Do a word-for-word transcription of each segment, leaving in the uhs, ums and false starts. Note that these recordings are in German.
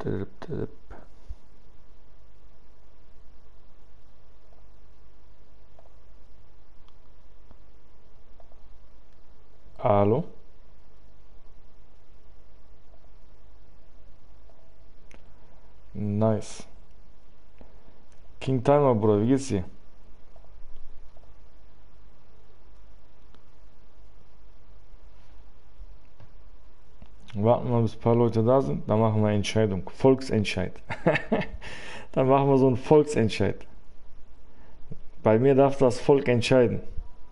Dip, dip. Hallo? Nice. King Timer, Bruder, wie geht's dir? Warten wir, bis ein paar Leute da sind, dann machen wir eine Entscheidung. Volksentscheid. Dann machen wir so einen Volksentscheid. Bei mir darf das Volk entscheiden.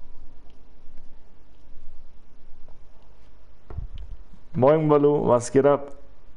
Moin Balu, was geht ab?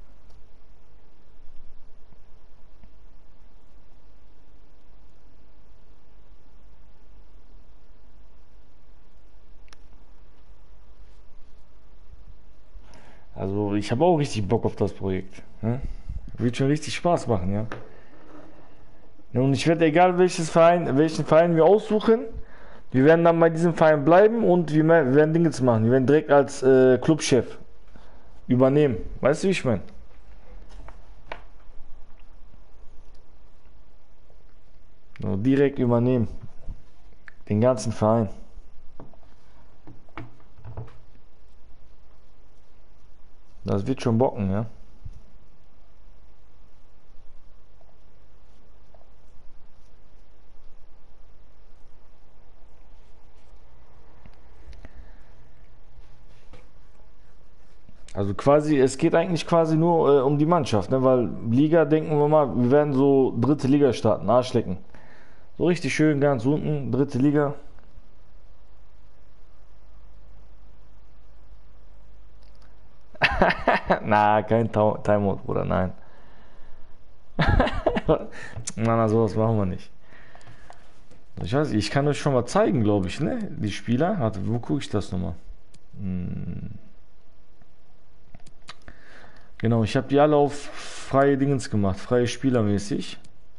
Also ich habe auch richtig Bock auf das Projekt. Ne? Wird schon richtig Spaß machen, ja. Und ich werde, egal welches Verein, welchen Verein wir aussuchen, wir werden dann bei diesem Verein bleiben und wir, wir werden Dinge machen. Wir werden direkt als äh, Clubchef übernehmen. Weißt du, wie ich meine? So, direkt übernehmen. Den ganzen Verein. Das wird schon bocken, ja. Also quasi, es geht eigentlich quasi nur äh, um die Mannschaft, ne? Weil Liga, denken wir mal, wir werden so dritte Liga starten, Arschlecken. So richtig schön ganz unten, dritte Liga. Na, kein Tau- Timeout, Bruder, nein. Na, na, sowas machen wir nicht. Ich weiß, ich kann euch schon mal zeigen, glaube ich, ne? Die Spieler. Warte, wo gucke ich das nochmal? Hm. Genau, ich habe die alle auf freie Dingens gemacht, freie Spielermäßig.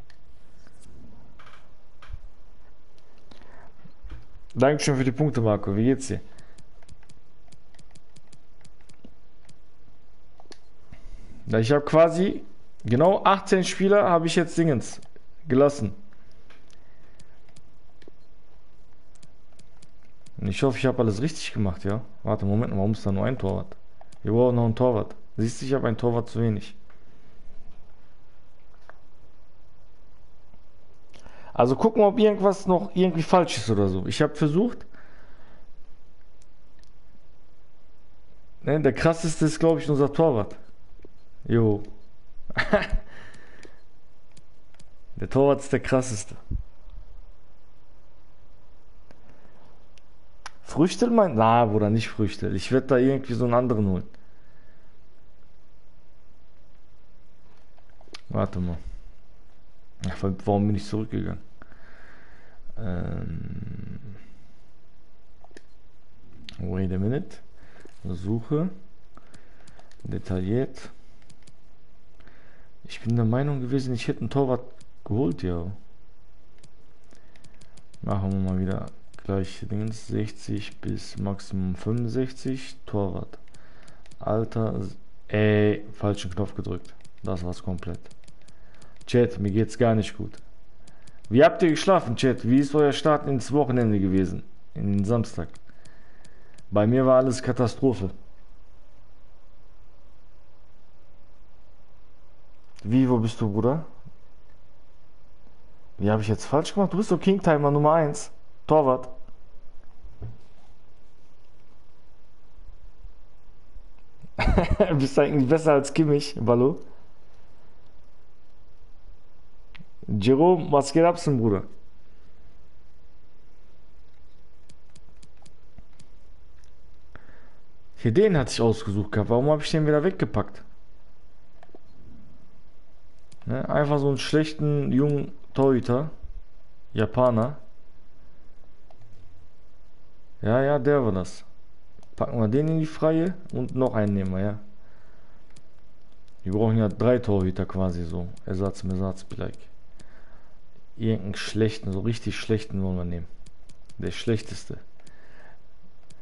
Dankeschön für die Punkte, Marco. Wie geht's dir? Ja, ich habe quasi genau achtzehn Spieler habe ich jetzt Dingens gelassen. Und ich hoffe, ich habe alles richtig gemacht, ja. Warte, Moment, warum ist da nur ein Torwart? Wir brauchen noch einen Torwart. Siehst du, ich habe einen Torwart zu wenig. Also gucken, ob irgendwas noch irgendwie falsch ist oder so. Ich habe versucht. Ne, der krasseste ist, glaube ich, unser Torwart. Jo. Der Torwart ist der krasseste. Früchtel mein? Na, Bruder, nicht Früchtel. Ich werde da irgendwie so einen anderen holen. Warte mal. Ja, warum bin ich zurückgegangen? Ähm, wait a minute. Suche. Detailliert. Ich bin der Meinung gewesen, ich hätte einen Torwart geholt, ja. Machen wir mal wieder gleich Dingens. sechzig bis Maximum fünfundsechzig. Torwart. Alter. Ey, falschen Knopf gedrückt. Das war's komplett. Chat, mir geht's gar nicht gut. Wie habt ihr geschlafen, Chat? Wie ist euer Start ins Wochenende gewesen? In den Samstag. Bei mir war alles Katastrophe. Wie, wo bist du, Bruder? Wie habe ich jetzt falsch gemacht? Du bist doch King Timer Nummer eins. Torwart. Bist du eigentlich besser als Kimmich, Ballo? Jerome, was geht ab, Bruder? Hier, den hatte ich ausgesucht gehabt. Warum habe ich den wieder weggepackt? Ne? Einfach so einen schlechten jungen Torhüter. Japaner. Ja, ja, der war das. Packen wir den in die Freie und noch einen nehmen wir, ja. Wir brauchen ja drei Torhüter quasi so. Ersatz, Ersatz, vielleicht. Irgendeinen schlechten, so richtig schlechten wollen wir nehmen. Der schlechteste.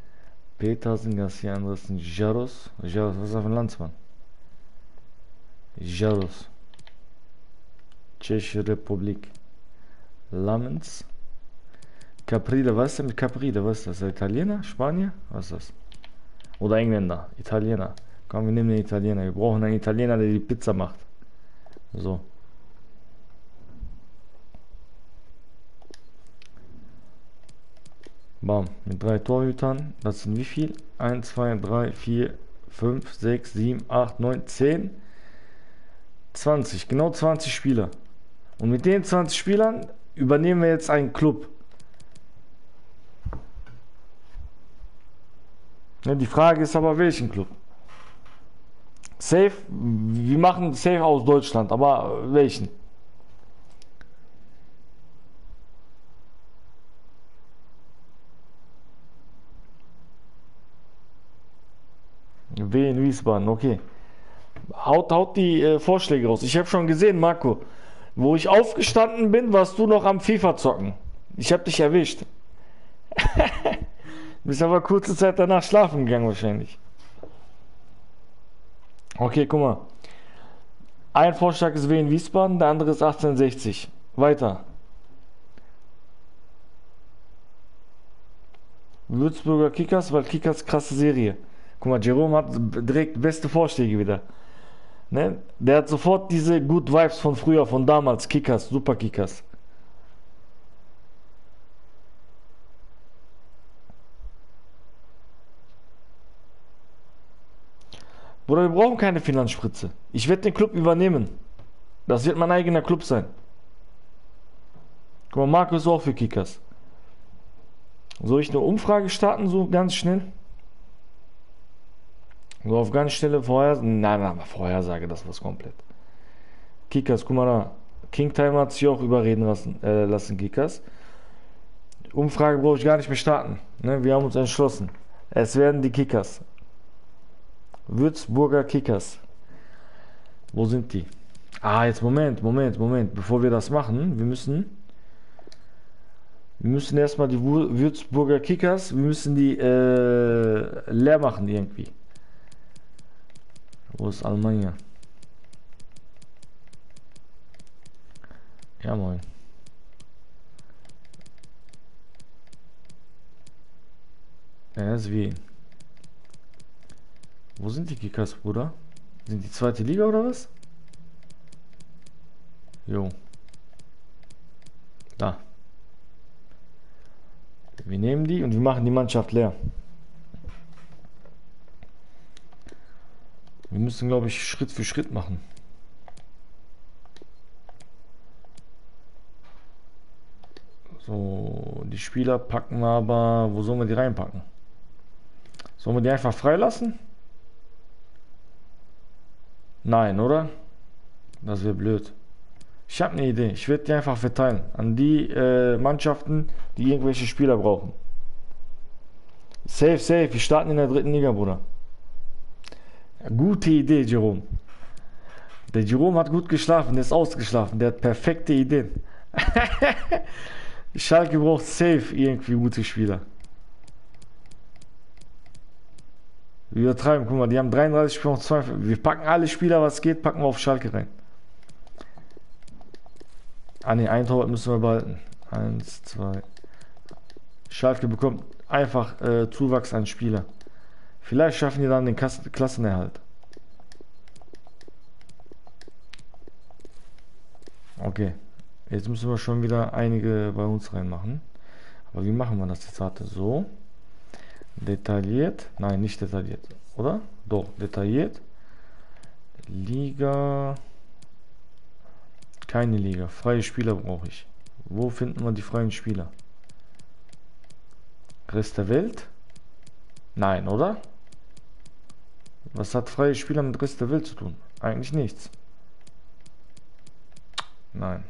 Petersen, Garcia, Andersen, Jaros. Jaros, was ist das für ein Landsmann? Jaros. Tschechische Republik. Lamens. Caprile, was ist denn mit Caprile? Was ist das? Italiener? Spanier? Was ist das? Oder Engländer? Italiener. Komm, wir nehmen den Italiener. Wir brauchen einen Italiener, der die Pizza macht. So. Bam. Mit drei Torhütern. Das sind wie viel? eins, zwei, drei, vier, fünf, sechs, sieben, acht, neun, zehn, zwanzig. Genau zwanzig Spieler. Und mit den zwanzig Spielern übernehmen wir jetzt einen Club. Ja, die Frage ist aber, welchen Club? Safe, wir machen Safe aus Deutschland, aber welchen? W in Wiesbaden, okay. Haut, haut die äh, Vorschläge raus. Ich habe schon gesehen, Marco, wo ich aufgestanden bin, warst du noch am FIFA zocken. Ich habe dich erwischt. Du bist aber kurze Zeit danach schlafen gegangen wahrscheinlich. Okay, guck mal. Ein Vorschlag ist W in Wiesbaden, der andere ist achtzehnhundertsechzig. Weiter. Würzburger Kickers, weil Kickers krasse Serie. Guck mal, Jerome hat direkt beste Vorschläge wieder. Ne? Der hat sofort diese Good Vibes von früher, von damals. Kickers, Super Kickers. Bruder, wir brauchen keine Finanzspritze. Ich werde den Club übernehmen. Das wird mein eigener Club sein. Guck mal, Marco ist auch für Kickers. Soll ich eine Umfrage starten, so ganz schnell? So auf ganz schnelle Vorhersage. Nein, nein, Vorhersage, das war's komplett. Kickers, guck mal da. King Time hat sich auch überreden lassen, äh, lassen Kickers. Umfrage brauche ich gar nicht mehr starten. Ne? Wir haben uns entschlossen. Es werden die Kickers. Würzburger Kickers. Wo sind die? Ah, jetzt Moment, Moment, Moment. Bevor wir das machen, wir müssen... Wir müssen erstmal die Würzburger Kickers, wir müssen die äh, leer machen irgendwie. Wo ist Almania? Ja, moin. Ja, das ist Wien. Wo sind die Kickers, Bruder? Sind die zweite Liga oder was? Jo. Da. Wir nehmen die und wir machen die Mannschaft leer. Wir müssen, glaube ich, Schritt für Schritt machen. So, die Spieler packen wir aber... Wo sollen wir die reinpacken? Sollen wir die einfach freilassen? Nein, oder? Das wäre blöd. Ich habe eine Idee. Ich werde die einfach verteilen an die äh, Mannschaften, die irgendwelche Spieler brauchen. Safe, safe. Wir starten in der dritten Liga, Bruder. Ja, gute Idee, Jerome. Der Jerome hat gut geschlafen, der ist ausgeschlafen. Der hat perfekte Ideen. Schalke braucht safe irgendwie gute Spieler. Wir übertreiben, guck mal, die haben dreiunddreißig Spieler auf zwei. Wir packen alle Spieler, was geht, packen wir auf Schalke rein. Ah ne, ein Torwart müssen wir behalten. Eins, zwei. Schalke bekommt einfach äh, Zuwachs an Spieler. Vielleicht schaffen die dann den Kass Klassenerhalt. Okay. Jetzt müssen wir schon wieder einige bei uns reinmachen. Aber wie machen wir das jetzt? Warte, so. Detailliert. Nein, nicht detailliert. Oder? Doch, detailliert. Liga. Keine Liga. Freie Spieler brauche ich. Wo finden wir die freien Spieler? Rest der Welt? Nein, oder? Was hat freie Spieler mit Rest der Welt zu tun? Eigentlich nichts. Nein.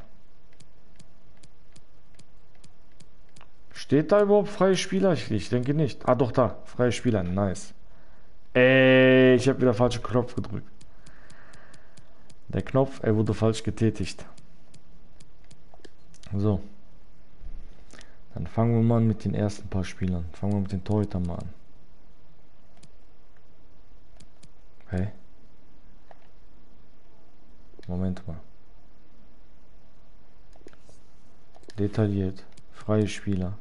Steht da überhaupt freie Spieler? Ich, ich denke nicht. Ah, doch, da. Freie Spieler. Nice. Ey, ich habe wieder falschen Knopf gedrückt. Der Knopf, er wurde falsch getätigt. So. Dann fangen wir mal mit den ersten paar Spielern. Fangen wir mit den Torhütern mal an. Okay. Moment mal. Detailliert. Freie Spieler.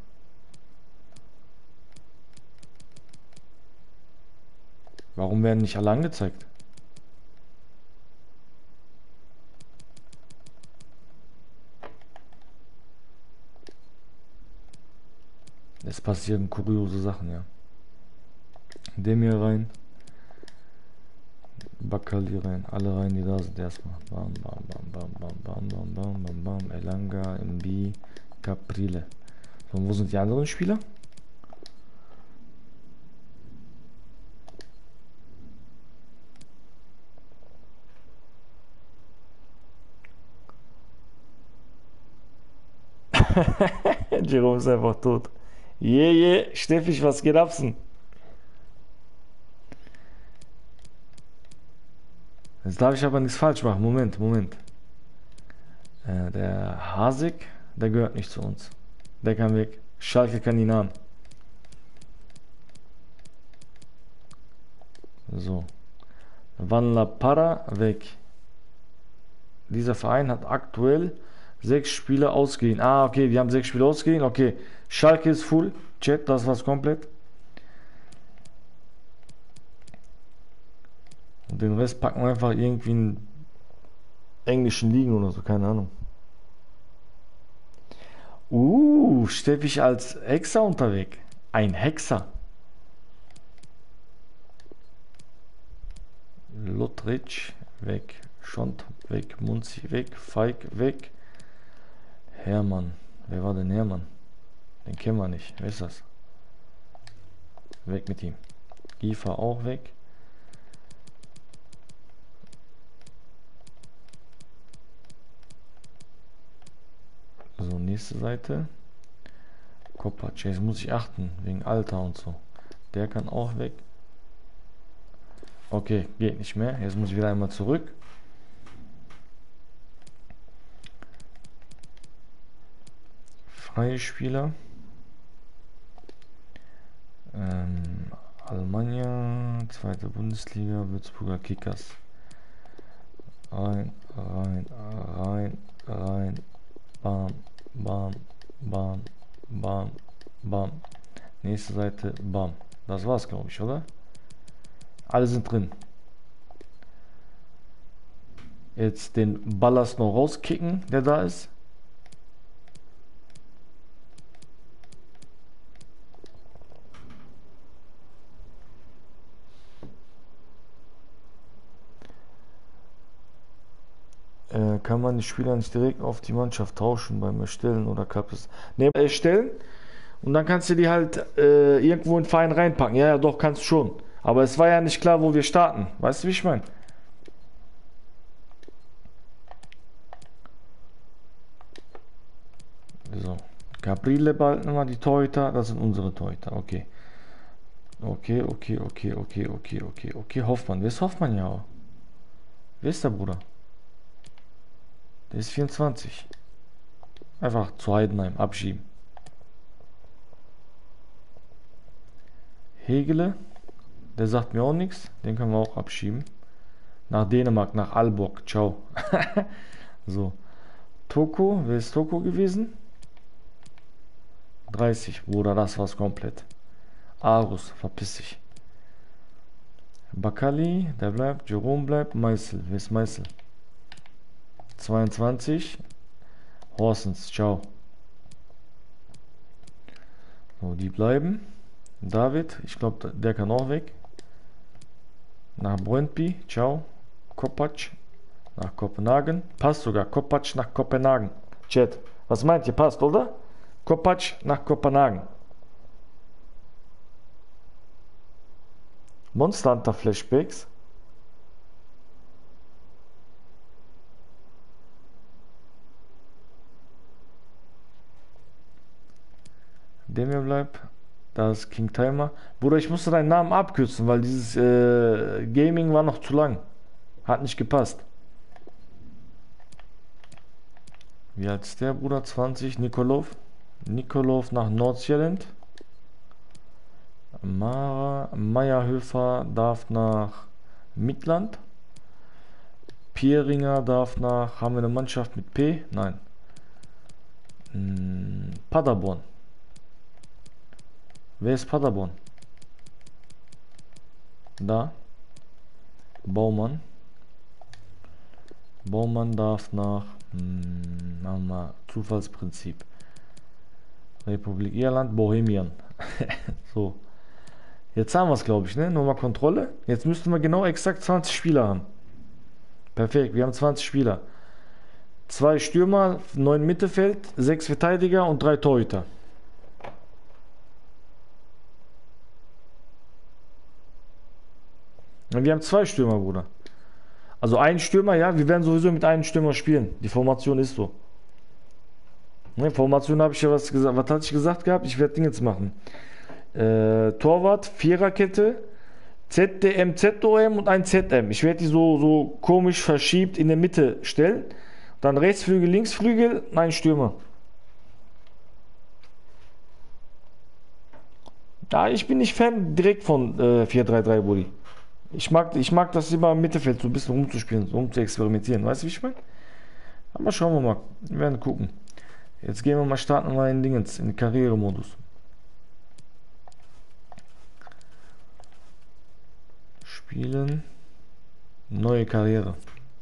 Warum werden nicht alle angezeigt? Es passieren kuriose Sachen, ja. Dem hier rein. Bakali rein. Alle rein, die da sind erstmal. Bam, bam, bam, bam, bam, bam, bam, bam, bam, bam. Elanga, M B, Caprile. So, wo sind die anderen Spieler? Jerome ist einfach tot. Je, je, Steffi, was geht absen? Jetzt darf ich aber nichts falsch machen. Moment, Moment. Äh, der Hasek, der gehört nicht zu uns. Der kann weg. Schalke kann ihn haben. So. Vanla Para weg. Dieser Verein hat aktuell sechs Spieler ausgehen. Ah, okay, wir haben sechs Spieler ausgehen. Okay. Schalke ist full. Chat, das war's komplett. Und den Rest packen wir einfach irgendwie in englischen Ligen oder so, keine Ahnung. Uh, Steffi als Hexer unterwegs. Ein Hexer. Luttritsch weg. Schont weg. Munzi weg. Feig weg. Hermann. Wer war denn Hermann? Den kennen wir nicht. Wer ist das? Weg mit ihm. Giefer auch weg. So, nächste Seite. Kopacz. Jetzt muss ich achten, wegen Alter und so. Der kann auch weg. Okay, geht nicht mehr. Jetzt muss ich wieder einmal zurück. Freie Spieler. Ähm, Alemannia, zweite Bundesliga, Würzburger Kickers. Rein, rein, rein, rein. Bam, bam, bam, bam, bam. Nächste Seite, bam. Das war's, glaube ich, oder? Alle sind drin. Jetzt den Ballast noch rauskicken, der da ist. Äh, kann man die Spieler nicht direkt auf die Mannschaft tauschen beim Erstellen oder klappt es? Ne, erstellen und dann kannst du die halt äh, irgendwo in den Verein reinpacken. Ja, ja, doch, kannst du schon. Aber es war ja nicht klar, wo wir starten. Weißt du, wie ich meine? So. Caprile behalten wir, die Torhüter. Das sind unsere Torhüter. Okay. Okay, okay, okay, okay, okay, okay, okay. Hoffmann. Wer ist Hoffmann ja? Wer ist der Bruder? Der ist vierundzwanzig. Einfach zu Heidenheim abschieben. Hegele. Der sagt mir auch nichts. Den können wir auch abschieben. Nach Dänemark, nach Aalborg. Ciao. So. Toko. Wer ist Toko gewesen? dreißig. Bruder, das war's komplett. Arus. Verpiss dich. Bakali. Der bleibt. Jerome bleibt. Meißel. Wer ist Meißel? zweiundzwanzig. Horsens. Ciao. So, die bleiben. David. Ich glaube, der kann auch weg. Nach Brøndby, ciao. Kopacz nach Kopenhagen. Passt sogar. Kopacz nach Kopenhagen. Chat. Was meint ihr? Passt, oder? Kopacz nach Kopenhagen. Monster Hunter Flashbacks. Der mir bleibt. Da ist King Timer. Bruder, ich musste deinen Namen abkürzen, weil dieses äh, Gaming war noch zu lang. Hat nicht gepasst. Wie alt ist der, Bruder? zwanzig. Nikolov. Nikolov nach Nordsjælland. Mara Meyerhöfer darf nach Midland. Pieringer darf nach... Haben wir eine Mannschaft mit P? Nein. Hm, Paderborn. Wer ist Paderborn? Da. Baumann. Baumann darf nach... Hm, machen wir mal Zufallsprinzip. Republik Irland, Bohemian. So. Jetzt haben wir es, glaube ich, ne? Nochmal Kontrolle. Jetzt müssten wir genau exakt zwanzig Spieler haben. Perfekt, wir haben zwanzig Spieler. Zwei Stürmer, neun Mittelfeld, sechs Verteidiger und drei Torhüter. Und wir haben zwei Stürmer, Bruder. Also ein Stürmer, ja, wir werden sowieso mit einem Stürmer spielen. Die Formation ist so. Ne, Formation habe ich ja was gesagt. Was hatte ich gesagt gehabt? Ich werde Dinge jetzt machen. Äh, Torwart, Viererkette, Z D M, Z O M und ein Z M. Ich werde die so, so komisch verschiebt in der Mitte stellen. Dann Rechtsflügel, Linksflügel, ein Stürmer. Ja, ich bin nicht Fan direkt von äh, vier drei drei, Buddy. Ich mag, ich mag das immer im Mittelfeld so ein bisschen rumzuspielen, so rumzuexperimentieren. Weißt du, wie ich meine? Aber schauen wir mal. Wir werden gucken. Jetzt gehen wir mal, starten wir in Dingens, in den Karrieremodus. Spielen. Neue Karriere.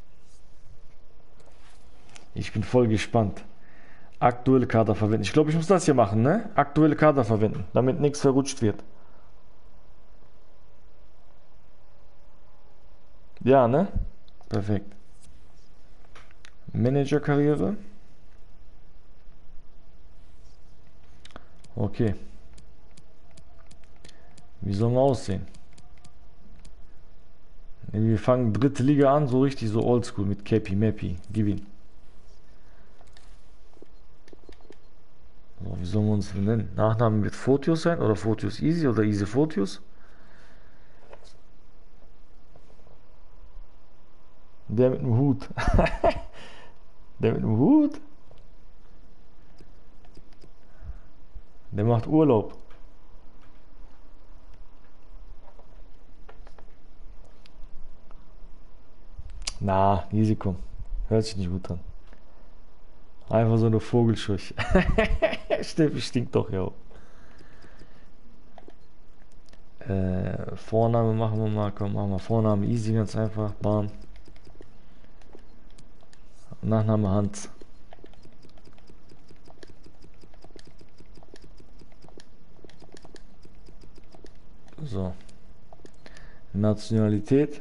Ich bin voll gespannt. Aktuelle Kader verwenden. Ich glaube, ich muss das hier machen, ne? Aktuelle Kader verwenden, damit nichts verrutscht wird. Ja, ne? Perfekt. Managerkarriere. Okay. Wie sollen wir aussehen? Wir fangen dritte Liga an, so richtig so oldschool mit Cappy, Mappy, Gewinn. So, wie sollen wir uns nennen? Nachnamen wird Photios sein oder Photios Easy oder Easy Photios. Der mit dem Hut. Der mit dem Hut. Der macht Urlaub. Na, easy, komm. Hört sich nicht gut an. Einfach so eine Vogelscheuche. Steffi stinkt doch, ja. Äh, Vorname machen wir mal, komm, machen wir Vorname easy, ganz einfach. Bam. Nachname Hans. So. Nationalität.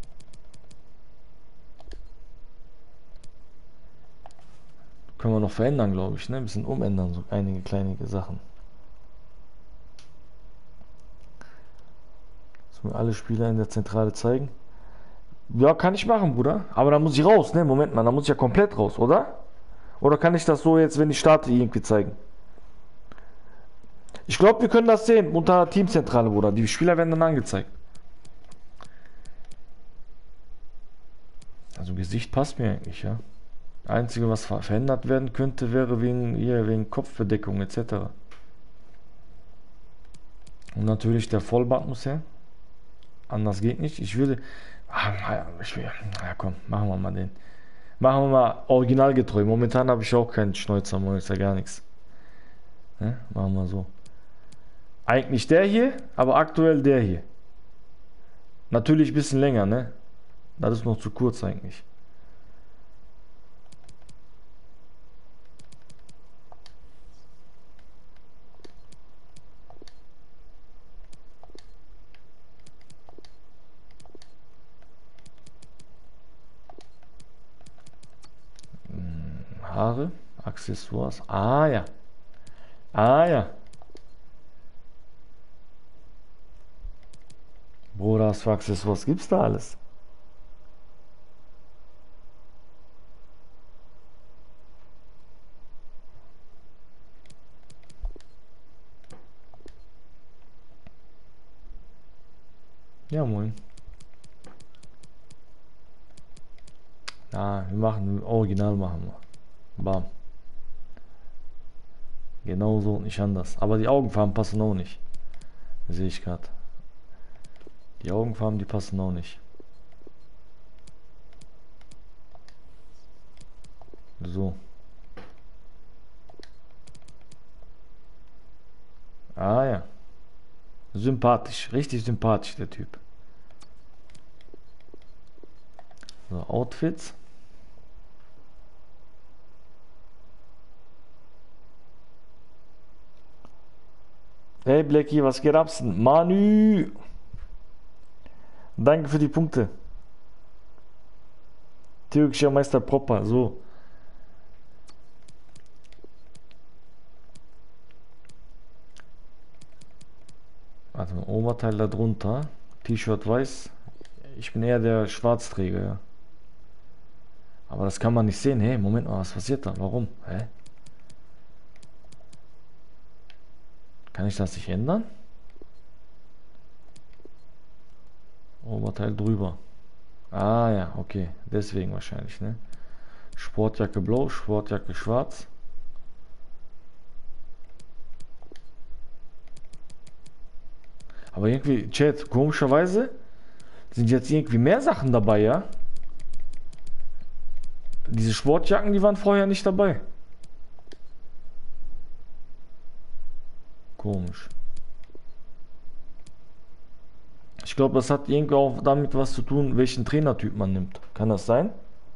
Können wir noch verändern, glaube ich, ne? Ein bisschen umändern, so einige kleine Sachen. Sollen wir alle Spieler in der Zentrale zeigen? Ja, kann ich machen, Bruder. Aber dann muss ich raus, ne? Moment mal, dann muss ich ja komplett raus, oder? Oder kann ich das so jetzt, wenn ich starte, irgendwie zeigen? Ich glaube, wir können das sehen unter Teamzentrale, Bruder. Die Spieler werden dann angezeigt. Also Gesicht passt mir eigentlich, ja. Einzige, was verändert werden könnte, wäre wegen, hier, wegen Kopfbedeckung et cetera. Und natürlich der Vollbart muss her. Anders geht nicht. Ich würde... Ah, ich will, ja komm, machen wir mal den. Machen wir mal originalgetreu. Momentan habe ich auch keinen Schnäuzer, Mäuser, gar nichts. Ne? Machen wir so. Eigentlich der hier, aber aktuell der hier. Natürlich ein bisschen länger, ne? Das ist noch zu kurz eigentlich. Haare, Accessoires. Ah ja. Ah ja. Bruder, was für Accessoires gibt's da alles? Ja, moin. Ah, wir machen original machen wir. Bam. Genauso und nicht anders. Aber die Augenfarben passen auch nicht. Sehe ich gerade. Die Augenfarben, die passen auch nicht. So. Ah ja. Sympathisch. Richtig sympathisch, der Typ. So, Outfits. Hey Blackie, was geht ab? Manu! Danke für die Punkte. Türkischer Meister Proper, so. Warte mal, Oberteil darunter. T-Shirt weiß. Ich bin eher der Schwarzträger, ja. Aber das kann man nicht sehen. Hey, Moment mal, was passiert da? Warum? Hä? Kann ich das nicht ändern? Oberteil drüber. Ah ja, okay. Deswegen wahrscheinlich, ne? Sportjacke blau, Sportjacke schwarz. Aber irgendwie, Chat, komischerweise sind jetzt irgendwie mehr Sachen dabei, ja? Diese Sportjacken, die waren vorher nicht dabei. Komisch. Ich glaube, das hat irgendwie auch damit was zu tun, welchen Trainertyp man nimmt. Kann das sein?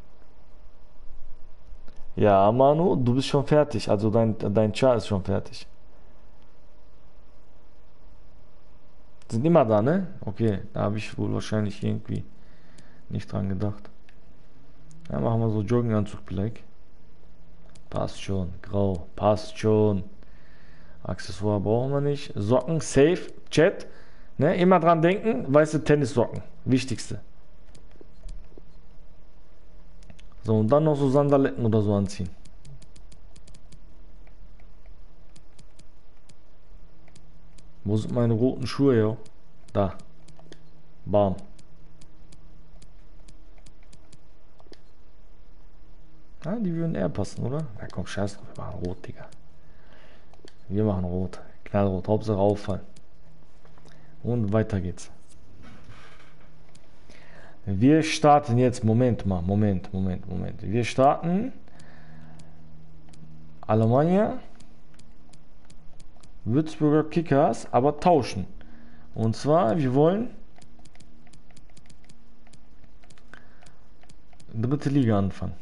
Ja, Manu, du bist schon fertig. Also dein, dein Char ist schon fertig. Sind immer da, ne? Okay, da habe ich wohl wahrscheinlich irgendwie nicht dran gedacht. Ja, machen wir so Jogginganzug vielleicht. Passt schon. Grau. Passt schon. Accessoire brauchen wir nicht. Socken, safe. Chat. Ne? Immer dran denken. Weiße Tennissocken. Wichtigste. So, und dann noch so Sandaletten oder so anziehen. Wo sind meine roten Schuhe, ja? Da. Bam. Ah, die würden eher passen, oder? Na komm, scheiß drauf, wir machen rot, Digga. Wir machen rot. Knallrot, Hauptsache auffallen. Und weiter geht's. Wir starten jetzt, Moment mal, Moment, Moment, Moment. Wir starten Alemannia, Würzburger Kickers, aber tauschen. Und zwar, wir wollen dritte Liga anfangen.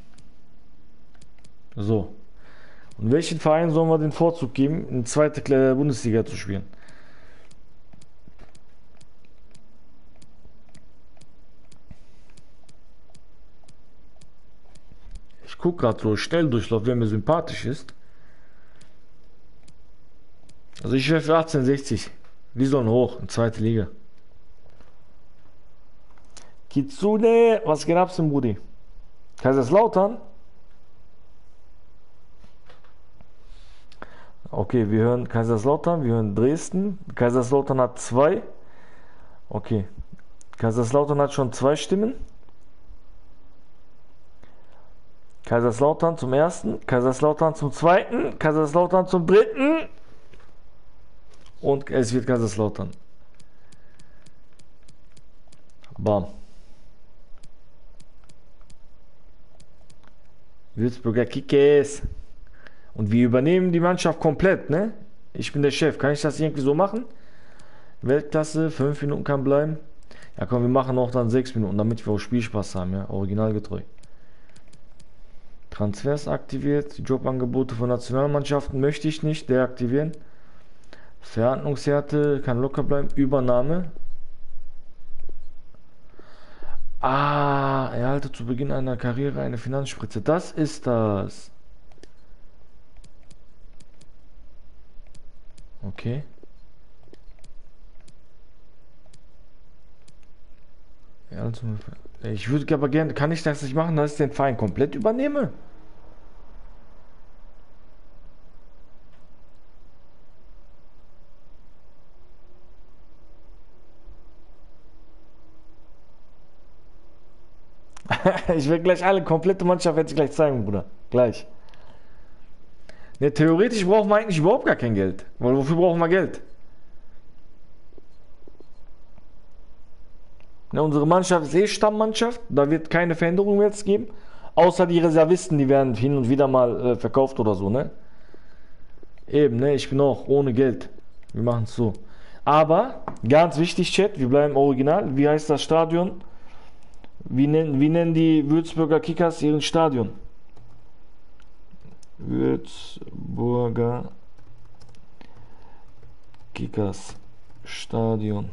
So. Und welchen Verein sollen wir den Vorzug geben, in zweite Bundesliga zu spielen? Ich gucke gerade so Schnelldurchlauf, wer mir sympathisch ist. Also ich wäre für achtzehnhundertsechzig. Die sollen hoch, in zweite Liga. Kitsune, was geht ab, Brudi? Kaiserslautern? Okay, wir hören Kaiserslautern, wir hören Dresden. Kaiserslautern hat zwei. Okay. Kaiserslautern hat schon zwei Stimmen. Kaiserslautern zum ersten, Kaiserslautern zum zweiten, Kaiserslautern zum dritten. Und es wird Kaiserslautern. Bam. Würzburger Kickers. Und wir übernehmen die Mannschaft komplett, ne? Ich bin der Chef. Kann ich das irgendwie so machen? Weltklasse, fünf Minuten kann bleiben. Ja komm, wir machen noch dann sechs Minuten, damit wir auch Spielspaß haben, ja? Originalgetreu. Transfers aktiviert. Die Jobangebote von Nationalmannschaften möchte ich nicht deaktivieren. Verhandlungshärte kann locker bleiben. Übernahme. Ah, erhalte zu Beginn einer Karriere eine Finanzspritze. Das ist das. Okay. Ja, also, ich würde aber gerne, kann ich das nicht machen, dass ich den Verein komplett übernehme? Ich werde gleich alle komplette Mannschaft jetzt gleich zeigen, Bruder. Gleich. Ne, theoretisch brauchen wir eigentlich überhaupt gar kein Geld. Weil wofür brauchen wir Geld? Ne, unsere Mannschaft ist eh Stammmannschaft. Da wird keine Veränderung jetzt geben. Außer die Reservisten, die werden hin und wieder mal äh, verkauft oder so, ne? Eben, ne? Ich bin auch ohne Geld. Wir machen es so. Aber, ganz wichtig, Chat, wir bleiben original. Wie heißt das Stadion? Wie nennen, wie nennen die Würzburger Kickers ihren Stadion? Würzburger Kickers Stadion.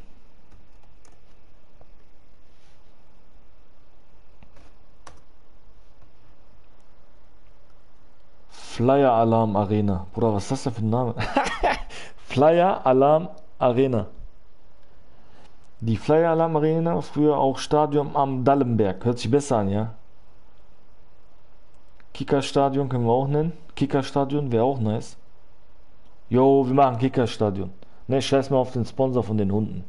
Flyer Alarm Arena. Bruder, was ist das denn für ein Name? Flyer Alarm Arena. Die Flyer Alarm Arena, früher auch Stadion am Dallenberg. Hört sich besser an, ja? Kickerstadion können wir auch nennen. Kickerstadion wäre auch nice. Jo, wir machen Kickerstadion. Ne, scheiß mal auf den Sponsor von den Hunden.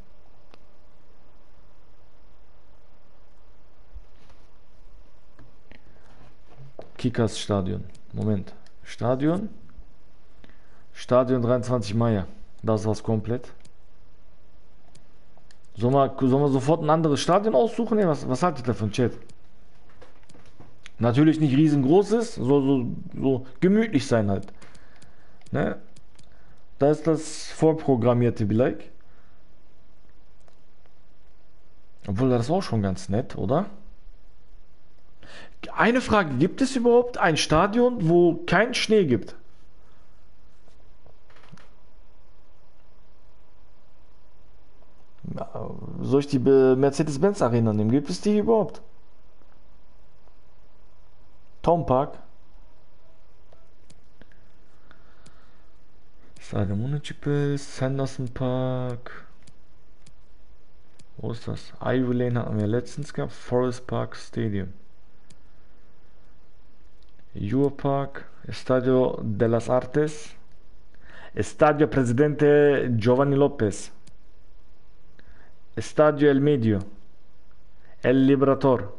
Kickers Stadion. Moment. Stadion. Stadion dreiundzwanzig Mai. Das war's komplett. Sollen wir, sollen wir sofort ein anderes Stadion aussuchen? Nee, was, was haltet ihr davon, Chat? Natürlich nicht riesengroßes, so, so, so gemütlich sein halt. Ne? Da ist das vorprogrammierte like. Obwohl, das ist auch schon ganz nett, oder? Eine Frage, gibt es überhaupt ein Stadion, wo kein Schnee gibt? Soll ich die Mercedes-Benz Arena nehmen? Gibt es die überhaupt? Town Park? Stadion Municipal, Sanderson Park. Wo ist das? Ivy Lane hatten wir letztens gehabt. Forest Park Stadium. Your Park. Estadio de las Artes. Estadio Presidente Giovanni Lopez. Estadio El Medio. El Libertador.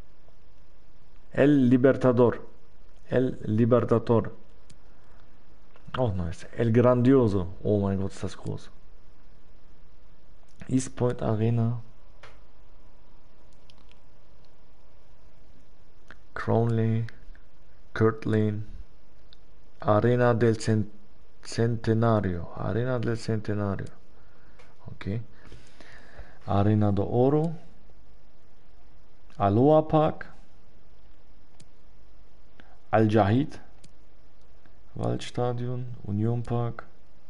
El Libertador. El Libertador. Oh, nice. El Grandioso. Oh mein Gott, ist das groß. East Point Arena. Cronley. Kirtland. Arena del Centenario. Arena del Centenario. Ok. Arena do Oro. Aloha Park. Al-Jahid. Waldstadion. Union Park.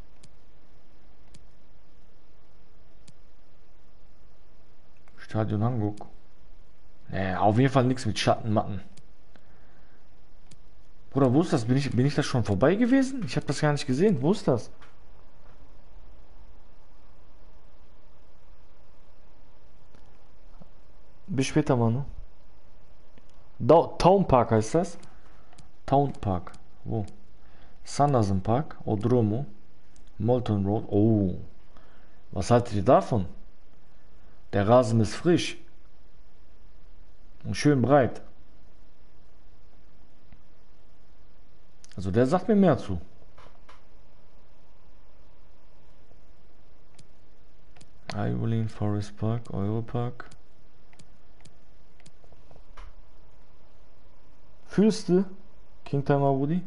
Stadion Hamburg. Nee, auf jeden Fall nichts mit Schattenmatten. Bruder, wo ist das? Bin ich, bin ich da schon vorbei gewesen? Ich habe das gar nicht gesehen. Wo ist das? Bis später, Manu. Da Town Park heißt das? Town Park. Wo? Sanderson Park. Odromo. Molton Road. Oh. Was haltet ihr davon? Der Rasen ist frisch. Und schön breit. Also der sagt mir mehr zu. Ivy Forest Park, Europark. Fühlst du? King Timer Woody?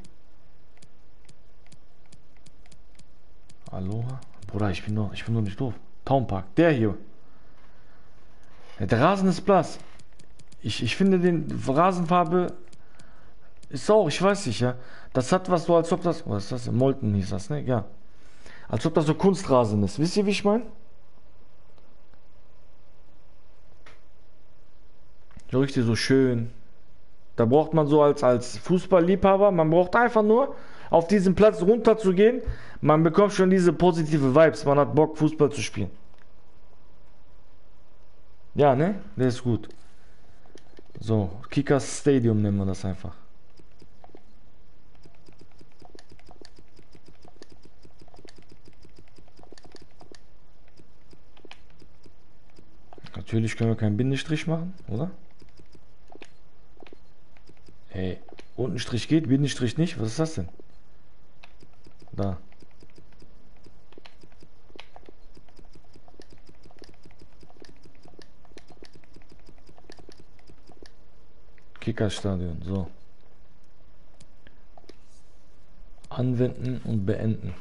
Aloha? Bruder, ich bin doch, ich bin doch nicht doof. Town Park, der hier. Ja, der Rasen ist blass. Ich, ich finde den Rasenfarbe ist auch, ich weiß nicht, ja. Das hat was so, als ob das, was ist das? Molten hieß das, ne? Ja. Als ob das so Kunstrasen ist. Wisst ihr, wie ich meine? So richtig so schön. Da braucht man so als, als Fußballliebhaber, man braucht einfach nur auf diesen Platz runter zu gehen. Man bekommt schon diese positive Vibes. Man hat Bock, Fußball zu spielen. Ja, ne? Der ist gut. So, Kickers Stadium nennen wir das einfach. Natürlich können wir keinen Bindestrich machen, oder? Hey, unten Strich geht, Bindestrich nicht. Was ist das denn? Da. Kickerstadion. So. Anwenden und beenden.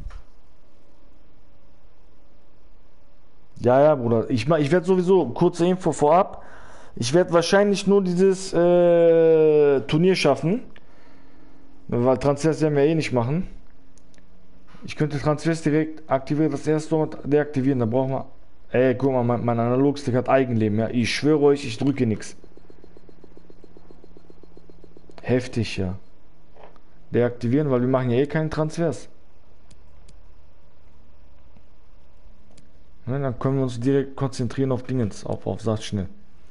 Ja, ja, Bruder. Ich, ich werde sowieso, kurze Info vorab, ich werde wahrscheinlich nur dieses äh, Turnier schaffen. Weil Transfers werden wir eh nicht machen. Ich könnte Transfers direkt aktivieren, das erste Mal deaktivieren. Da brauchen wir... Ey, guck mal, mein, mein Analogstick hat Eigenleben, ja. Ich schwöre euch, ich drücke nichts. Heftig, ja. Deaktivieren, weil wir machen ja eh keinen Transfers. Ja, dann können wir uns direkt konzentrieren auf Dingens, auf, auf sagt schnell.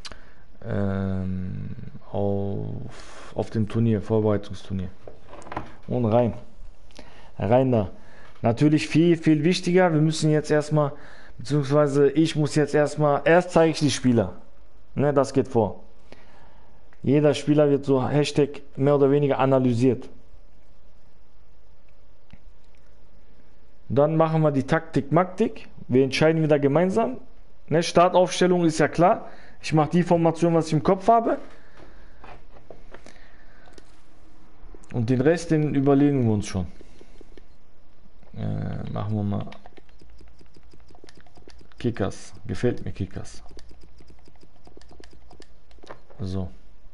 Ähm, auf, auf dem Turnier, Vorbereitungsturnier. Und rein. Rein da. Natürlich viel, viel wichtiger. Wir müssen jetzt erstmal, beziehungsweise ich muss jetzt erstmal, erst zeige ich die Spieler. Ne, das geht vor. Jeder Spieler wird so Hashtag mehr oder weniger analysiert. Dann machen wir die Taktik, Maktik. Wir entscheiden wieder gemeinsam. Ne, Startaufstellung ist ja klar. Ich mache die Formation, was ich im Kopf habe. Und den Rest, den überlegen wir uns schon. Äh, machen wir mal Kickers. Gefällt mir Kickers. So.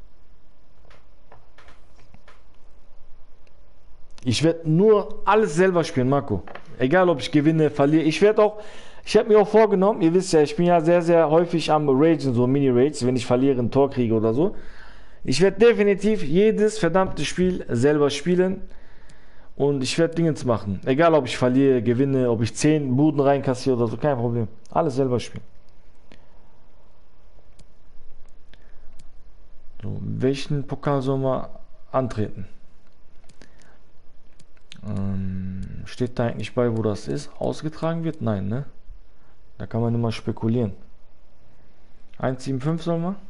Ich werde nur alles selber spielen, Marco. Egal, ob ich gewinne, verliere. Ich werde auch, ich habe mir auch vorgenommen, ihr wisst ja, ich bin ja sehr, sehr häufig am Ragen, so Mini-Raids, wenn ich verliere, ein Tor kriege oder so. Ich werde definitiv jedes verdammte Spiel selber spielen. Und ich werde Dingens machen. Egal, ob ich verliere, gewinne, ob ich zehn Buden reinkassiere oder so, kein Problem. Alles selber spielen. So, welchen Pokal sollen wir antreten? Ähm, steht da eigentlich bei, wo das ist? Ausgetragen wird? Nein, ne? Da kann man immer spekulieren. eins sieben fünf sollen wir?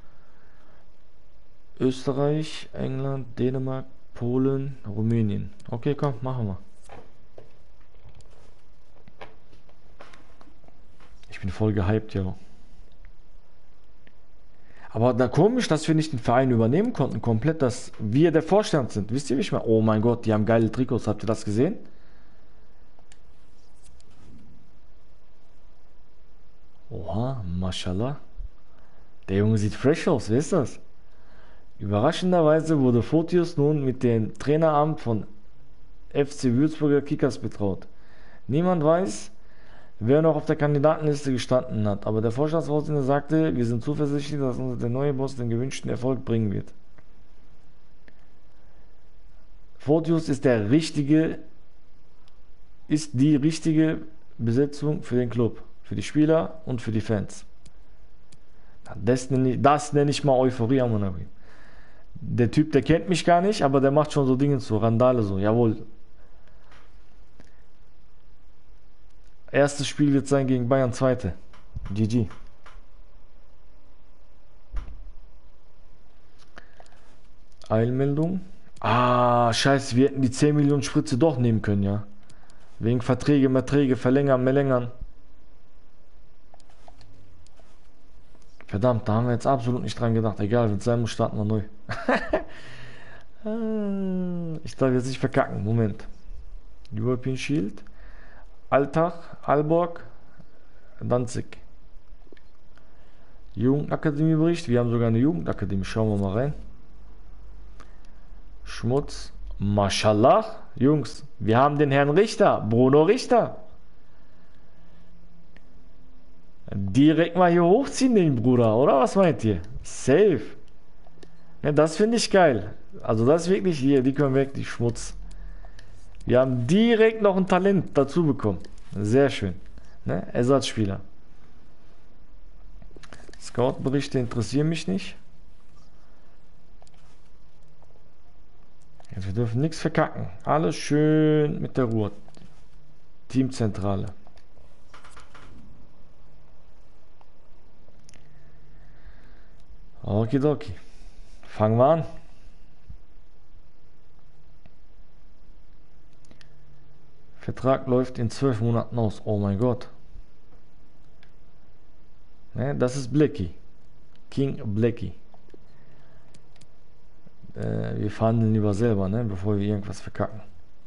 Österreich, England, Dänemark, Polen, Rumänien. Okay, komm, machen wir. Ich bin voll gehypt, ja. Aber da komisch, dass wir nicht den Verein übernehmen konnten, komplett, dass wir der Vorstand sind. Wisst ihr, wie ich meine? Oh mein Gott, die haben geile Trikots. Habt ihr das gesehen? Oha, Mashallah. Der Junge sieht fresh aus, wer ist das? Überraschenderweise wurde Photius nun mit dem Traineramt von F C Würzburger Kickers betraut. Niemand weiß, wer noch auf der Kandidatenliste gestanden hat, aber der Vorstandsvorsitzende sagte, wir sind zuversichtlich, dass uns der neue Boss den gewünschten Erfolg bringen wird. Photius ist der richtige, ist die richtige Besetzung für den Club, für die Spieler und für die Fans. Das nenne ich, das nenne ich mal Euphorie am Monaco. Der Typ, der kennt mich gar nicht, aber der macht schon so Dinge, so Randale, so, jawohl. Erstes Spiel wird sein gegen Bayern, zweite. G G. Eilmeldung. Ah, scheiße, wir hätten die zehn Millionen Spritze doch nehmen können, ja. Wegen Verträge, Verträge, verlängern, verlängern. Verdammt, da haben wir jetzt absolut nicht dran gedacht. Egal, wenn es sein muss, starten wir neu. Ich darf jetzt nicht verkacken. Moment. European Shield. Alltag, Aalborg, Danzig. Jugendakademiebericht. Wir haben sogar eine Jugendakademie. Schauen wir mal rein. Schmutz. Mashallah. Jungs, wir haben den Herrn Richter. Bruno Richter. Direkt mal hier hochziehen, den Bruder, oder? Was meint ihr? Safe. Ja, das finde ich geil. Also das ist wirklich hier, die können weg, die Schmutz. Wir haben direkt noch ein Talent dazu bekommen. Sehr schön. Ne? Ersatzspieler. Scout-Berichte interessieren mich nicht. Jetzt, wir dürfen nichts verkacken. Alles schön mit der Ruhe. Teamzentrale. Okidoki. Fangen wir an. Vertrag läuft in zwölf Monaten aus. Oh mein Gott. Ne, das ist Blacky. King Blacky. äh, wir verhandeln lieber selber, ne, bevor wir irgendwas verkacken.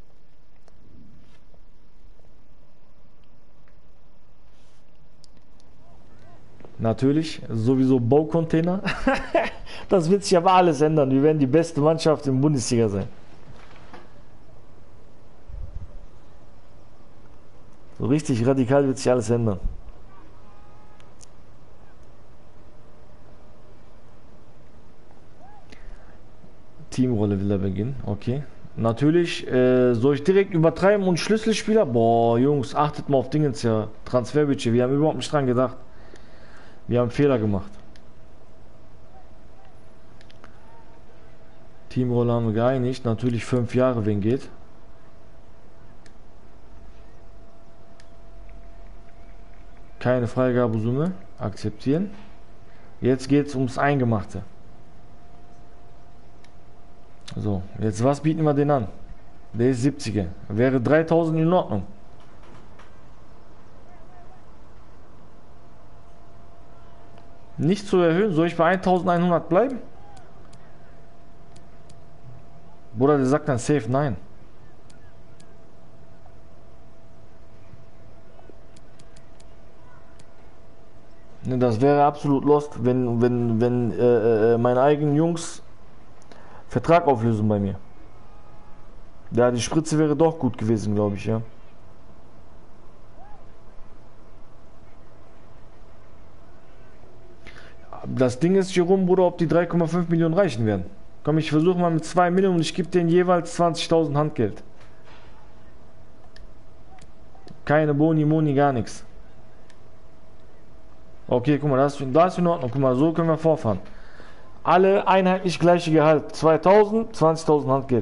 Natürlich, sowieso Baucontainer. Das wird sich aber alles ändern. Wir werden die beste Mannschaft im Bundesliga sein. So richtig radikal wird sich alles ändern. Teamrolle will er beginnen, okay. Natürlich, äh, soll ich direkt übertreiben und Schlüsselspieler? Boah, Jungs, achtet mal auf Dingens ja. Transferbudget, wir haben überhaupt nicht dran gedacht. Wir haben Fehler gemacht. Teamrolle haben wir geeinigt. Natürlich fünf Jahre, wenn geht. Keine Freigabesumme. Akzeptieren. Jetzt geht es ums Eingemachte. So, jetzt was bieten wir den an? Der ist siebziger. Wäre dreitausend in Ordnung. Nicht zu erhöhen. Soll ich bei eintausendeinhundert bleiben? Bruder, der sagt dann safe nein. Ne, das wäre absolut lost, wenn, wenn, wenn äh, äh, meine eigenen Jungs Vertrag auflösen bei mir. Ja, die Spritze wäre doch gut gewesen, glaube ich, ja. Das Ding ist, Jerome, Bruder, ob die drei Komma fünf Millionen reichen werden. Komm, ich versuche mal mit zwei Millionen und ich gebe denen jeweils zwanzigtausend Handgeld. Keine Boni, Moni, gar nichts. Okay, guck mal, das, das ist in Ordnung. Guck mal, so können wir vorfahren. Alle einheitlich gleiche Gehalt. zweitausend, zwanzigtausend Handgeld.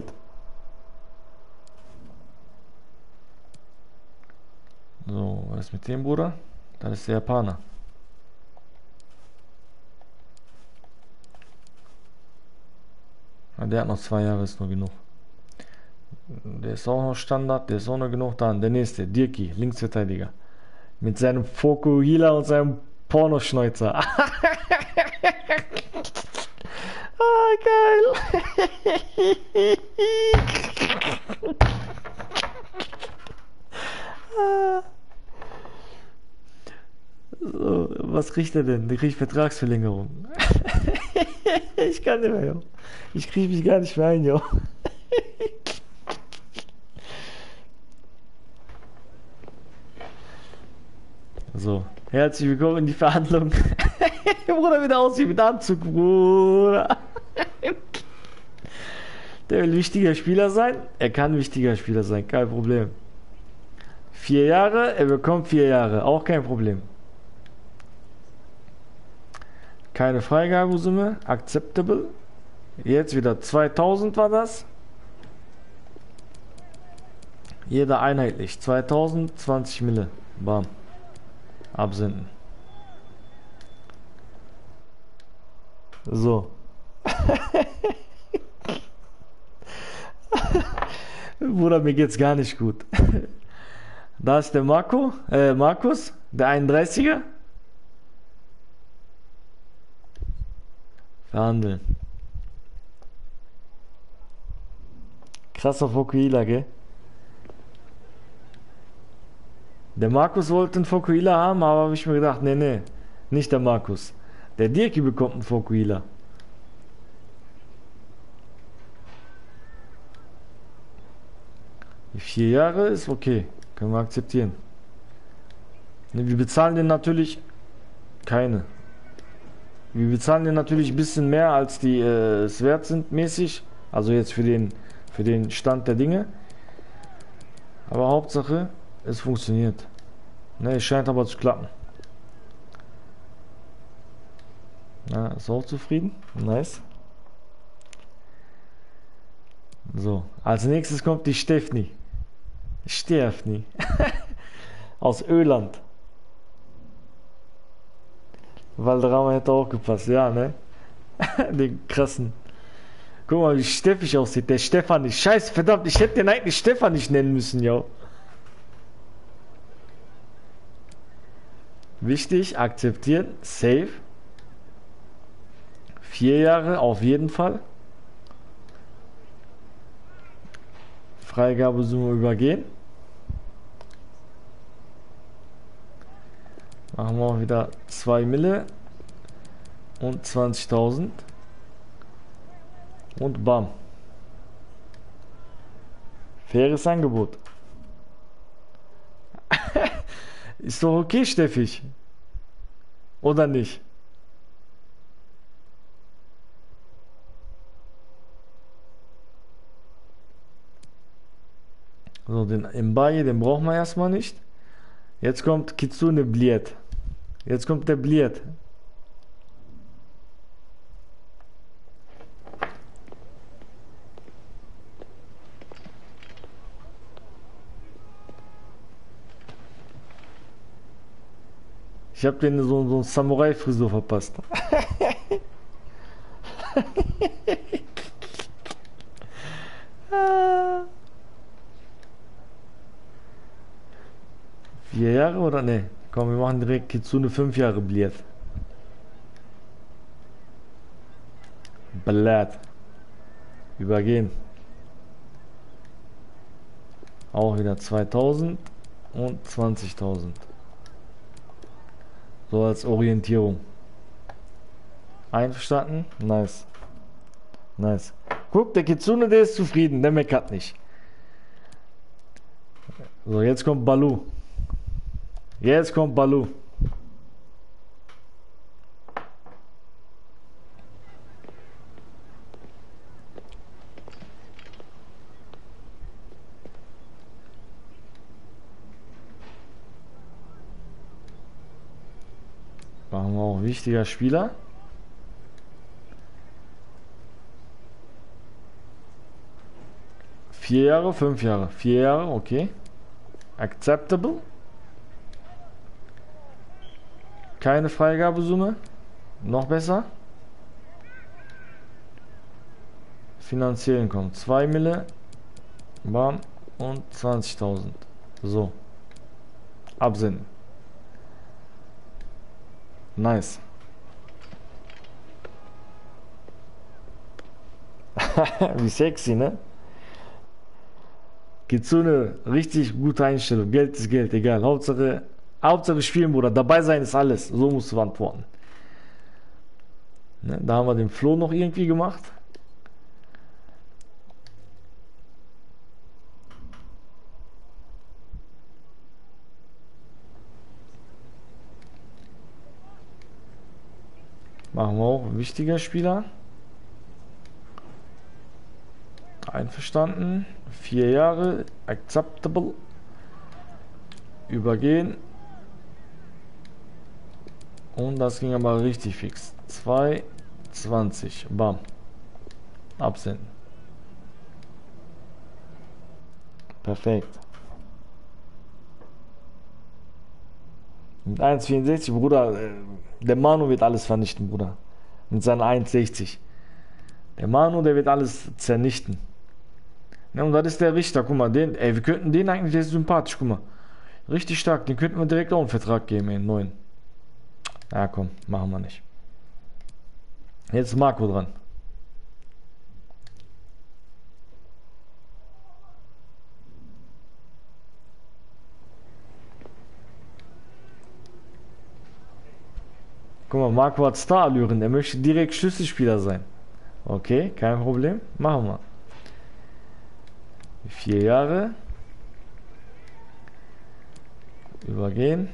So, was ist mit dem, Bruder? Das ist der Japaner. Der hat noch zwei Jahre, ist nur genug. Der ist auch noch Standard, der ist auch noch genug. Dann der nächste, Dirki, Linksverteidiger. Mit seinem Fokuhila und seinem Pornoschneuzer. Ah, geil. So, was kriegt er denn? Der kriegt Vertragsverlängerung. Ich kann nicht mehr, jo. Ich kriege mich gar nicht mehr ein, jo. So, herzlich willkommen in die Verhandlung. Bruder, wieder aussieht mit Anzug, Bruder. Der will wichtiger Spieler sein. Er kann wichtiger Spieler sein, kein Problem. Vier Jahre, er bekommt vier Jahre, auch kein Problem. Keine Freigabesumme, acceptable. Jetzt wieder zweitausend war das. Jeder einheitlich, zweitausend, zwanzig Mille. Bam. Absenden. So. Bruder, mir geht's gar nicht gut. Da ist der Marco, äh, Markus, der einunddreißiger. Verhandeln. Krasser Fokuhila, gell? Der Markus wollte einen Fokuhila haben, aber habe ich mir gedacht, nee, nee, nicht der Markus. Der Dirki bekommt einen Fokuhila. Die vier Jahre ist okay, können wir akzeptieren. Wir bezahlen den natürlich keine. Wir bezahlen den natürlich ein bisschen mehr, als die äh, es wert sind, mäßig. Also jetzt für den, für den Stand der Dinge. Aber Hauptsache, es funktioniert. Ne, es scheint aber zu klappen. Na, ist auch zufrieden. Nice. So, als nächstes kommt die Stefni. Stefni. Aus Öland. Valderrama hätte auch gepasst, ja, ne? Den krassen. Guck mal, wie steffig aussieht. Der Stefan nicht. Scheiße, verdammt, ich hätte den eigentlich Stefan nicht nennen müssen, ja. Wichtig, akzeptieren, safe. Vier Jahre auf jeden Fall. Freigabesumme übergehen. Machen wir auch wieder zwei Mille und zwanzigtausend. Und bam. Faires Angebot. Ist doch okay, Steffi. Oder nicht? So, den Mbaye, den brauchen wir erstmal nicht. Jetzt kommt Kitsune Bliet. Jetzt kommt der Bliet. Ich habe den so, so eine Samurai-Frisur verpasst. Vier Jahre oder ne? Komm, wir machen direkt Kitsune fünf Jahre Bliet. Blatt. Übergehen. Auch wieder zweitausend und zwanzigtausend. So als Orientierung. Einverstanden? Nice. Nice. Guck, der Kitsune, der ist zufrieden, der meckert nicht. So, jetzt kommt Balu. Jetzt kommt Balu. Machen wir auch wichtiger Spieler. Vier Jahre, fünf Jahre. Vier Jahre, okay. Acceptable. Keine Freigabesumme. Noch besser. Finanziellen kommt zwei Mille. Bam. Und zwanzigtausend. So. Absenden. Nice. Wie sexy, ne? Kitsune, richtig gute Einstellung. Geld ist Geld, egal. Hauptsache, Hauptsache spielen, Bruder. Dabei sein ist alles. So musst du antworten. Ne? Da haben wir den Flo noch irgendwie gemacht. Machen wir auch ein wichtiger Spieler. Einverstanden. Vier Jahre. Acceptable. Übergehen. Und das ging aber richtig fix. zwei, zwanzig. Bam. Absenden. Perfekt. Mit eins Komma vierundsechzig, Bruder, der Manu wird alles vernichten, Bruder. Mit seinen eins Komma sechzig. Der Manu, der wird alles zernichten. Ja, und das ist der Richter, guck mal, den, ey, wir könnten den eigentlich, der ist sympathisch, guck mal. Richtig stark, den könnten wir direkt auch einen Vertrag geben, ey, neuen. Ja, komm, machen wir nicht. Jetzt ist Marco dran. Guck mal, Marco hat Star-Allüren, er möchte direkt Schlüsselspieler sein. Okay, kein Problem, machen wir. Vier Jahre. Übergehen.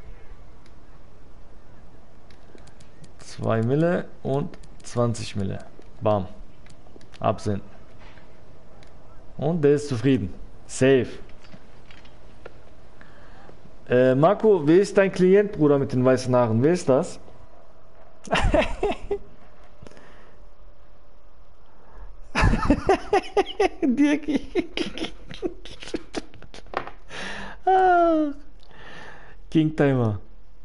Zwei Mille und zwanzig Mille. Bam. Absenden. Und der ist zufrieden. Safe. Äh, Marco, wer ist dein Klient, Bruder, mit den weißen Haaren? Wer ist das? Dirki. ah. King Timer.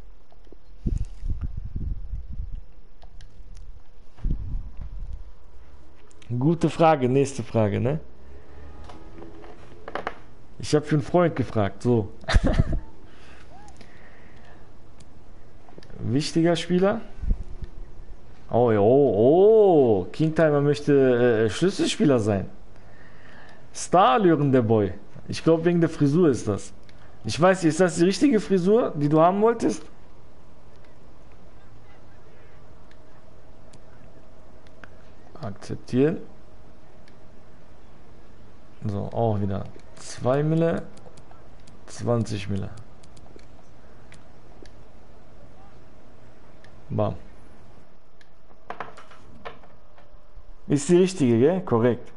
Gute Frage, nächste Frage, ne? Ich habe für einen Freund gefragt, so. Wichtiger Spieler. Oh, oh, oh. King Timer möchte äh, Schlüsselspieler sein. Starallüren, der Boy. Ich glaube, wegen der Frisur ist das. Ich weiß nicht, ist das die richtige Frisur, die du haben wolltest? Akzeptieren. So, auch wieder zwei Mille, zwanzig Mille. Bam. Ist die richtige, gell? Korrekt.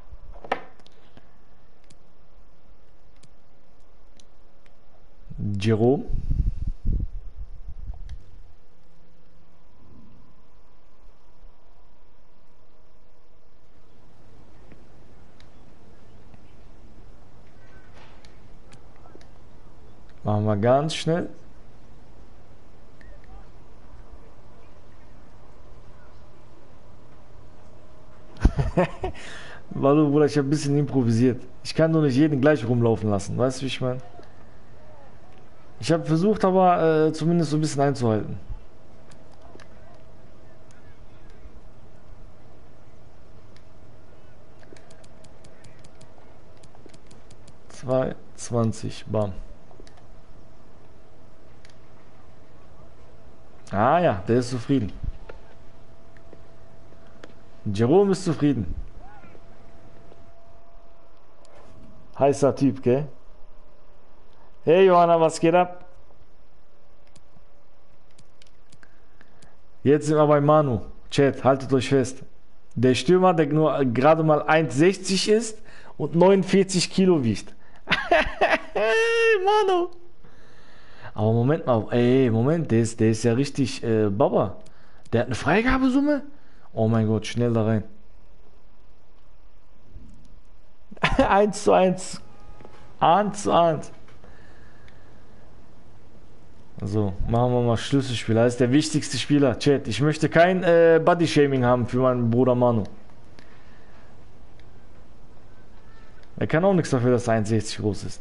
Jerome. Machen wir ganz schnell. Warte, Bruder, ich habe ein bisschen improvisiert. Ich kann nur nicht jeden gleich rumlaufen lassen. Weißt du, wie ich meine? Ich habe versucht, aber äh, zumindest so ein bisschen einzuhalten. zwei, zwanzig, bam. Ah ja, der ist zufrieden. Jerome ist zufrieden. Heißer Typ, gell? Hey Johanna, was geht ab? Jetzt sind wir bei Manu. Chat, haltet euch fest. Der Stürmer, der nur gerade mal eins sechzig ist und neunundvierzig Kilo wiegt. Manu. Aber Moment mal, ey, Moment, der ist, der ist ja richtig äh, Baba. Der hat eine Freigabesumme? Oh mein Gott, schnell da rein. eins zu eins. eins zu eins. So, machen wir mal Schlüsselspieler. Er ist der wichtigste Spieler. Chat, ich möchte kein äh, Body-Shaming haben für meinen Bruder Manu. Er kann auch nichts dafür, dass er eins sechzig groß ist.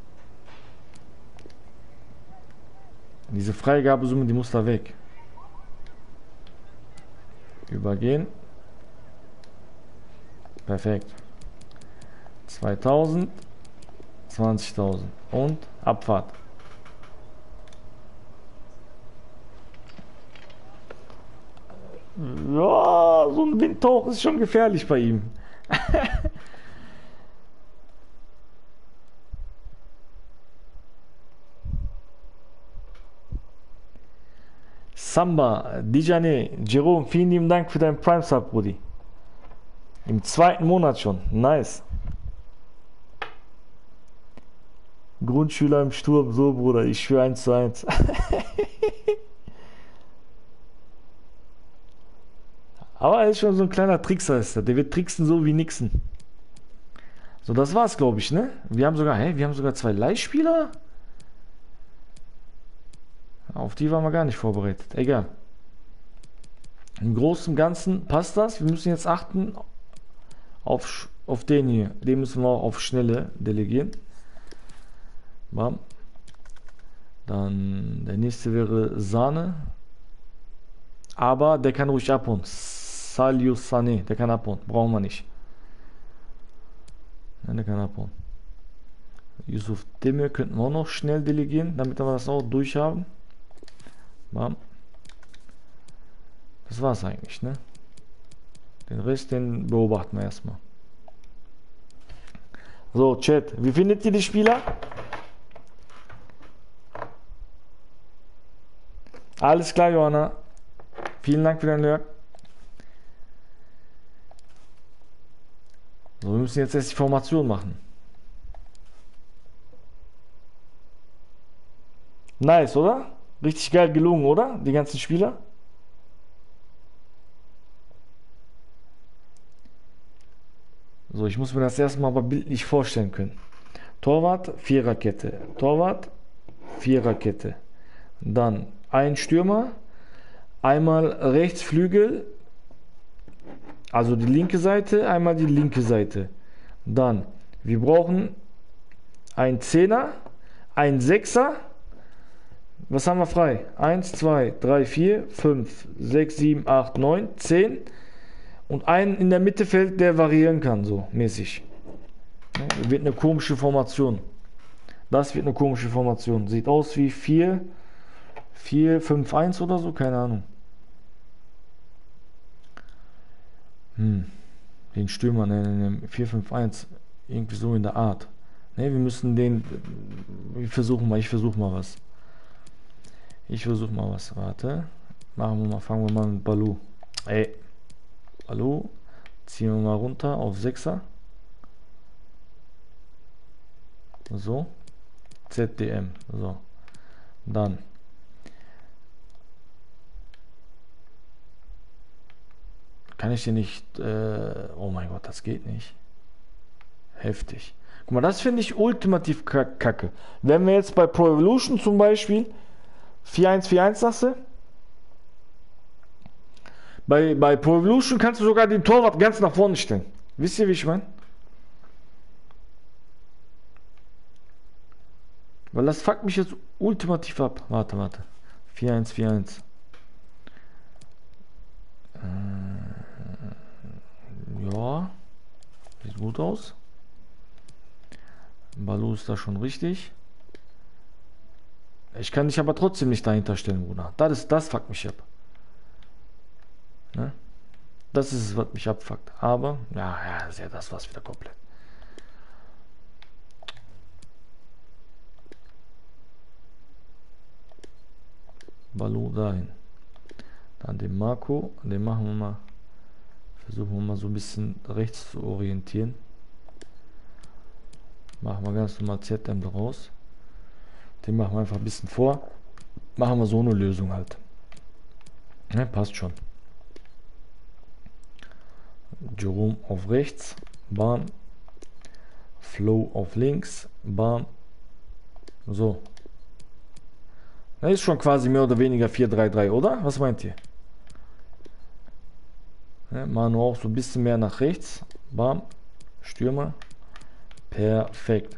Diese Freigabesumme, die muss da weg. Übergehen. Perfekt. zweitausend. zwanzigtausend. Und Abfahrt. Ja, so ein Windtauch ist schon gefährlich bei ihm. Samba, Dijane, Jerome, vielen lieben Dank für deinen Prime Sub, Brudi. Im zweiten Monat schon. Nice. Grundschüler im Sturm, so Bruder, ich schwöre eins zu eins. Aber er ist schon so ein kleiner Trickser, ist der. Der wird tricksen so wie Nixon. So, das war's, glaube ich, ne? Wir haben sogar, hä? Wir haben sogar zwei Leihspieler? Auf die waren wir gar nicht vorbereitet. Egal. Im Großen und Ganzen passt das. Wir müssen jetzt achten auf, auf den hier. Den müssen wir auch auf Schnelle delegieren. Bam. Dann der nächste wäre Sahne. Aber der kann ruhig abhauen. Salih Sané, der kann abhauen. Brauchen wir nicht. Nein, der kann abhauen. Yusuf Demir könnten wir auch noch schnell delegieren, damit wir das auch durchhaben. Bam. Das war's eigentlich, ne? Den Rest, den beobachten wir erstmal. So, Chat, wie findet ihr die Spieler? Alles klar, Johanna. Vielen Dank für dein Lurk. So, wir müssen jetzt erst die Formation machen. Nice, oder? Richtig geil gelungen, oder? Die ganzen Spieler. So, ich muss mir das erstmal aber bildlich vorstellen können. Torwart, Viererkette. Torwart, Viererkette. Dann ein Stürmer. Einmal Rechtsflügel. Also die linke Seite, einmal die linke Seite. Dann, wir brauchen ein Zehner, ein Sechser. Was haben wir frei? eins, zwei, drei, vier, fünf, sechs, sieben, acht, neun, zehn. Und einen in der Mitte fällt, der variieren kann, so mäßig. Ne? Wird eine komische Formation. Das wird eine komische Formation. Sieht aus wie vier, vier, fünf, eins oder so, keine Ahnung. Hm. Den Stürmer, ne, ne, vier fünf eins. Irgendwie so in der Art. Ne, wir müssen den. Wir versuchen mal, ich versuche mal was. Ich versuche mal was. Warte. Machen wir mal, fangen wir mal mit Balu. Ey. Balu. Ziehen wir mal runter auf sechser. So. Z D M. So. Dann. Kann ich den nicht. Äh, oh mein Gott, das geht nicht. Heftig. Guck mal, das finde ich ultimativ kacke. Wenn wir jetzt bei Pro Evolution zum Beispiel vier eins vier eins sagst du, bei, bei Pro Evolution kannst du sogar den Torwart ganz nach vorne stellen. Wisst ihr, wie ich meine? Weil das fuckt mich jetzt ultimativ ab. Warte, warte. vier eins vier eins. Äh, ja. Sieht gut aus. Balu ist da schon richtig. Ich kann dich aber trotzdem nicht dahinter stellen, Bruder. Das ist, das fuckt mich ab. Ne? Das ist es, was mich abfuckt. Aber, ja, ja, ist ja das was wieder komplett. Balu dahin. Dann den Marco, den machen wir mal. Versuchen wir mal so ein bisschen rechts zu orientieren. Machen wir ganz normal Z M draus. Den machen wir einfach ein bisschen vor. Machen wir so eine Lösung halt. Ja, passt schon. Jerome auf rechts. Bam. Flow auf links. Bam. So. Das ist schon quasi mehr oder weniger vier drei drei, oder? Was meint ihr? Ja, Manu auch so ein bisschen mehr nach rechts. Bam. Stürmer. Perfekt.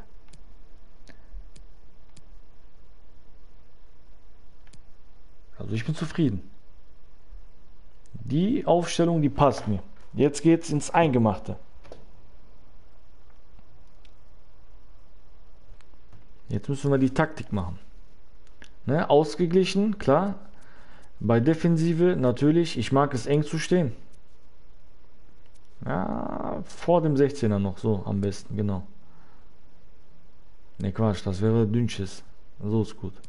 Also ich bin zufrieden. Die Aufstellung, die passt mir. Jetzt geht's ins Eingemachte. Jetzt müssen wir die Taktik machen. Ne, ausgeglichen, klar. Bei Defensive natürlich, ich mag es eng zu stehen. Ja, vor dem sechzehner noch, so am besten, genau. Ne, Quatsch, das wäre Dünnschiss. So ist gut.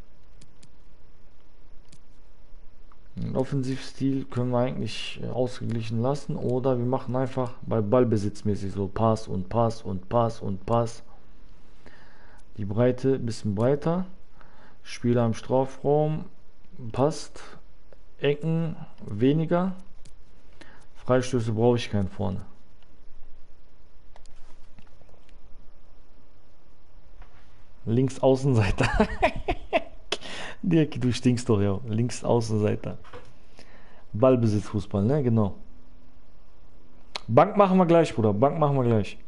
Den Offensivstil können wir eigentlich ausgeglichen lassen. Oder wir machen einfach bei Ballbesitzmäßig so Pass und Pass und Pass und Pass. Die Breite ein bisschen breiter. Spieler im Strafraum passt. Ecken weniger. Freistöße brauche ich keinen vorne. Links Außenseiter. Dirk, du stinkst doch, ja. Links Außenseiter. Ballbesitzfußball, ne? Genau. Bank machen wir gleich, Bruder. Bank machen wir gleich.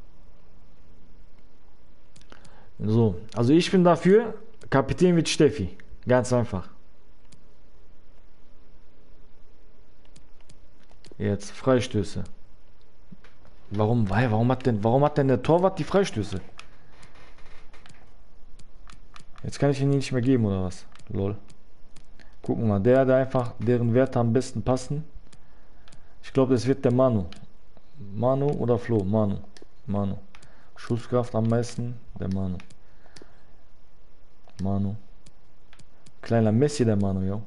So, also ich bin dafür, Kapitän mit Steffi. Ganz einfach. Jetzt Freistöße. Warum, weil, warum hat denn, warum hat denn der Torwart die Freistöße? Jetzt kann ich ihn nicht mehr geben, oder was? Lol. Gucken wir mal, der, der einfach, deren Werte am besten passen. Ich glaube, das wird der Manu. Manu oder Flo? Manu. Manu. Schusskraft am meisten, der Manu. Manu. Kleiner Messi, der Manu, ja.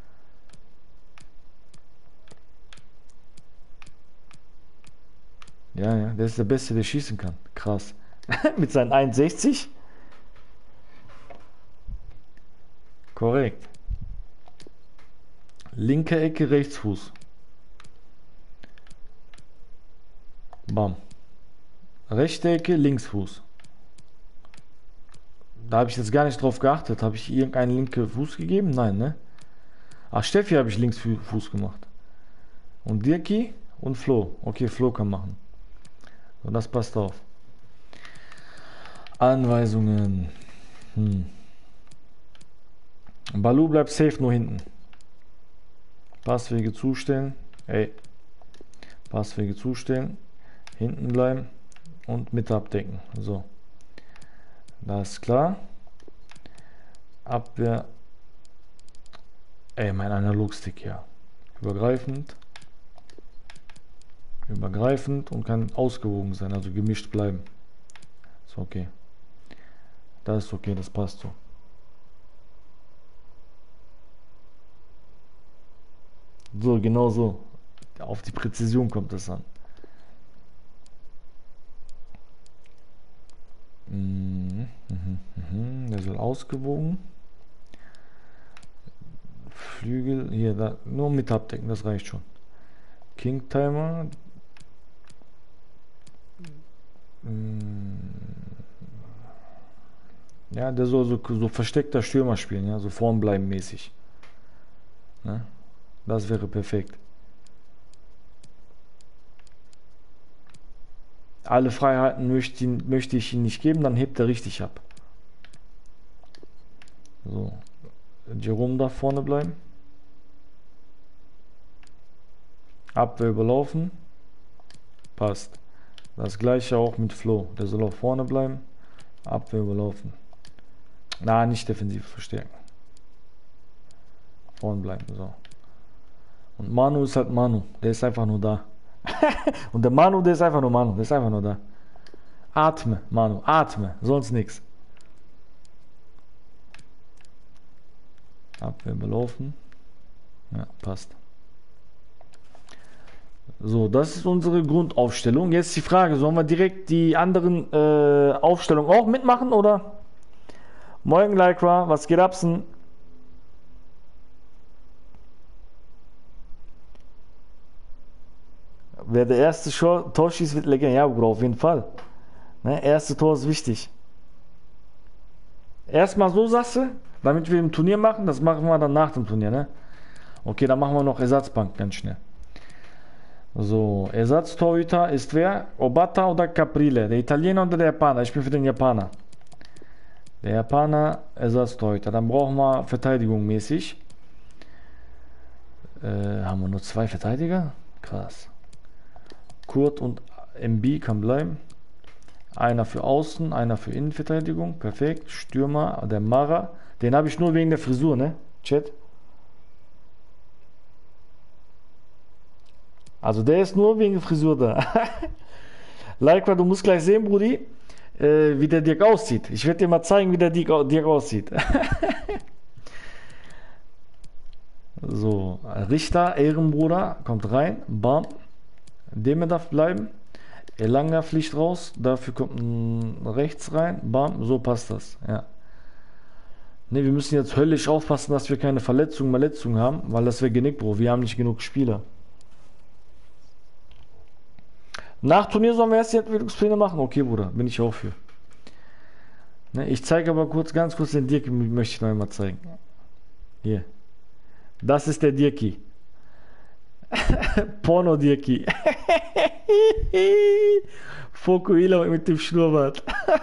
Ja, ja, der ist der Beste, der schießen kann. Krass. Mit seinen eins sechzig. Korrekt. Linke Ecke, Rechtsfuß. Bam. Rechte Ecke, Linksfuß. Da habe ich jetzt gar nicht drauf geachtet. Habe ich irgendeinen linken Fuß gegeben? Nein, ne? Ach, Steffi habe ich Linksfuß gemacht. Und Dirki und Flo. Okay, Flo kann machen. So, das passt auf. Anweisungen. Hm. Balu bleibt safe nur hinten. Passwege zustellen. Ey. Passwege zustellen. Hinten bleiben. und Mitte abdecken. So. Das ist klar. Abwehr. Ey, mein Analogstick hier. Übergreifend. Übergreifend und kann ausgewogen sein, also gemischt bleiben. Ist okay. Das ist okay, das passt so. So, genau so. Auf die Präzision kommt es an. Mhm, mhm, mhm. Der soll ausgewogen. Flügel, hier, da, nur mit abdecken, das reicht schon. King Timer. Ja, der soll so, so versteckter Stürmer spielen, ja, so vorn bleiben mäßig. Ne? Das wäre perfekt. Alle Freiheiten möchte, möchte ich ihm nicht geben, dann hebt er richtig ab. So. Jerome darf vorne bleiben. Abwehr überlaufen. Passt. Das gleiche auch mit Flo. Der soll auch vorne bleiben. Abwehr überlaufen. Na, nicht defensiv verstärken. Vorne bleiben. So. Und Manu ist halt Manu. Der ist einfach nur da. Und der Manu, der ist einfach nur Manu. Der ist einfach nur da. Atme, Manu. Atme. Sonst nichts. Abwehr überlaufen. Ja, passt. So, das ist unsere Grundaufstellung. Jetzt die Frage, sollen wir direkt die anderen äh, Aufstellungen auch mitmachen, oder? Moin, Lycra, was geht absen? Wer der erste Tor schießt, wird Legende. Ja, Bro, auf jeden Fall. Ne, erste Tor ist wichtig. Erstmal so, sagst du, damit wir im Turnier machen, das machen wir dann nach dem Turnier, ne? Okay, dann machen wir noch Ersatzbank ganz schnell. So, Ersatztorhüter ist wer? Obata oder Caprile? Der Italiener oder der Japaner? Ich bin für den Japaner. Der Japaner, Ersatztorhüter. Dann brauchen wir Verteidigung mäßig. Äh, haben wir nur zwei Verteidiger? Krass. Kurt und M B kann bleiben. Einer für Außen, einer für Innenverteidigung. Perfekt. Stürmer, der Mara. Den habe ich nur wegen der Frisur, ne? Chat. Also der ist nur wegen der Frisur da. Lycra, du musst gleich sehen, Brudi, äh, wie der Dirk aussieht. Ich werde dir mal zeigen, wie der Dirk, Dirk aussieht. So, Richter, Ehrenbruder, kommt rein. Bam. Deme darf bleiben. Elanga fliegt raus. Dafür kommt ein rechts rein. Bam. So passt das. Ja. Ne, wir müssen jetzt höllisch aufpassen, dass wir keine Verletzungen, Verletzungen haben, weil das wäre Genick, Bro. Wir haben nicht genug Spieler. Nach Turnier sollen wir erst die Entwicklungspläne machen? Okay, Bruder, bin ich auch für. Ne, ich zeige aber kurz, ganz kurz den Dirki, möchte ich noch einmal zeigen. Hier. Das ist der Dirki. Porno Dirki. Fokuhila mit dem Schnurrbart.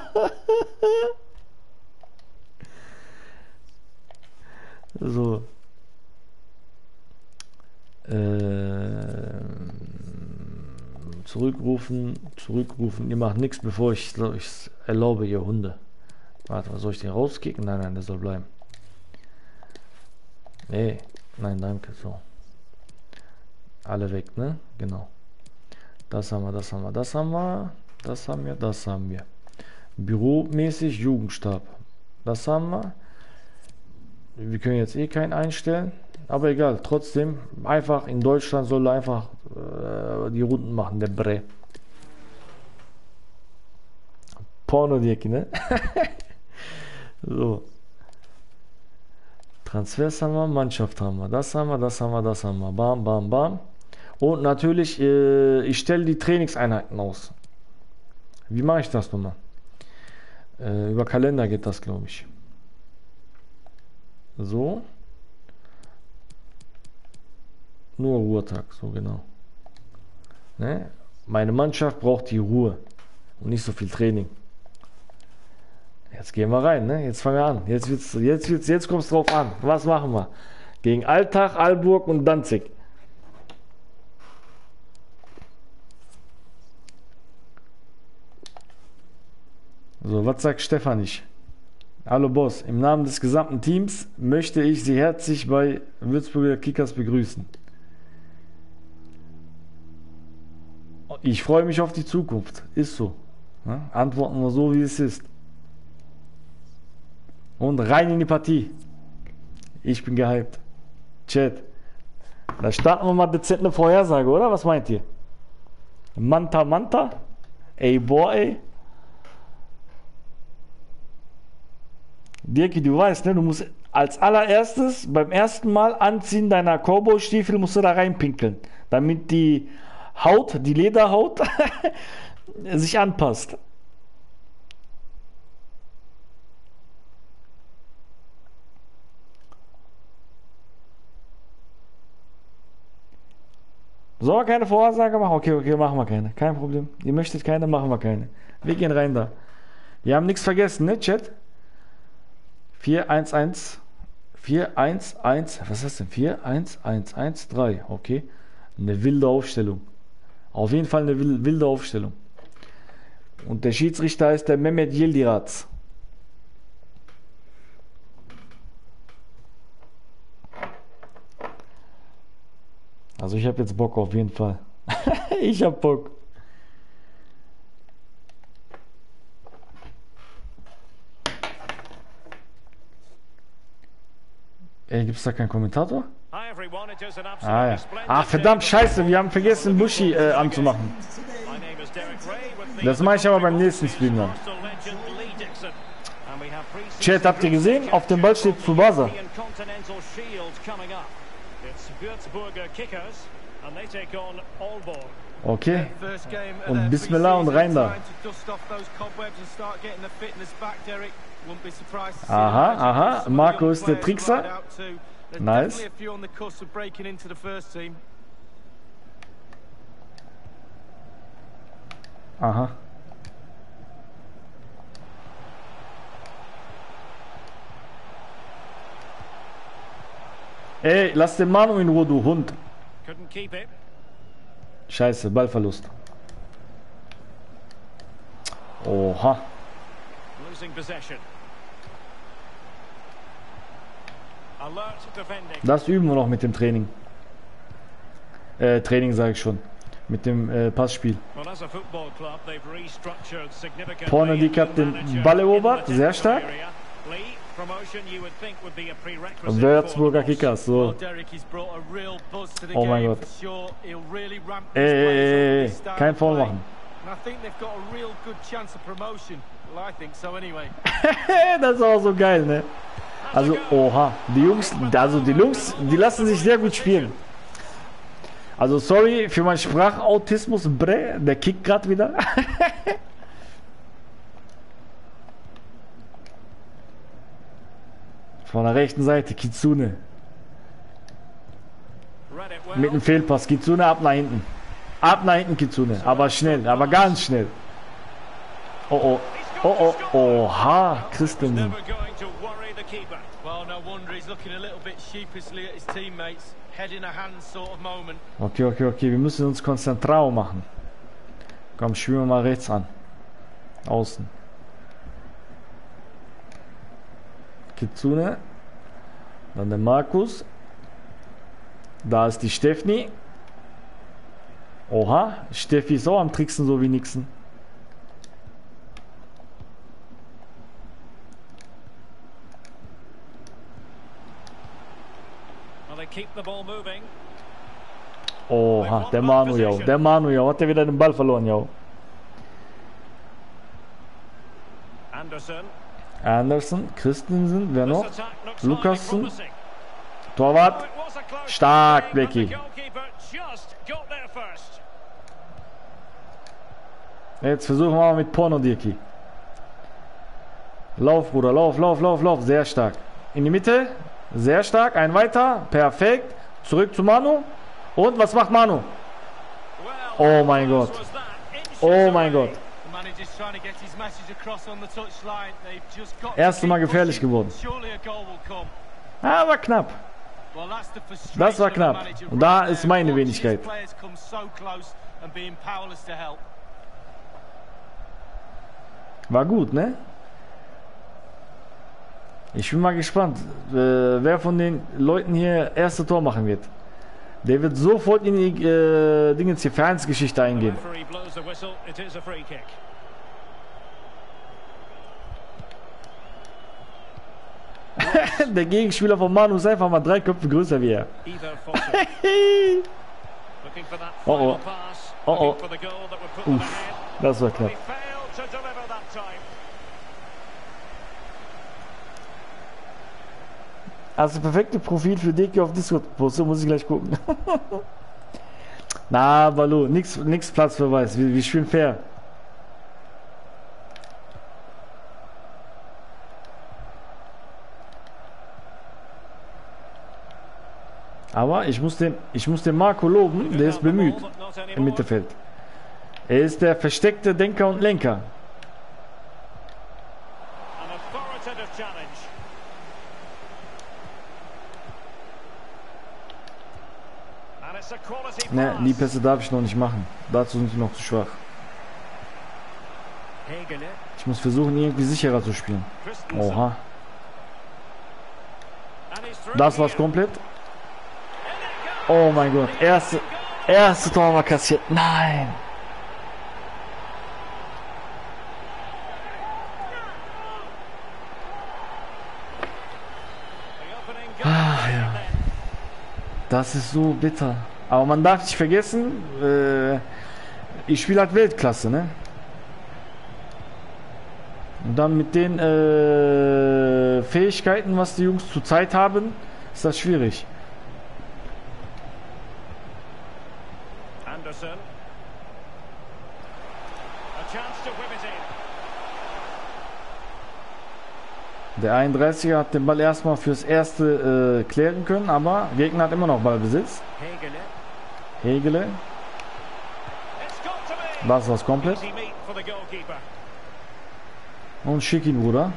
So. Ähm. Zurückrufen, zurückrufen. Ihr macht nichts, bevor ich, ich erlaube, ihr Hunde. Warte, was soll ich den rauskicken? Nein, nein, der soll bleiben. Nee, nein, danke. So. Alle weg, ne? Genau. Das haben wir, das haben wir, das haben wir, das haben wir, das haben wir. Büromäßig Jugendstab. Das haben wir. Wir können jetzt eh keinen einstellen. Aber egal, trotzdem, einfach in Deutschland soll er einfach äh, die Runden machen, der Bre. Porno-Dirki, ne? So. Transfers haben wir, Mannschaft haben wir, das haben wir, das haben wir, das haben wir. Bam, bam, bam. Und natürlich, äh, ich stelle die Trainingseinheiten aus. Wie mache ich das nochmal? Äh, über Kalender geht das, glaube ich. So. Nur Ruhetag, so genau. Ne? Meine Mannschaft braucht die Ruhe und nicht so viel Training. Jetzt gehen wir rein, ne? Jetzt fangen wir an. Jetzt wird's, jetzt wird's, jetzt kommt's drauf an. Was machen wir? Gegen Altach, Alburg und Danzig. So, was sagt Stefanich? Hallo Boss, im Namen des gesamten Teams möchte ich Sie herzlich bei Würzburger Kickers begrüßen. Ich freue mich auf die Zukunft. Ist so. Ja? Antworten wir so, wie es ist. Und rein in die Partie. Ich bin gehypt. Chat. Da starten wir mal dezent eine Vorhersage, oder? Was meint ihr? Manta Manta? Ey, boah, ey. Dirki, du weißt, ne? Du musst als allererstes beim ersten Mal Anziehen deiner Cowboy-Stiefel musst du da reinpinkeln. Damit die Haut, die Lederhaut sich anpasst. Sollen wir keine Vorhersage machen? Okay, okay, machen wir keine. Kein Problem. Ihr möchtet keine, machen wir keine. Wir gehen rein da. Wir haben nichts vergessen, ne, Chat? vier eins eins. vier eins eins. Was ist das denn? vier eins eins eins drei. Okay. Eine wilde Aufstellung. Auf jeden Fall eine wilde Aufstellung. Und der Schiedsrichter ist der Mehmet Yildiraz. Also ich habe jetzt Bock auf jeden Fall. Ich habe Bock. Ey, gibt es da keinen Kommentator? Ah ja. Ah, verdammt, scheiße, wir haben vergessen, Bushi äh, anzumachen. Das mache ich aber beim nächsten Stream dann. Chat, habt ihr gesehen? Auf dem Ball steht Tsubasa. Okay. Und Bismillah und rein da. Aha, aha. Marco ist der Trickser. Nice. Aha. Ey, lass den Manu in Ruhe, du Hund. Scheiße, Ballverlust. Oha. Das üben wir noch mit dem Training. Äh, Training sage ich schon. Mit dem äh, Passspiel. Vorne die hat den Ball erobert, sehr stark. Würzburger Kickers, so. Oh mein Gott. Ey, ey, ey, kein Foul machen. Das ist auch so geil, ne? Also, oha, die Jungs, also die Jungs, die lassen sich sehr gut spielen. Also, sorry für meinen Sprachautismus, bre, der kickt gerade wieder. Von der rechten Seite, Kitsune. Mit dem Fehlpass, Kitsune ab nach hinten. Ab nach hinten, Kitsune, aber schnell, aber ganz schnell. Oh, oh, oh, oh, oha, Christen. Okay, okay, okay, wir müssen uns konzentrieren machen. Komm, schwimmen wir mal rechts an. Außen. Kitsune. Dann der Markus. Da ist die Steffi. Oha, Steffi ist auch am Tricksen so wie Nixon. Oha, der Manu, ja. Der Manu, ja. Hat er wieder den Ball verloren, ja. Anderson. Anderson, Christensen, wer noch? Lukassen. Torwart. Stark, Becky. Jetzt versuchen wir mal mit Porno Dirki. Lauf, Bruder, lauf, lauf, lauf, lauf. Sehr stark. In die Mitte. Sehr stark. Ein weiter. Perfekt. Zurück zu Manu. Und was macht Manu? Oh mein Gott. Oh mein Gott. Erste Mal gefährlich geworden. Aber knapp. Das war knapp. Und da ist meine Wenigkeit. War gut, ne? Ich bin mal gespannt, äh, wer von den Leuten hier erste Tor machen wird. Der wird sofort in die äh, Dingens hier Vereinsgeschichte eingehen. Der Gegenspieler von Manu ist einfach mal drei Köpfe größer wie er. Oh oh. Oh oh. Uff, das war knapp. Also perfekte Profil für Deki auf Discord posten, muss ich gleich gucken. Na, Balu, nix, nix Platzverweis, wir, wir spielen fair. Aber ich muss den, ich muss den Marco loben, der ist bemüht im Mittelfeld. Er ist der versteckte Denker und Lenker. Ne, die Pässe darf ich noch nicht machen. Dazu sind sie noch zu schwach. Ich muss versuchen, irgendwie sicherer zu spielen. Oha. Das war's komplett. Oh mein Gott. Erste, erste Tor war kassiert. Nein. Ah, ja. Das ist so bitter. Aber man darf nicht vergessen, äh, ich spiele halt Weltklasse, ne? Und dann mit den äh, Fähigkeiten, was die Jungs zurzeit haben, ist das schwierig. Anderson. A chance to whip it in. Der einunddreißiger hat den Ball erstmal fürs erste äh, klären können, aber Gegner hat immer noch Ballbesitz. Hegele. Hegele. Das war's komplett. Und schick ihn, Bruder.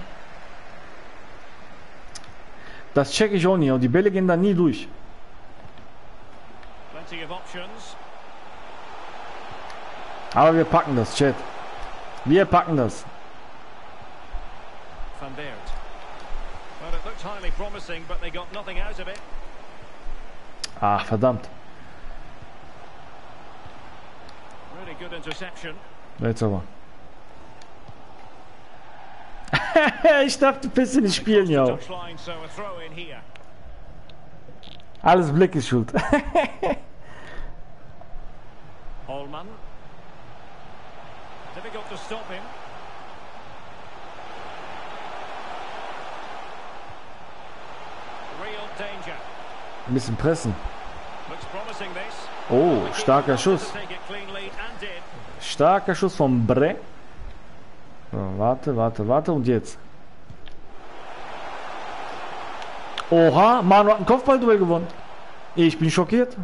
Das check ich auch nie. Und die Bälle gehen da nie durch. Aber wir packen das, Chat. Wir packen das. Ach, verdammt. Jetzt aber. Ich darf die Pisse nicht spielen, ja. Alles Blick ist schuld. Ein bisschen pressen. Oh, starker Schuss. Starker Schuss vom Bre. So, warte, warte, warte und jetzt. Oha, Manu hat ein Kopfballduell gewonnen. Ich bin schockiert.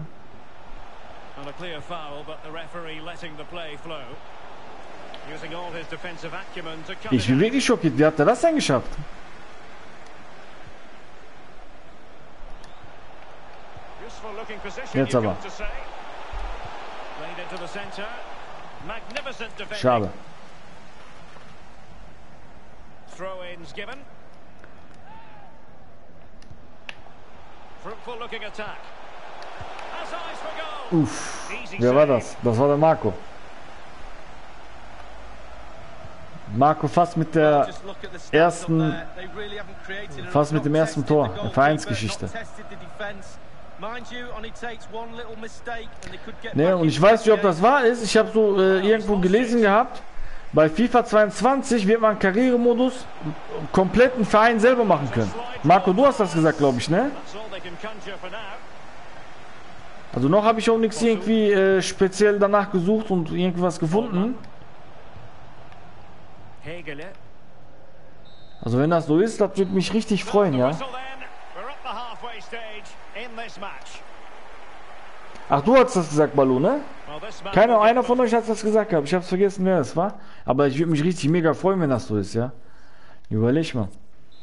Ich bin wirklich schockiert. Wie hat er das denn geschafft? Jetzt aber. Schade. Uff, wer war das? Das war der Marco. Marco fast mit der ersten, fast mit dem ersten Tor der Vereinsgeschichte. Ne, und ich weiß nicht, ob das wahr ist. Ich habe so äh, irgendwo gelesen gehabt, bei FIFA zweiundzwanzig wird man Karrieremodus komplett einen Verein selber machen können. Marco, du hast das gesagt, glaube ich, ne? Also noch habe ich auch nichts irgendwie äh, speziell danach gesucht und irgendwas gefunden. Also wenn das so ist, das würde mich richtig freuen, ja. Ach, du hast das gesagt, Balu, ne? Keiner, einer von euch hat das gesagt gehabt. Ich habe vergessen, wer es war. Aber ich würde mich richtig mega freuen, wenn das so ist, ja. Überleg mal.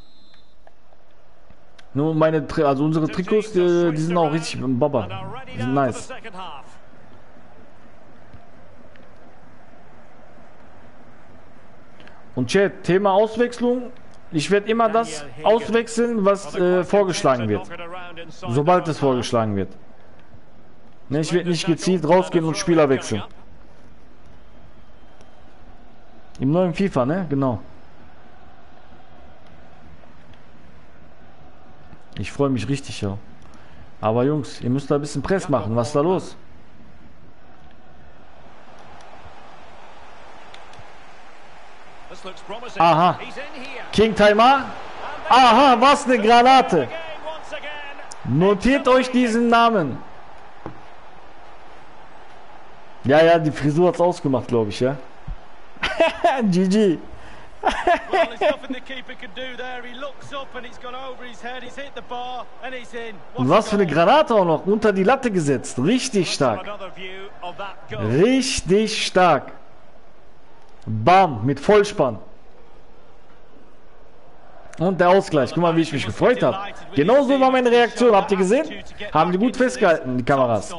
Nur meine, also unsere Trikots, die, die sind auch richtig Baba. Die sind nice. Und Chat, Thema Auswechslung. Ich werde immer das auswechseln, was äh, vorgeschlagen wird. Sobald es vorgeschlagen wird. Ne, ich werde nicht gezielt rausgehen und Spieler wechseln. Im neuen FIFA, ne? Genau. Ich freue mich richtig, ja. Aber Jungs, ihr müsst da ein bisschen Press machen. Was ist da los? Aha. King Timer. Aha, was eine Granate. Notiert euch diesen Namen. Ja, ja, die Frisur hat's ausgemacht, glaube ich, ja. G G. Und was für eine Granate auch noch. Unter die Latte gesetzt. Richtig stark. Richtig stark. Bam, mit Vollspann. Und der Ausgleich. Guck mal, wie ich mich gefreut habe. Genauso war meine Reaktion. Habt ihr gesehen? Haben die gut festgehalten, die Kameras.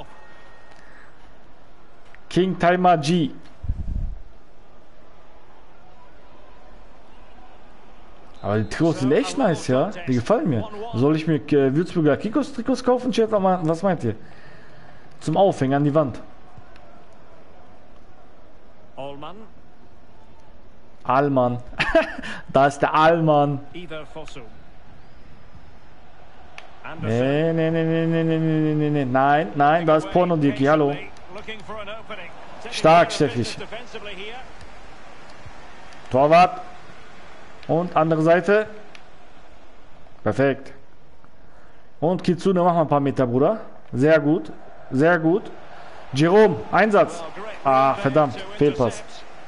King Timer G. Aber die Trikots sind echt nice, ja. Die gefallen mir. Soll ich mir äh, Würzburger Kickos Trikots kaufen, Chat? Was meint ihr? Zum Aufhängen an die Wand. Allman. Allman. Da ist der Allman. Nee, nee, nee, nee, nee, nee, nee, nee, nee. Nein, nein, da ist Pornodiki. Hallo. Stark, Steffi. Torwart. Und andere Seite. Perfekt. Und Kitsune, mach mal ein paar Meter, Bruder. Sehr gut. Sehr gut. Jerome, Einsatz. Ah, verdammt. Fehlpass.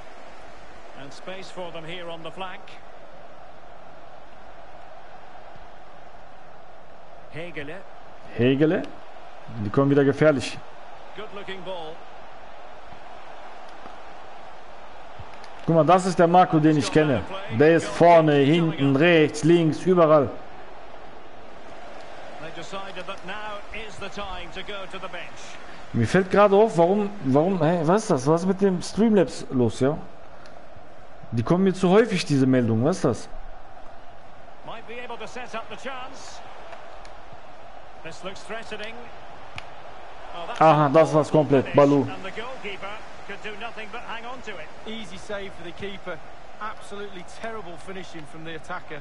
Hegele. Die kommen wieder gefährlich. Guck mal, das ist der Marco, den ich kenne. Der ist vorne, hinten, rechts, links, überall. Mir fällt gerade auf, warum, warum, hey, was ist das? Was ist mit dem Streamlabs los, ja? Die kommen mir zu häufig, diese Meldungen, was ist das? Aha, das war's komplett, Balu. Could do nothing but hang on to it. Easy save for the keeper. Absolutely terrible finishing from the attacker.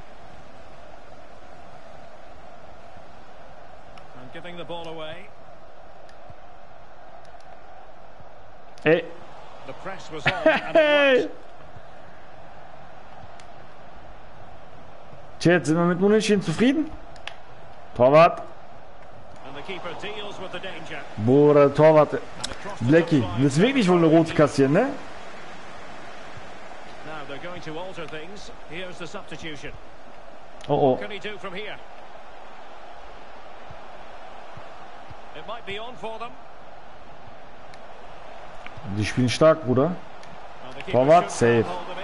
And giving the ball away. Hey. The press was on and it worked. Chat, sind wir mit Unentschieden zufrieden? Torwart. And the keeper deals with the danger. Bruder, Torwart. Blackie, willst du wirklich wohl eine rote kassieren, ne? Now they're going to alter things. Here's the substitution. Oh oh. What can he do from here? It might be on for them. Die spielen stark, Bruder. Torwart, safe.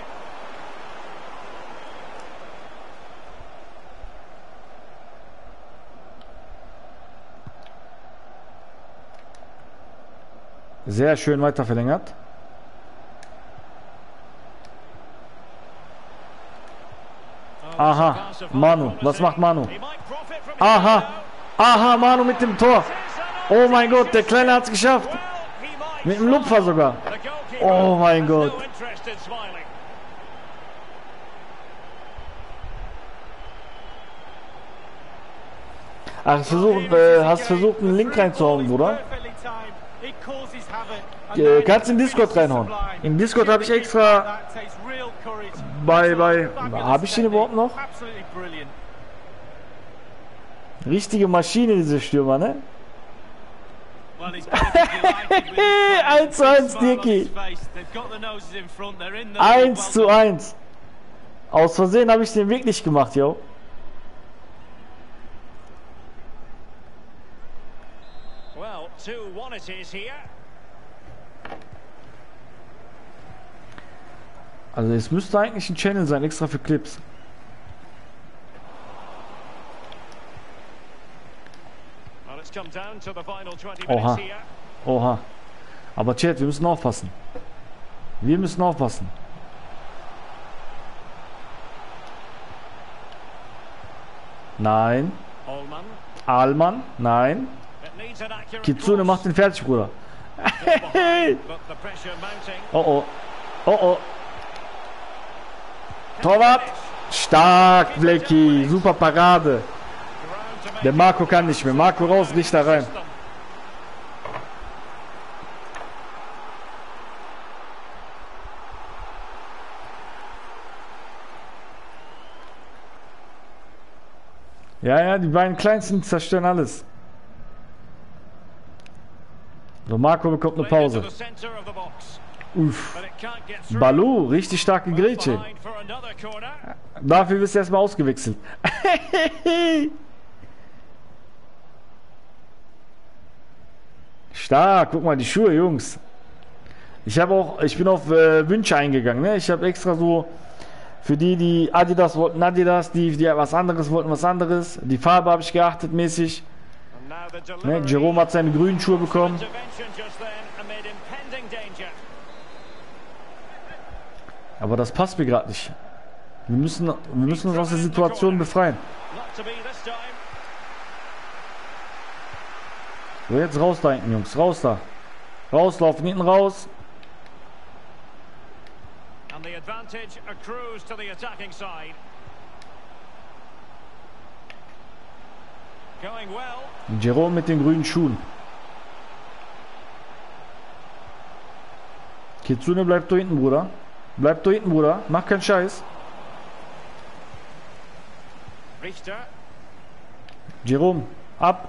Sehr schön weiter verlängert. Aha, Manu. Was macht Manu? Aha, aha, Manu mit dem Tor. Oh mein Gott, der Kleine hat es geschafft. Mit dem Lupfer sogar. Oh mein Gott. Ach, versucht, äh, hast versucht, einen Link reinzuhauen, Bruder? Äh, kannst in Discord reinhauen. Im Discord habe ich extra bei, bei, habe ich den überhaupt noch? Richtige Maschine, diese Stürmer, ne? eins zu eins, Dirki. eins zu eins. Aus Versehen habe ich den wirklich gemacht, yo. Also es müsste eigentlich ein Channel sein, extra für Clips. Oha. Oha. Aber Chat, wir müssen aufpassen. Wir müssen aufpassen. Nein. Allman. Alman. Nein. It needs an accurate Kitsune cross. macht den fertig, Bruder. Still behind, but the pressure mounting. Oh oh. Oh oh. Torwart. Stark, Flecki. Super Parade. Ground to make Der Marco kann nicht mehr. Marco raus, Richter rein. system. Ja, ja, die beiden Kleinsten zerstören alles. So, Marco bekommt eine Played into Pause. the center of the box, Uff. but it can't get through. Balu, richtig starke Well Grätsche. behind for another corner. Dafür wirst du erstmal ausgewechselt. Stark, guck mal die Schuhe, Jungs. Ich habe auch, ich bin auf äh, Wünsche eingegangen, ne? Ich habe extra so für die, die Adidas wollten Adidas, die, die was anderes wollten was anderes. Die Farbe habe ich geachtet mäßig. And now the Ne? delivery. Jerome hat seine grünen Schuhe bekommen. Intervention just then amid impending danger. Aber das passt mir gerade nicht. Wir müssen, wir müssen uns aus der Situation befreien. Not to be this time. So, jetzt raus da hinten, Jungs. Raus da. Rauslaufen, hinten raus. And the advantage accrues to the attacking side. Going well. Jerome mit den grünen Schuhen. Kitsune, bleib da hinten, Bruder. Bleib da hinten, Bruder. Mach keinen Scheiß. Richter. Jerome, ab.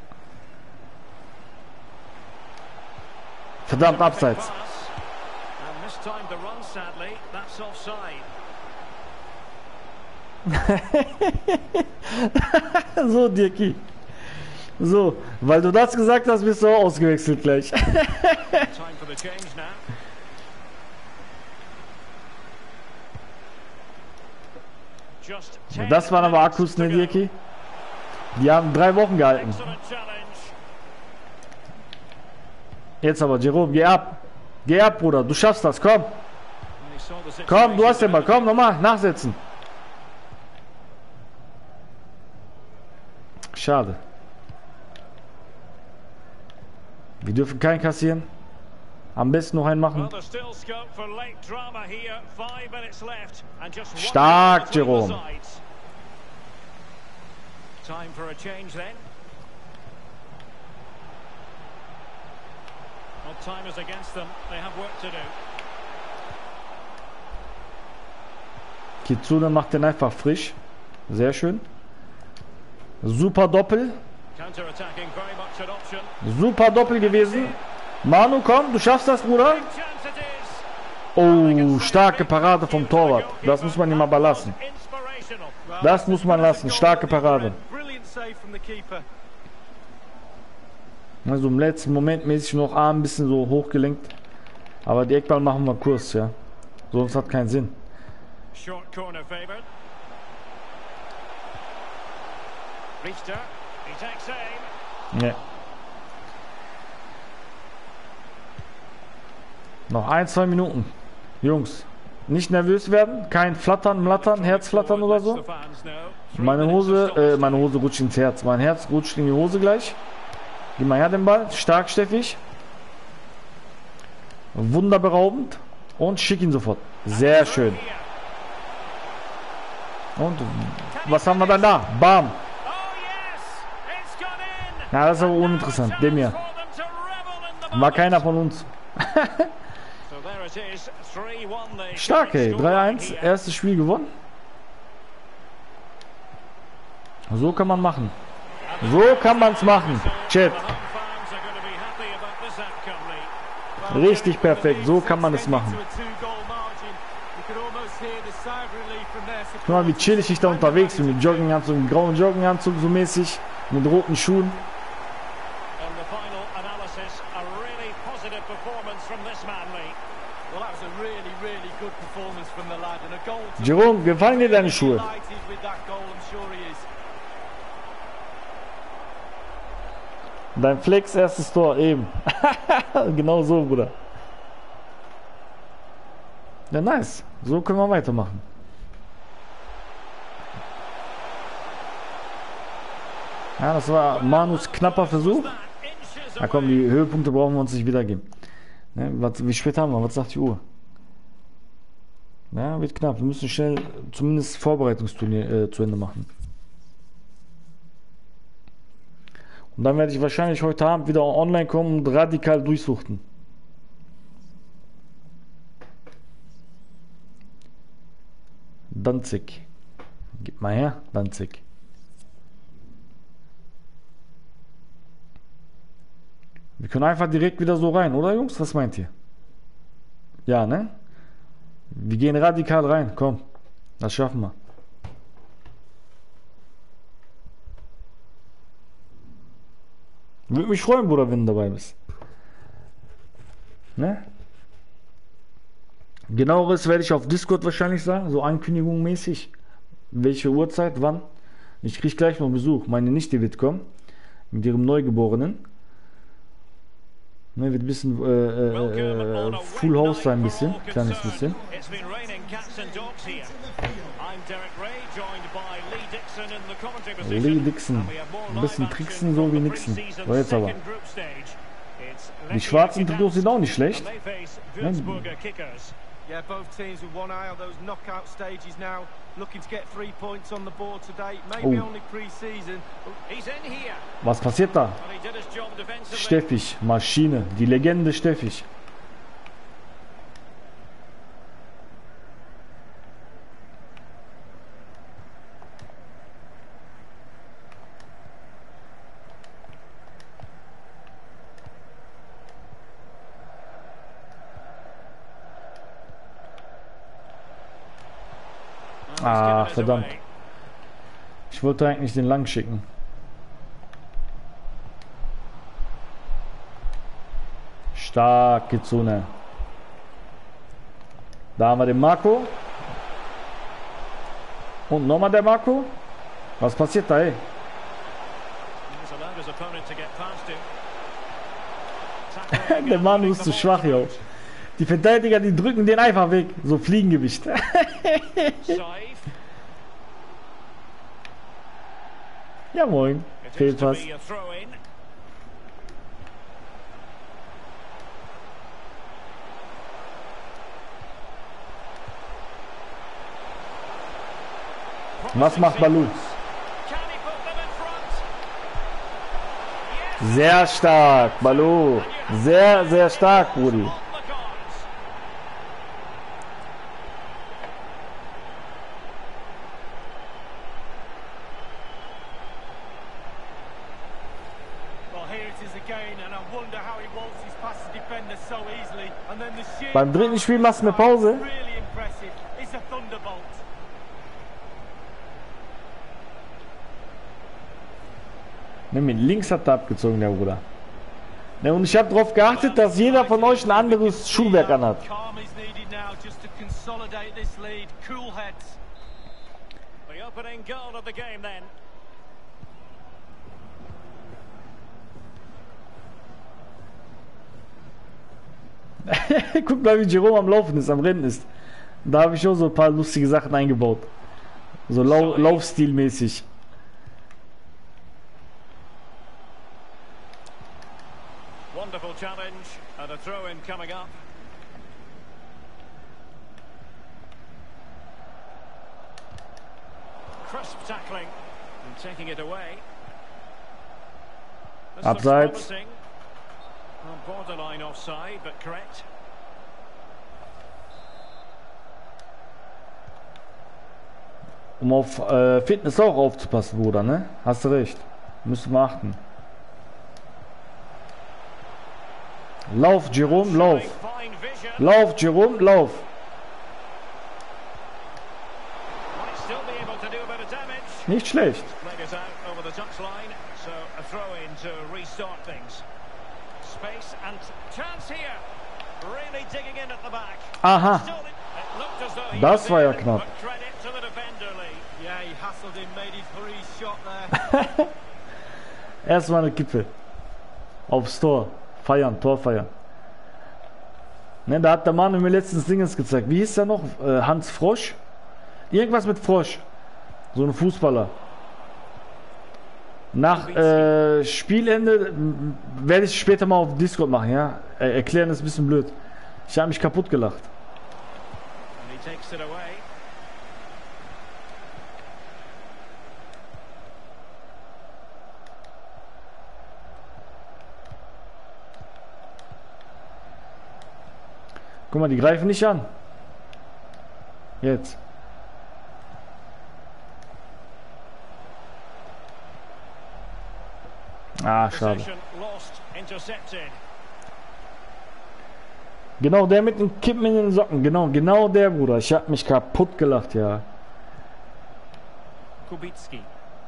Verdammt, abseits. Pass. And this time the run, sadly, that's offside. So, Dirki. So, weil du das gesagt hast, bist du auch ausgewechselt gleich. Time for the change now. Just ten Das waren aber minutes Akkus, to ne, go. Dirki? Die haben drei Wochen gehalten. Excellent challenge. Jetzt aber, Jerome, geh ab. Geh ab, Bruder. Du schaffst das, komm. And he saw the Komm, du hast den situation Ball. Komm, nochmal, nachsetzen. Schade. Wir dürfen keinen kassieren. Am besten noch einen machen. Well, there's still scope for late drama here. Five minutes left, and just one Stark, goal between the Jerome. sides. Time for a change then. Well, time is against them. They have work to do. Kitsune macht den einfach frisch. Sehr schön. Super Doppel. Counter-attacking, very much an option. Super Doppel gewesen. Manu, komm, du schaffst das, Bruder. Big chance it is. Oh, starke Parade vom Torwart. Das muss man ihm aber lassen. Inspirational. Das muss man lassen. Starke Parade. Brilliant save from the keeper. Also im letzten Moment mäßig noch Arm ein bisschen so hochgelenkt. Aber die Eckball machen wir kurz, ja. Sonst hat keinen Sinn. Short corner favored. Richter, he takes aim. Ne. Noch ein, zwei Minuten. Jungs, nicht nervös werden. Kein Flattern, Mlattern, Herzflattern oder so. Meine Hose, äh, meine Hose rutscht ins Herz. Mein Herz rutscht in die Hose gleich. Gib mal her den Ball. Stark, Steffig. Wunderberaubend. Und schick ihn sofort. Sehr schön. Und was haben wir dann da? Bam. Ja, das ist aber uninteressant. Dem hier. War keiner von uns. Stark, ey. drei eins. Erstes Spiel gewonnen. So kann man machen. So kann man es machen. Chat. Richtig perfekt. So kann man es machen. Guck mal, wie chillig ich da unterwegs bin. Mit Jogginganzug, mit grauen Jogginganzug so mäßig. Mit roten Schuhen. Jerome, gefallen dir deine Schuhe? Dein Flex erstes Tor eben. Genau so, Bruder. Ja, nice. So können wir weitermachen. Ja, das war Manus knapper Versuch. Na komm, die Höhepunkte brauchen wir uns nicht wiedergeben. Ne, was, wie spät haben wir? Was sagt die Uhr? Ja, wird knapp. Wir müssen schnell zumindest Vorbereitungsturnier äh, zu Ende machen. Und dann werde ich wahrscheinlich heute Abend wieder online kommen und radikal durchsuchten. Danzig. Gib mal her, Danzig. Wir können einfach direkt wieder so rein, oder Jungs? Was meint ihr? Ja, ne? Wir gehen radikal rein, komm. Das schaffen wir. Würde mich freuen, Bruder, wenn du dabei bist. Ne? Genaueres werde ich auf Discord wahrscheinlich sagen, so Ankündigung mäßig. Welche Uhrzeit, wann. Ich kriege gleich noch Besuch. Meine Nichte wird kommen. Mit ihrem Neugeborenen. Ne, wird ein bisschen äh, äh, Full House sein, ein bisschen. Kleines bisschen. Lee Dixon. Ein bisschen tricksen, so wie Nixon. So, jetzt aber. Die schwarzen Trikots sind auch nicht schlecht. Ne? Yeah, both teams with one eye on those knockout stages now, looking to get three points on the board today. Maybe Oh. only pre-season. He's in here. Was passiert da? Steffig, Maschine, die Legende Steffig. Ah, verdammt. Ich wollte eigentlich den lang schicken. Starke Zone. Da haben wir den Marco. Und nochmal der Marco. Was passiert da, ey? Der Manu ist zu schwach, jo. Die Verteidiger, die drücken den einfach weg. So Fliegengewicht. Ja, moin. Fehlt was. Was macht Balu? Sehr stark, Balu. Sehr, sehr stark, Rudi. Beim dritten Spiel machst du eine Pause. Ne, mit links hat er abgezogen, der Bruder. Ne, und ich habe darauf geachtet, dass jeder von euch ein anderes Schuhwerk anhat. Guck mal, wie Jerome am Laufen ist, am Rennen ist. Da habe ich auch so ein paar lustige Sachen eingebaut. So Lau Laufstilmäßig. Wonderful challenge and a throw-in coming up. Crisp tackling and taking it away. This looks Abseits. promising. Well, borderline offside, but correct. Um auf äh, Fitness auch aufzupassen, Bruder, ne? Hast du recht. Müssen wir achten. Lauf, Jerome, lauf. Lauf, Jerome, lauf. Nicht schlecht. Aha. Das war ja knapp. Erstmal eine Kippe. Aufs Tor. Feiern, Tor feiern. Ne, da hat der Mann mir letztens Dingens gezeigt. Wie hieß der noch? Äh, Hans Frosch? Irgendwas mit Frosch. So ein Fußballer. Nach äh, Spielende m, werde ich später mal auf Discord machen, ja? Er erklären ist ein bisschen blöd. Ich habe mich kaputt gelacht. And he takes it away. Guck mal, die greifen nicht an. Jetzt. Ah, schade. Possession lost, intercepted. Genau der mit den Kippen in den Socken. Genau, genau der, Bruder. Ich hab mich kaputt gelacht, ja. Kubicki.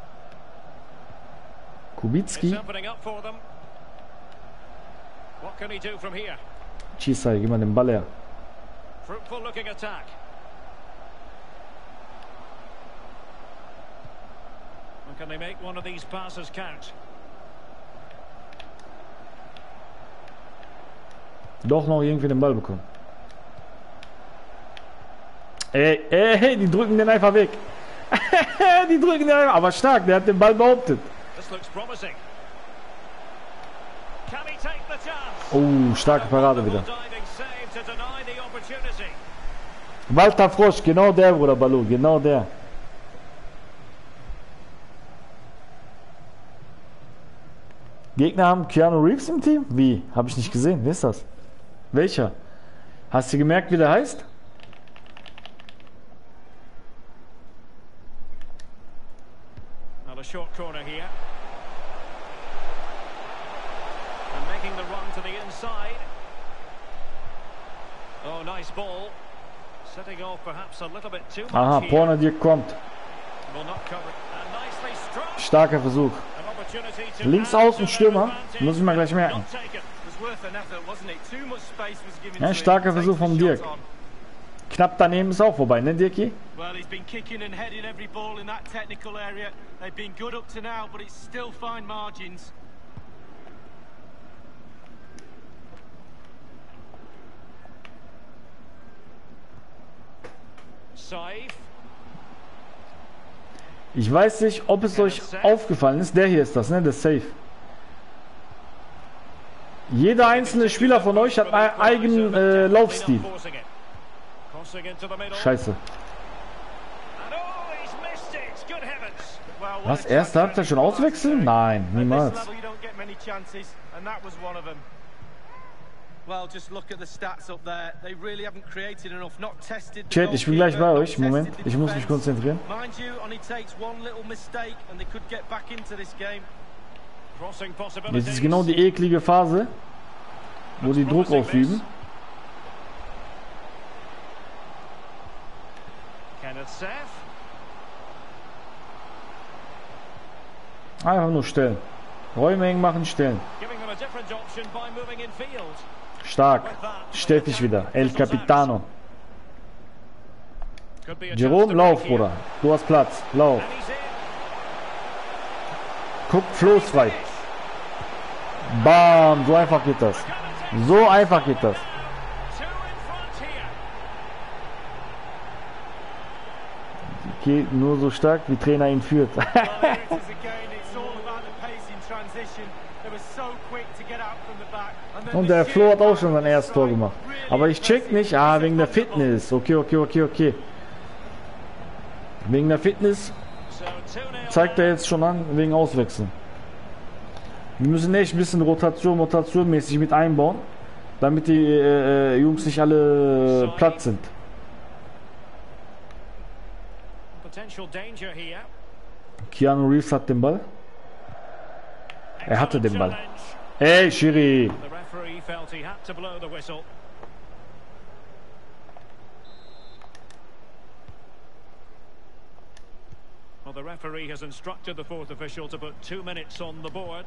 Kubicki. It's opening up for them. What can he do from here? Chisai, gib mal den Ball her. Fruitful looking attack. And can they make one of these passes count? Doch noch irgendwie den Ball bekommen. Ey, ey, die drücken den einfach weg. Die drücken den einfach, aber stark, der hat den Ball behauptet. This looks promising. Can he take the chance? Oh, starke Parade wieder. Diving save to deny the opportunity. Walter Frosch, genau der, Bruder Balu, genau der. Gegner haben Keanu Reeves im Team? Wie? Habe ich nicht gesehen. Wer ist das? Welcher? Hast du gemerkt, wie der heißt? Now a short corner here. And making the run to the inside. Oh, nice ball. Setting off perhaps a little bit too much Aha, here. Porno dir kommt. Will not cover it. And nicely struck. Starker Versuch. An opportunity to Links add außen to Stürmer. their advantage. Muss ich mal gleich merken. Not taken. Was worth an effort, wasn't it? Too much space was given Ja, to him starker to take Versuch the vom shot Dirk. on. Knapp daneben ist auch vorbei, ne Dirki? Well, he's been kicking and heading every ball in that technical area. They've been good up to now, but it's still fine margins. Save. Ich weiß nicht, ob es euch aufgefallen ist. Der hier ist das, ne? Der Safe. Jeder einzelne Spieler von euch hat einen eigenen äh, Laufstil. Crossing into the middle. Scheiße. And oh, he's missed it. Good heavens. Well, what Was? a Erste chance Halbzeit schon for auswechseln? At Nein, this niemals. level, you don't get many chances, and that was one of them. Well, just look at the stats up there. They really haven't created enough, not tested the Chat, ich bin gleich bei goalkeeper, euch. not Moment, tested the ich muss mich defense. konzentrieren. Mind you, only takes one little mistake, and they could get back into this game. Crossing Jetzt possibilities. ist genau die eklige Phase, wo die Druck ausüben. Kenneth Seth. Einfach nur stellen. Räume eng machen, stellen. Giving them a different option by moving in field. Stark. Stell dich wieder. El Capitano. Could be a chance Jerome, to lauf, break here. Bruder. Du hast Platz. Lauf. And he's in. Guck, Floß frei. Bam. So einfach geht das. So einfach geht das. Two in front here. Geht nur so stark, wie Trainer ihn führt. Well, here it is again. It's all about the pace in transition. They were so quick to get out from the back. And then Und the der sheer Flo hat auch power schon sein of the erstes Tor strike. gemacht. Really Aber ich check impressive. nicht. Ah, wegen der It's wonderful. Fitness. Okay, okay, okay, okay. Wegen der Fitness So two nil. zeigt er jetzt schon an, wegen Auswechseln. Wir müssen echt ein bisschen Rotation, Rotation mäßig mit einbauen, damit die äh, äh, Jungs nicht alle platt sind. Potential danger here. Keanu Reeves hat den Ball. Er hatte den Ball. Challenge. Ey, Schiri! The referee felt he had to blow the whistle. Well, the referee has instructed the fourth official to put two minutes on the board.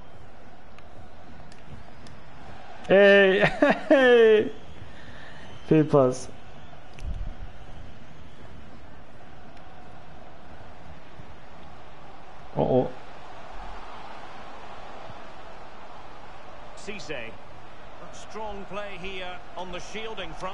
Ey! Hey. Fehlpass. Oh oh. Cisse. Strong play here on the shielding front.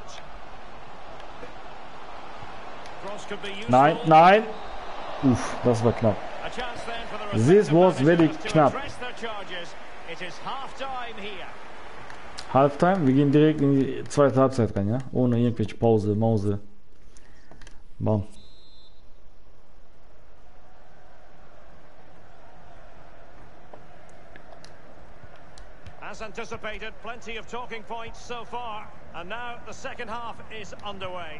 Cross could be useful. Nein, nein! Uff, das war knapp. A chance then for the This was very respective knapp. managers to address their charges. It is half-time here. Halftime, wir gehen direkt in die zweite Halbzeit rein, ja? Ohne irgendwelche Pause, Mause. Bam. As anticipated, plenty of talking points so far. And now the second half is underway.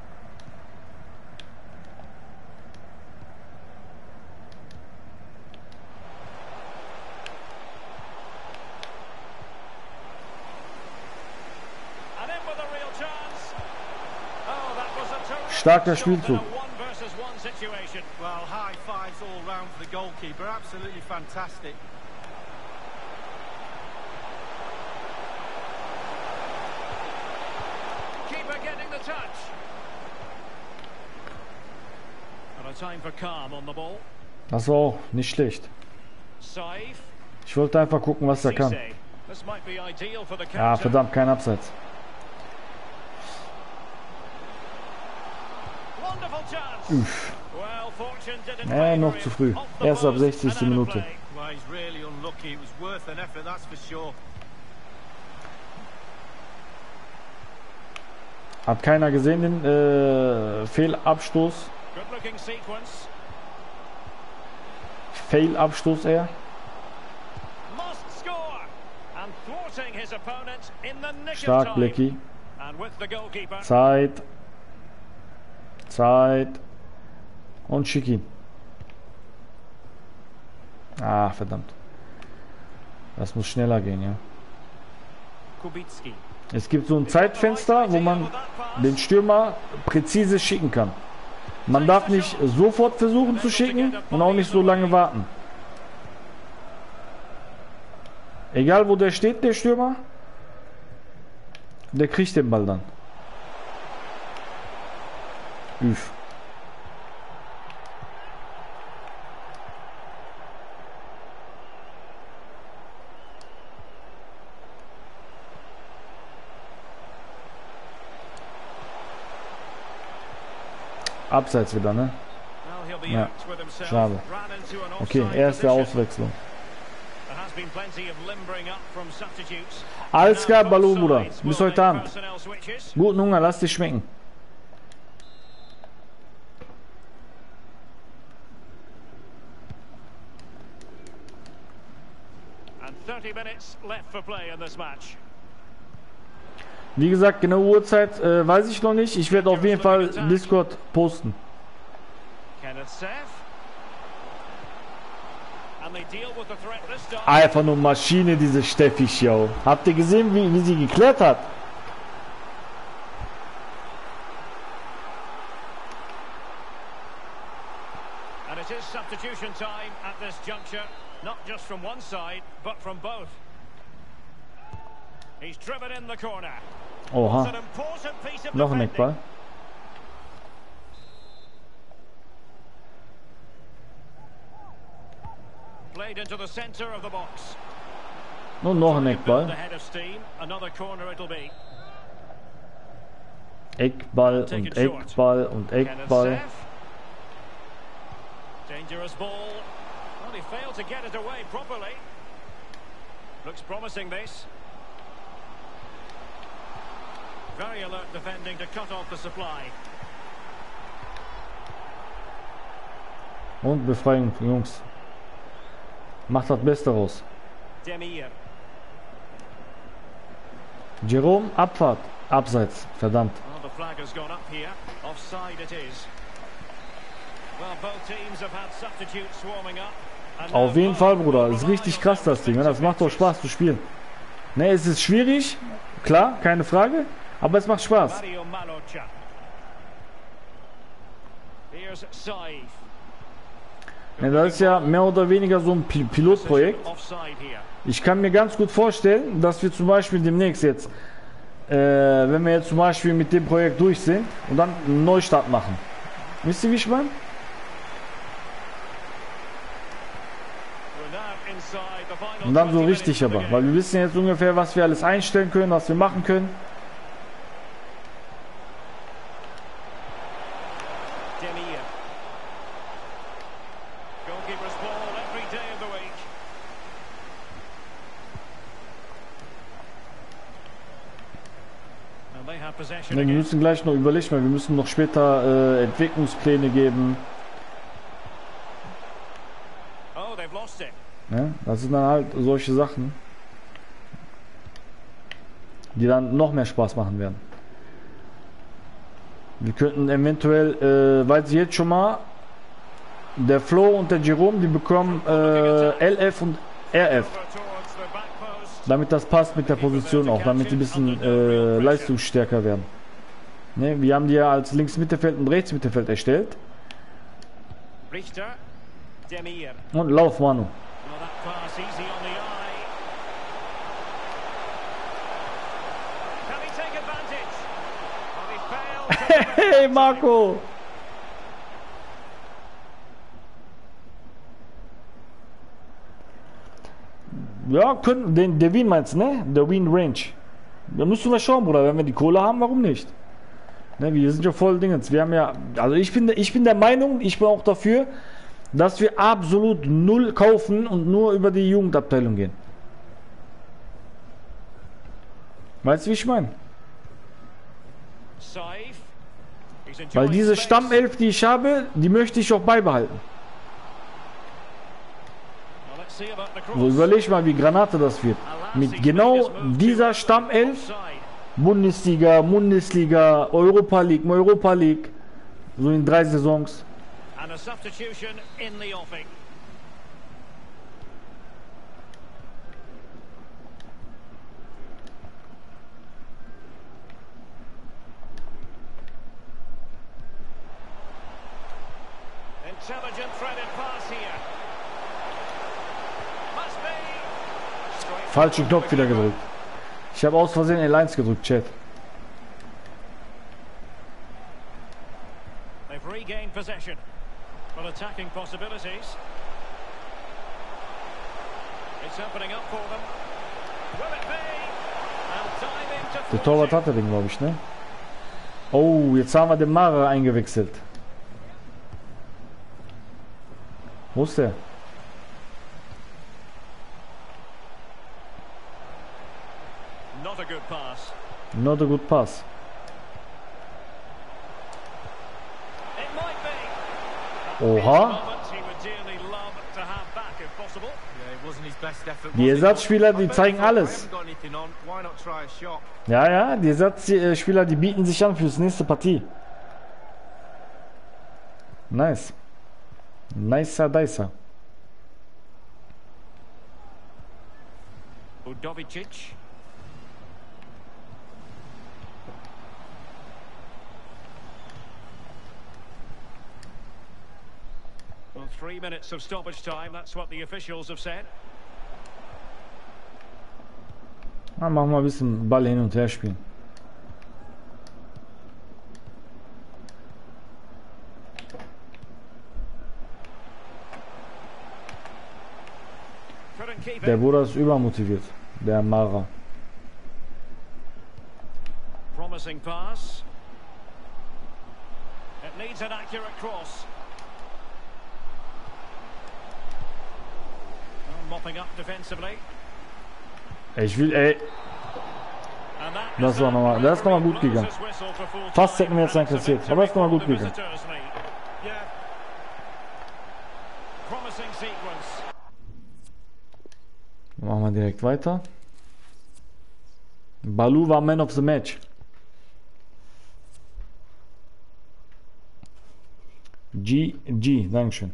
And in with a real chance. Oh, that was a terrific Starker shot in a Spielzug. one versus one situation. Well, high fives all round for the goalkeeper. Absolutely fantastic. Keeper getting the touch. And a time for calm on the ball. Das war auch nicht schlecht. Saif. Ich wollte einfach gucken, was er kann. Cisse. This might be ideal for the Ja, counter. verdammt, kein Abseits. Wonderful chance. Uff. Well, fortune didn't Äh, noch favour zu him. früh. Off the Erst ab post sechzigsten and out of Minute. play. Well, he's really unlucky. It was worth an effort, that's for sure. Hat keiner gesehen den äh, Fehlabstoß? Good looking sequence. Fehlabstoß eher. Must score. And thwarting his opponent in the nick Stark, of time. Blackie. And with the goalkeeper. Zeit. Zeit. Und Schicki. Ah, verdammt. Das muss schneller gehen, ja. Kubicki. Es gibt so ein Zeitfenster, wo man den Stürmer präzise schicken kann. Man darf nicht sofort versuchen zu schicken und auch nicht so lange warten. Egal wo der steht, der Stürmer, der kriegt den Ball dann. Üff. Abseits wieder, ne? Well, he'll be Ja, out with himself. schade. Ran into an Okay, offside erste position. Auswechslung. There has been plenty of limbering up from substitutes. Alles klar, Now both Balou, Bruder. sides Bis will heute make Abend. personnel switches. Guten Hunger, lass dich schmecken. And thirty minutes left for play in this match. Wie gesagt, genaue Uhrzeit äh, weiß ich noch nicht. Ich werde auf jeden Fall Discord posten. Kenneth Seff. And they deal with the threat this time. Einfach nur Maschine, diese Steffi Schau. Habt ihr gesehen, wie, wie sie geklärt hat? And it is substitution time at this juncture, not just from one side, but from both. He's driven in the corner. It's an Oha, important piece of noch ein defending. Eckball. Played into the centre of the box. Und noch ein Build Eckball. ahead of steam. Another corner it'll be. Eckball und Eckball und Kenneth Eckball. Seff. Dangerous ball. Well, he failed to get it away properly. Looks promising, this. Very alert defending to cut off the supply. Und Befreiung, Jungs. Macht das Beste raus. Demir. Jerome, Abfahrt. Abseits, verdammt. Well, the flag has gone up here. Offside it is. Well, both teams have had substitutes warming up. And now Auf jeden both Fall, Bruder. will Ist rely richtig on krass, their das Ding. Das macht doch respective Spaß zu spielen. Ne, es ist schwierig. Klar, keine Frage. Aber es macht Spaß. Mario Malocha. Here's Saif. Ne, das ist ja mehr oder weniger so ein Pi- Pilotprojekt. Offside here. Ich kann mir ganz gut vorstellen, dass wir zum Beispiel demnächst jetzt, äh, wenn wir jetzt zum Beispiel mit dem Projekt durch sind und dann einen Neustart machen. Wisst ihr, wie ich meine? We're now inside the final Und dann so twenty richtig minutes of the aber. game. Weil wir wissen jetzt ungefähr, was wir alles einstellen können, was wir machen können. Demir. Goalkeeper have possession Ne, wir again. müssen gleich noch überlegen, weil wir müssen noch später äh, Entwicklungspläne geben. Oh, they've lost it. Ne? Das sind dann halt solche Sachen, die dann noch mehr Spaß machen werden. Wir könnten eventuell, äh, weiß ich jetzt schon mal, der Flo und der Jerome, die bekommen äh, L F und R F. Over towards the back post. Damit das passt mit der Position auch, damit die ein bisschen äh, leistungsstärker werden. Ne, wir haben die ja als Links-Mittelfeld und Rechts-Mittelfeld erstellt. Richter. Demir. Und Lauf, Manu. Well, that pass easy on the eye. Can he take advantage? Well, he failed. to- Hey, Marco! Ja, können, den, der Wien meinst du, ne? Der Wien Range. Da müssen wir schauen, Bruder. Wenn wir die Kohle haben, warum nicht? Ne, wir sind ja voll Dingens. Wir haben ja, also ich bin, ich bin der Meinung, ich bin auch dafür, dass wir absolut null kaufen und nur über die Jugendabteilung gehen. Weißt du, wie ich meine? Saif. He's Weil enjoying diese space. Stammelf, die ich habe, die möchte ich auch beibehalten. Well, let's see about the So, cross. überleg mal, wie Granate das wird. Mit genau dieser Stammelf, Offside. Bundesliga, Bundesliga, Europa League, Europa League, so in drei Saisons. And a substitution in the offing. Intelligent threaded pass here. Must be. Straight Falschen forward Knopf wieder quickly. gedrückt. Ich habe aus Versehen L eins gedrückt, Chat. They've regained possession. Well, attacking possibilities. It's opening up for them. Will it be? And diving to Der thwart Torwart it. hatte den, glaube ich, ne? Oh, jetzt haben wir den Mara eingewechselt. Wo ist der? Not a good pass. Not a good pass. It might be. Oha. Moment he would dearly love to have back if possible. Yeah, it wasn't his best effort. Die was it? Ersatzspieler, die I bet zeigen he thought, alles. I haven't got anything on. Why not try a shot? Ja, ja, die Ersatzspieler, die bieten sich an fürs nächste Partie. Nice. Nicer, dicer. Udovicic. Well, three minutes of stoppage time. That's what the officials have said. Ah, machen wir ein bisschen Ball hin und her spielen. Couldn't keep Der it. Bruder ist übermotiviert. Der Mara. Promising pass. It needs an accurate cross. Well, mopping up defensively. Ich will, ey. And that Das is war a noch mal- das ist noch mal gut blows gegangen. his whistle for full Fast time. hätten wir jetzt einen And it's a kassiert, aber ist noch mal victory gut for the gegangen. visitors, Lee. Yeah, Promising sequence. Machen wir direkt weiter. Balu war Man of the Match. G G, Dankeschön.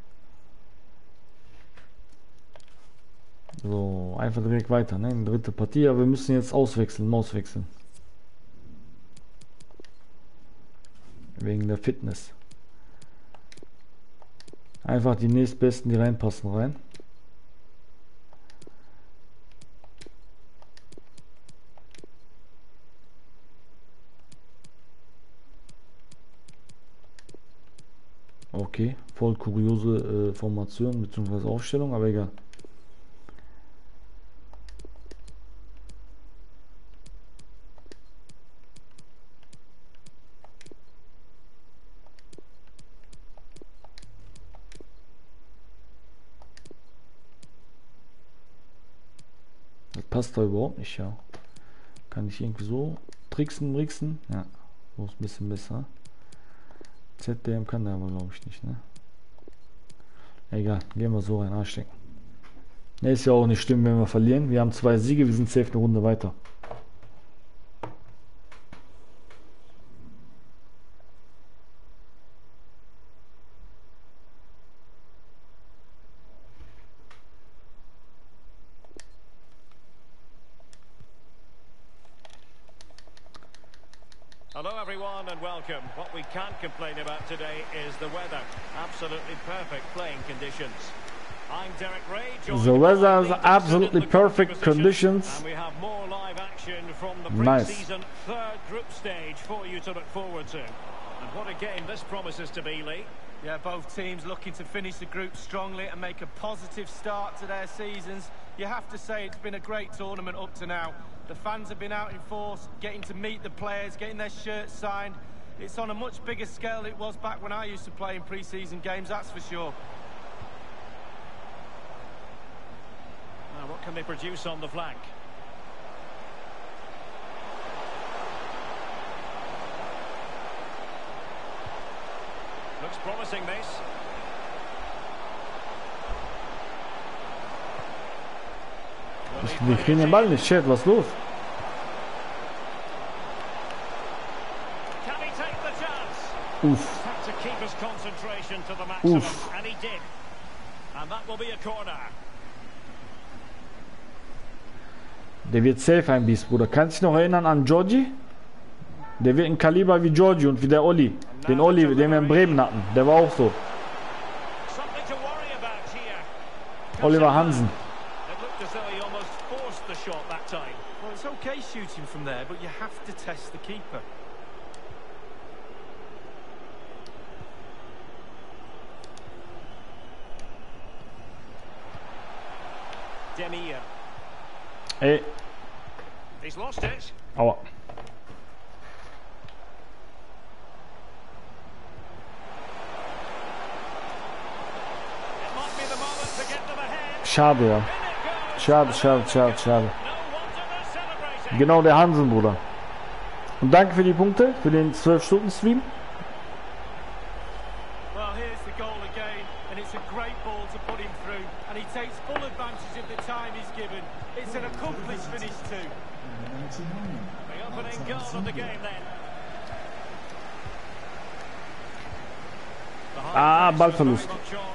So, einfach direkt weiter, ne? Dritte Partie, aber wir müssen jetzt auswechseln, Maus wechseln. Wegen der Fitness. Einfach die nächstbesten, die reinpassen, rein. Okay, voll kuriose äh, Formation bzw. Aufstellung, aber egal. Das passt da überhaupt nicht, ja. Kann ich irgendwie so Tricksen, Brixen. Ja, so ist ein bisschen besser. Z D M kann der aber, glaube ich, nicht, ne? Egal, gehen wir so rein, anstecken. Ne, ist ja auch nicht schlimm, wenn wir verlieren. Wir haben zwei Siege, wir sind safe eine Runde weiter. Hello everyone and welcome. What we can't complain about today is the weather. Absolutely perfect playing conditions. I'm Derek Ray. The weather is absolutely perfect conditions. And we have more live action from the Nice. pre-season third group stage for you to look forward to. And what a game this promises to be, Lee. Yeah, both teams looking to finish the group strongly and make a positive start to their seasons. You have to say it's been a great tournament up to now. The fans have been out in force, getting to meet the players, getting their shirts signed. It's on a much bigger scale than it was back when I used to play in pre-season games, that's for sure. Now, what can they produce on the flank? Looks promising, this. Wir kriegen den Ball nicht, shit, was ist los? Can he take the chance? Uff. Had to keep his concentration to the maximum, Oof. and he did. And that will be a corner. Der wird safe ein Biest, Bruder. Kannst du dich noch erinnern an Georgie? Der wird ein Kaliber wie Georgie und wie der Olli. Den Olli, den wir in Bremen hatten. Der war auch so. Something to worry about here. Oliver Hansen. It looked as though he almost forced the shot that time. Well, it's okay shooting from there, but you have to test the keeper. Demir. Ey, He's lost it. aua. It might be the moment to get them ahead. Schade, ja. In it goes. Schade, schade, schade, schade. No wonder they're celebrating. Genau der Hansen, Bruder. Und danke für die Punkte, für den zwölf Stunden Stream. Well, here's the goal again, and it's a great ball to put him through, and he takes full advantage of the time he's given. It's an accomplished finish too. The opening goal of the game then. The high Ah, press was Ballverlust. very much on.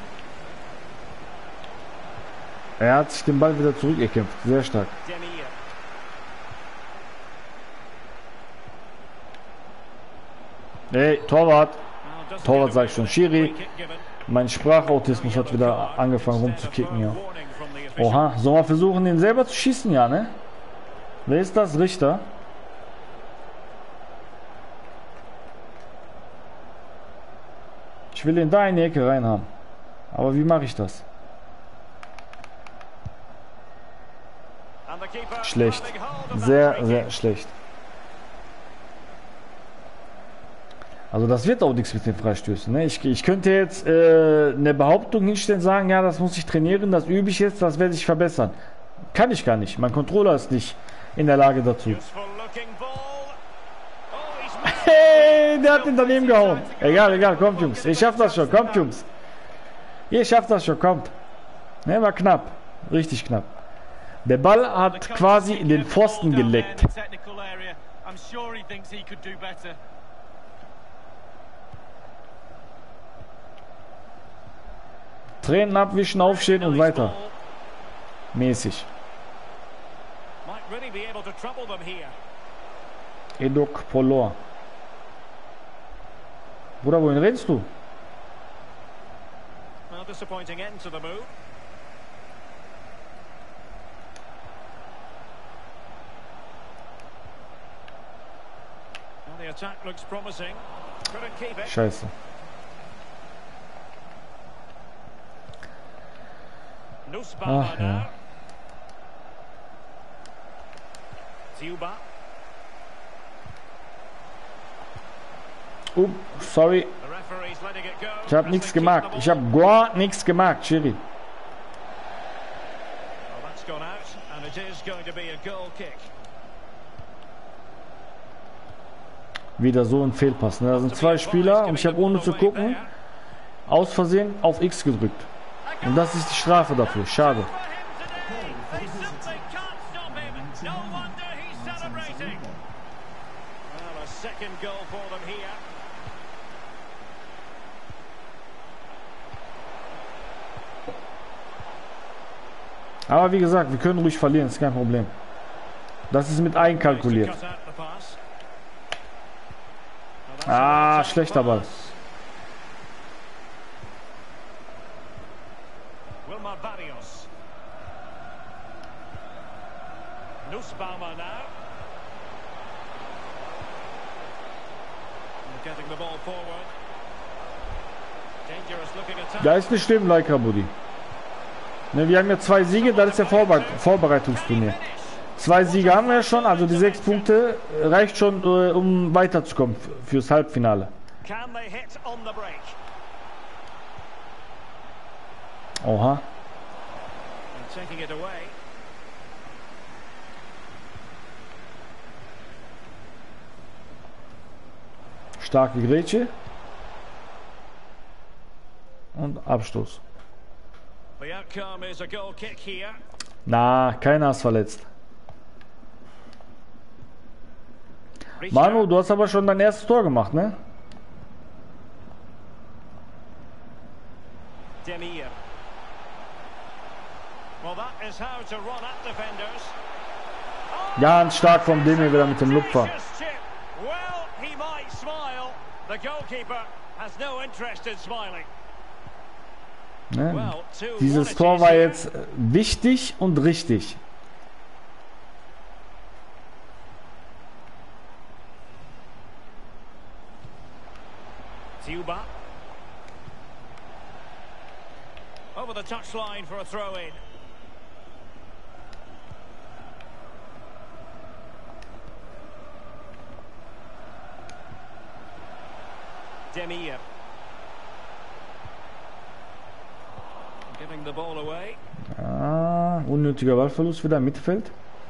Er hat sich den Ball wieder zurückgekämpft. Sehr stark. Demir. Ey, Torwart. Now, doesn't Torwart get sag away ich schon. with it. Schiri. Free kick given. Mein Sprachautismus hat wieder angefangen rumzukicken, ja. Oha, sollen wir versuchen, den selber zu schießen, ja, ne? Wer ist das? Richter? Ich will den da in die Ecke rein haben. Aber wie mache ich das? Schlecht. Sehr, sehr schlecht. Also das wird auch nichts mit den Freistößen. Ne? Ich, ich könnte jetzt äh, eine Behauptung hinstellen, sagen, ja, das muss ich trainieren, das übe ich jetzt, das werde ich verbessern. Kann ich gar nicht. Mein Controller ist nicht in der Lage dazu. Hey, der hat ihn daneben gehauen. Egal, egal, kommt Jungs. Ich schaff das schon, kommt Jungs. Ihr schafft das schon, kommt. Ne, war knapp. Richtig knapp. Der Ball hat quasi in den Pfosten geleckt. Tränen abwischen, aufstehen und weiter. Mäßig. Edok Polor. Bruder, wohin rennst du? Well, disappointing end to the move. Well, the attack looks promising. Couldn't keep it. Scheiße. Ach ja. Ziuba. Oh, sorry. Ich habe nichts gemacht. Ich habe gar nichts gemacht, Schiri. wieder so ein Fehlpass. Ne? Da sind zwei Spieler und ich habe ohne zu gucken aus Versehen auf X gedrückt. Und das ist die Strafe dafür. Schade. Aber wie gesagt, wir können ruhig verlieren, ist kein Problem. Das ist mit einkalkuliert. Ah, schlechter Ball. Da ist nicht schlimm, Leica Buddy. Ne, wir haben ja zwei Siege, das ist ja Vorbere Vorbereitungsturnier. Zwei Siege haben wir ja schon, also die sechs Punkte reicht schon, äh, um weiterzukommen fürs Halbfinale. Oha. Starke Grätsche. Und Abstoß. Na, keiner ist verletzt. Manu, du hast aber schon dein erstes Tor gemacht, ne? Ganz stark vom Demir wieder mit dem Lupfer. Ne? Dieses Tor war jetzt wichtig und richtig. Tuba. Over the touchline for a throw-in. Demir. Giving the ball away. Ah, unnötiger Ballverlust wieder im Mittelfeld.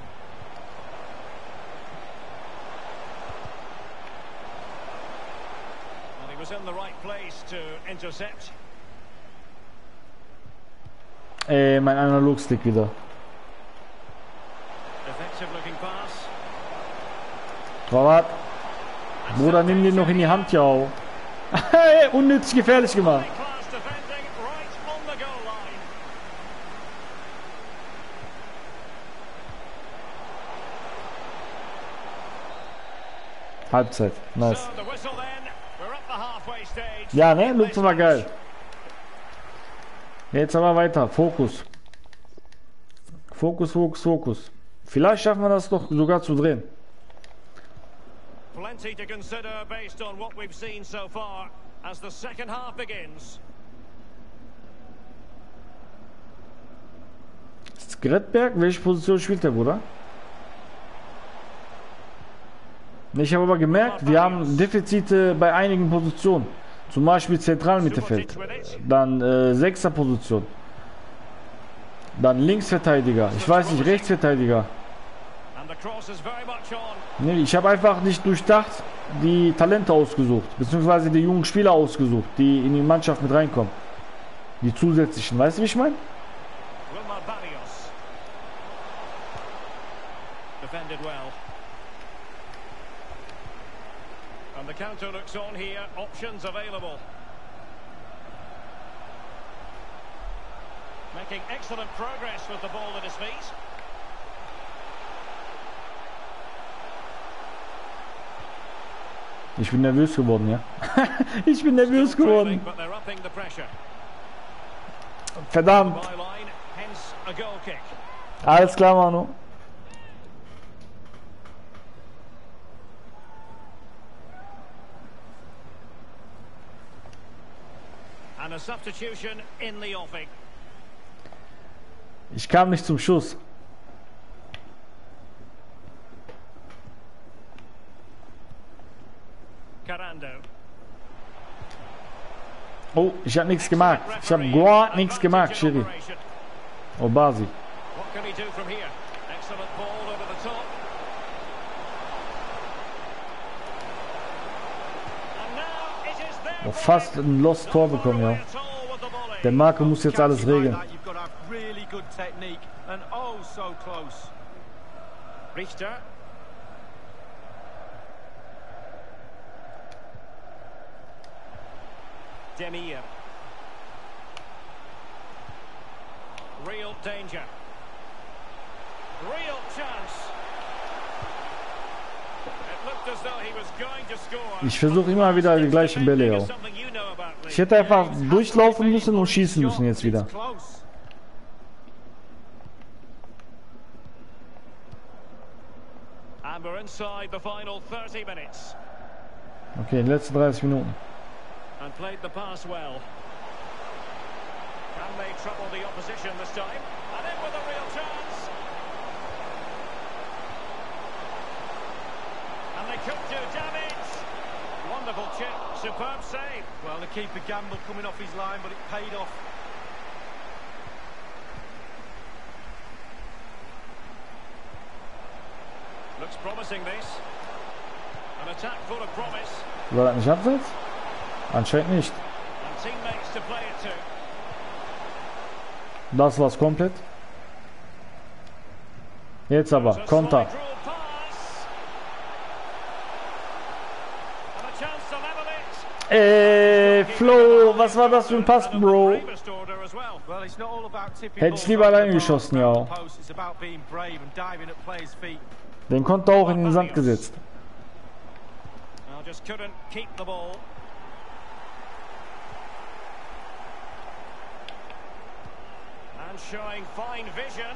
In the right place to intercept. Ey, mein Analogstick wieder. Defensive looking pass. Torwart. Bruder, nimm den noch in die Hand, ja. Hey, unnötig gefährlich gemacht. Halbzeit, nice. Ja, ne? Lupfen war geil. Jetzt aber weiter. Fokus. Fokus, Fokus, Fokus. Vielleicht schaffen wir das doch sogar zu drehen. Plenty to consider based on what we've seen so far as the second half begins. Skretberg, welche Position spielt der, Bruder? Ich habe aber gemerkt, wir haben Defizite bei einigen Positionen. Zum Beispiel Zentralmittelfeld, dann äh, sechster Position, dann Linksverteidiger, ich weiß nicht, Rechtsverteidiger. Nee, ich habe einfach nicht durchdacht die Talente ausgesucht, beziehungsweise die jungen Spieler ausgesucht, die in die Mannschaft mit reinkommen. Die zusätzlichen, weißt du, wie ich meine? And the counter looks on here, options available. Making excellent progress with the ball at his feet. Ich bin nervös geworden, ja. Ich bin nervös geworden. Verdammt. Alles klar, Manu. And a substitution in the offing. Ich kam nicht zum Schuss. Carando. Oh, ich habe nichts gemacht. Ich habe gar nichts gemacht, Schiri. Oh, Basi. What can he do from here? Excellent ball over the top. Noch fast ein Lost Tor bekommen, ja. Der Marco muss jetzt alles regeln. Richter. Demir. Real danger. Real chance. It looked as though he was going to score. Ich versuche immer wieder die gleichen Bälle, ja. Ich hätte einfach durchlaufen müssen und schießen müssen jetzt wieder. And we're inside the final thirty minutes. Okay, in den letzten dreißig Minuten. And played the pass well. Can they trouble the opposition this time? And in with a real chance. And they could do damage. Wonderful chip, superb save. Well, the keeper gambled coming off his line, but it paid off. Looks promising, this. An attack full of promise. War das nicht abseits? Anscheinend nicht. And teammates to play it to. Das war's komplett. Jetzt aber, Konter. Ey, Flo, was war das für ein Pass, Bro? Hätte ich lieber alleine geschossen, ja. Den konnte auch in den Sand gesetzt. And showing fine vision.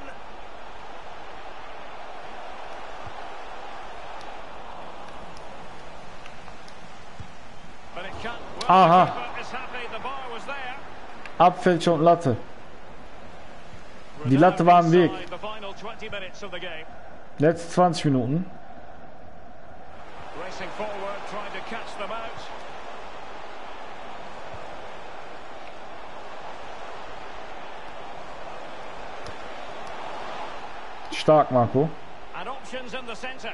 But it can't. Well, Aha. the keeper is happy the bar was there. Abfälscher und Latte. Die Latte war am Weg. The final twenty minutes of the game. Letzte zwanzig Minuten. Racing forward, trying to catch them out. Stark, Marco. And options in the center.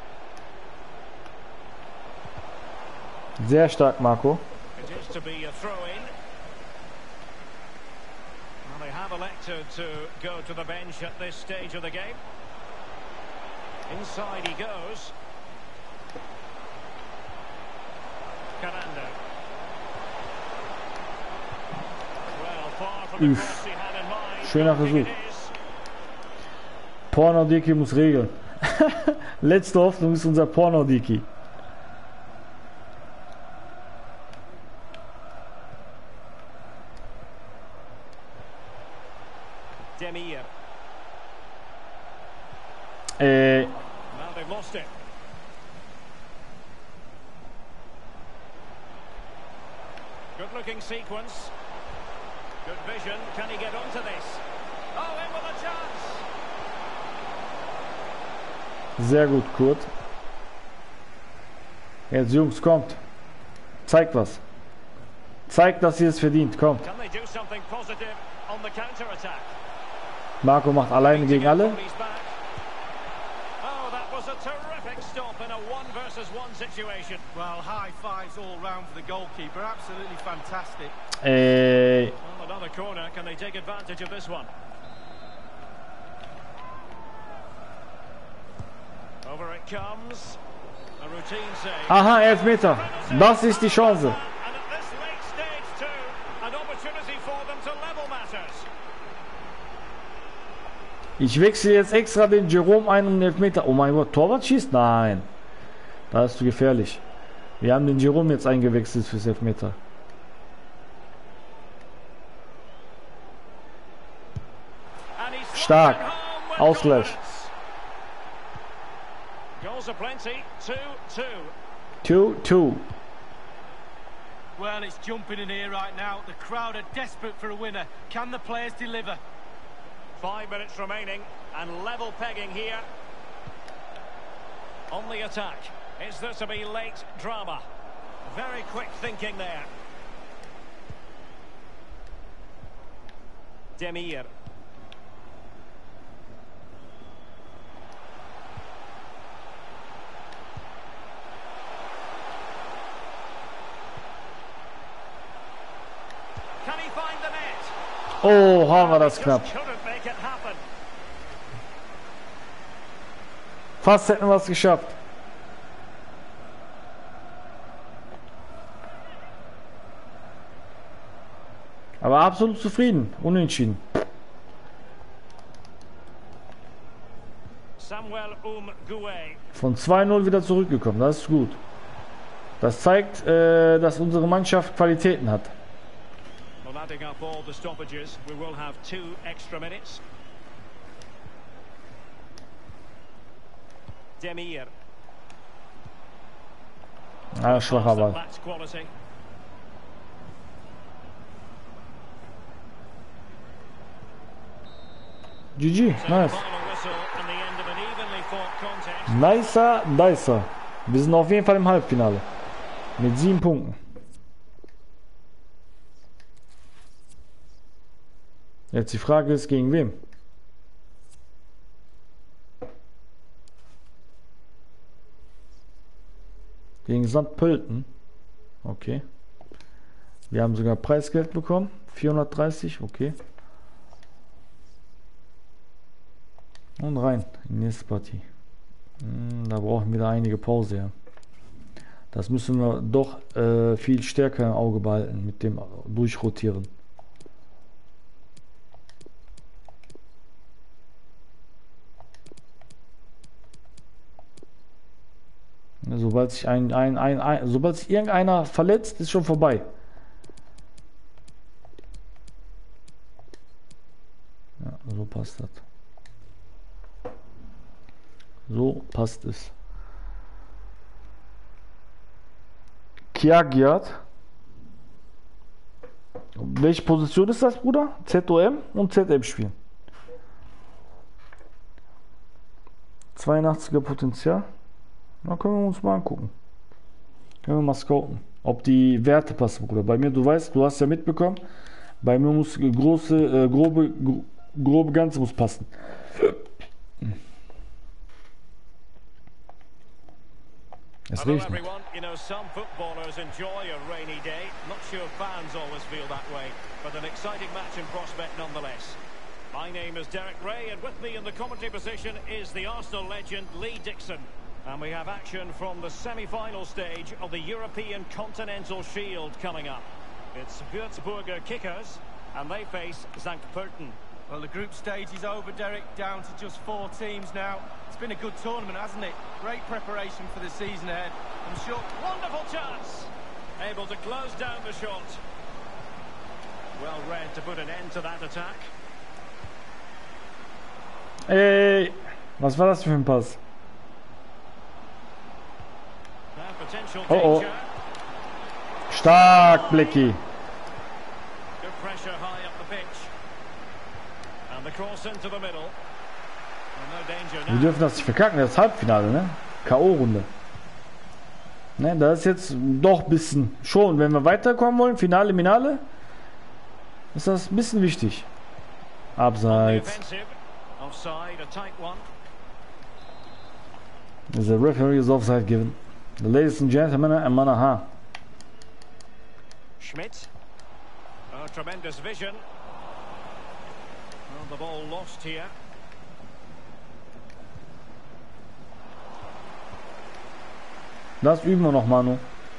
Sehr stark, Marco. It is to be a throw-in. Well, they have elected to go to the bench at this stage of the game. Inside he goes. Cananda. Well, far from the cross he had in mind. Schöner Versuch. Porno-Diki muss regeln. Letzte Hoffnung ist unser Porno-Diki. Demir. Ey. Now they've lost it. Good-looking sequence. Good vision. Can he get onto this? Oh, in with a chance. Sehr gut, Kurt. Jetzt, Jungs, kommt. Zeigt was. Zeigt, dass ihr es verdient. Kommt. Can they do something positive on the counter-attack? Marco macht alleine gegen alle. Oh, that was a terrific stop in a one versus one situation. Well, high fives all round for the goalkeeper. Absolutely fantastic. Ey. Well, another corner. Can they take advantage of this one? Over it comes. A routine save. Aha, Elfmeter. Das ist die Chance. And at this late stage too, an opportunity for them to level matters. Ich wechsle jetzt extra den Jerome ein um den Elfmeter. Oh mein Gott, Torwart schießt? Nein. Da ist zu gefährlich. Wir haben den Jerome jetzt eingewechselt fürs Elfmeter. Stark. Ausgleich. Goals are plenty. two two. two two. Well, it's jumping in here right now. The crowd are desperate for a winner. Can the players deliver? Five minutes remaining and level pegging here. On the attack. Is there to be late drama? Very quick thinking there. Demir. Oh, haben wir das knapp. Fast hätten wir es geschafft. Aber absolut zufrieden. Unentschieden. Von zwei null wieder zurückgekommen. Das ist gut. Das zeigt, äh, dass unsere Mannschaft Qualitäten hat. Ah, schwacher Ball. G G, nice. Nicer, nicer. Wir sind auf jeden Fall im Halbfinale. Mit sieben Punkten. Jetzt die Frage ist, gegen wem? Gegen Sankt Pölten. Okay. Wir haben sogar Preisgeld bekommen. vierhundertdreißig, okay. Und rein in die nächste Partie. Da brauchen wir da einige Pause. Ja. Das müssen wir doch äh, viel stärker im Auge behalten mit dem Durchrotieren. Sobald sich ein, ein, ein, ein sobald sich irgendeiner verletzt, ist schon vorbei. Ja, so passt das. So passt es. Kiagiat. Welche Position ist das, Bruder? Z O M und Z M spielen. zweiundachtziger Potenzial. Da können wir uns mal angucken. Können wir mal scouten. Ob die Werte passen, Bruder. Bei mir, du weißt, du hast ja mitbekommen, bei mir muss große, äh, grobe, gro grobe Ganze muss passen. Es Hello regnet. everyone. You know, some footballers enjoy a rainy day. Not sure fans always feel that way, but an exciting match in prospect nonetheless. My name is Derek Ray, and with me in the commentary position is the Arsenal legend Lee Dixon. And we have action from the semi-final stage of the European Continental Shield coming up. It's Würzburger Kickers, and they face Sankt Pölten. Well, the group stage is over, Derek, down to just four teams now. It's been a good tournament, hasn't it? Great preparation for the season ahead. I'm sure... Wonderful chance! Able to close down the shot. Well read to put an end to that attack. Ey, was war das für ein Pass? Oh oh. Stark, Blicky. Wir dürfen das nicht verkacken, das Halbfinale, ne? K O-Runde. Ne, das ist jetzt doch ein bisschen schon, wenn wir weiterkommen wollen, Finale, Finale, ist das ein bisschen wichtig. Abseits. The referee is offside given. Ladies and gentlemen, and Manaha. Schmidt. Oh, tremendous vision. Well, the ball lost here. Das üben wir noch, Manu.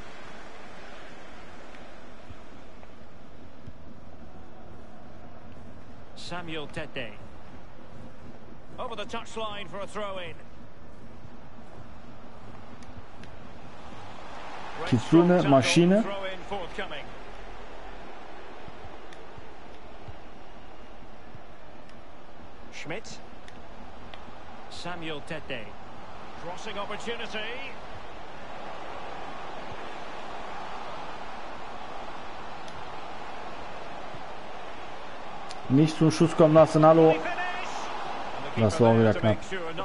Samuel Tete. Over the touchline for a throw-in. Kitsune, Maschine. Schmidt. Samuel Tete. Crossing opportunity. Nicht zum Schuss kommen lassen, hallo. Das war wieder knapp.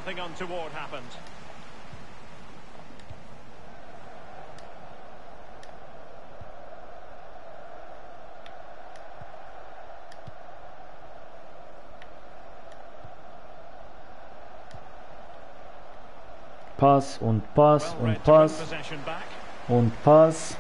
Pass und Pass und Pass und Pass.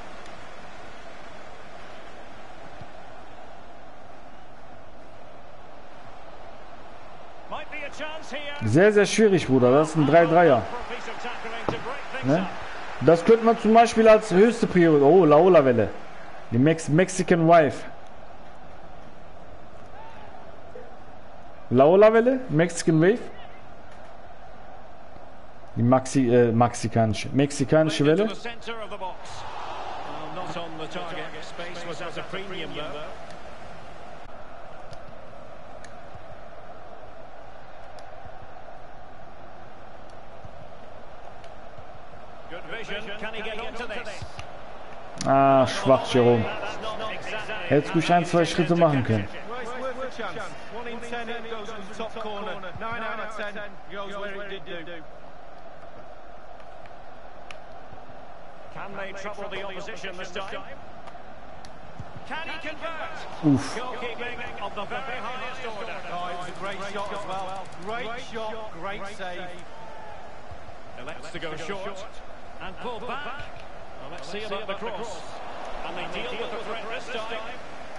Sehr, sehr schwierig, Bruder. Das ist ein drei Dreier. Ne? Das könnte man zum Beispiel als höchste Priorität. Oh, Laola-Welle. Die Mex Mexican Wife. Laola-Welle? Mexican Wave? Die Maxi äh, mexikanische. Mexikanische Welle? Ah, schwach, Jerome. Hättest du ein, zwei Schritte machen können. Can they trouble the opposition this time? Can he convert? Oof. Goalkeeping of the very highest order. Oh, it was a great shot as well. Great shot, great save. Elects to go short and pull back. Well, let's see about the cross. And they deal with the threat this time.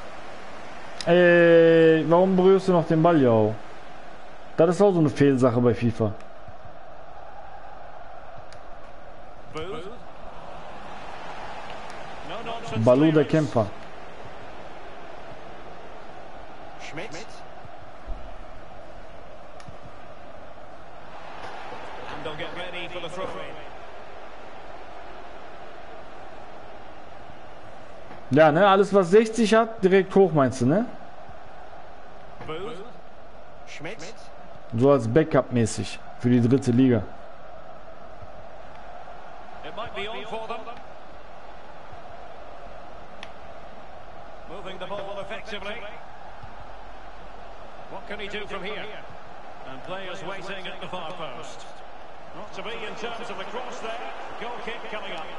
Ey, warum berührst du noch den Ball, yo? Das ist auch so eine Fehlsache bei FIFA. Balu, der Kämpfer. Schmidt. And they'll get ready for the throw-in. Ja, ne, alles was sechzig hat, direkt hoch, meinst du, ne? Schmidt. So als Backup mäßig für die dritte Liga. It might be on for them. Moving the ball effectively. What can he do from here? And players waiting at the far post. Not to be in terms of the cross there. Goal kick coming up.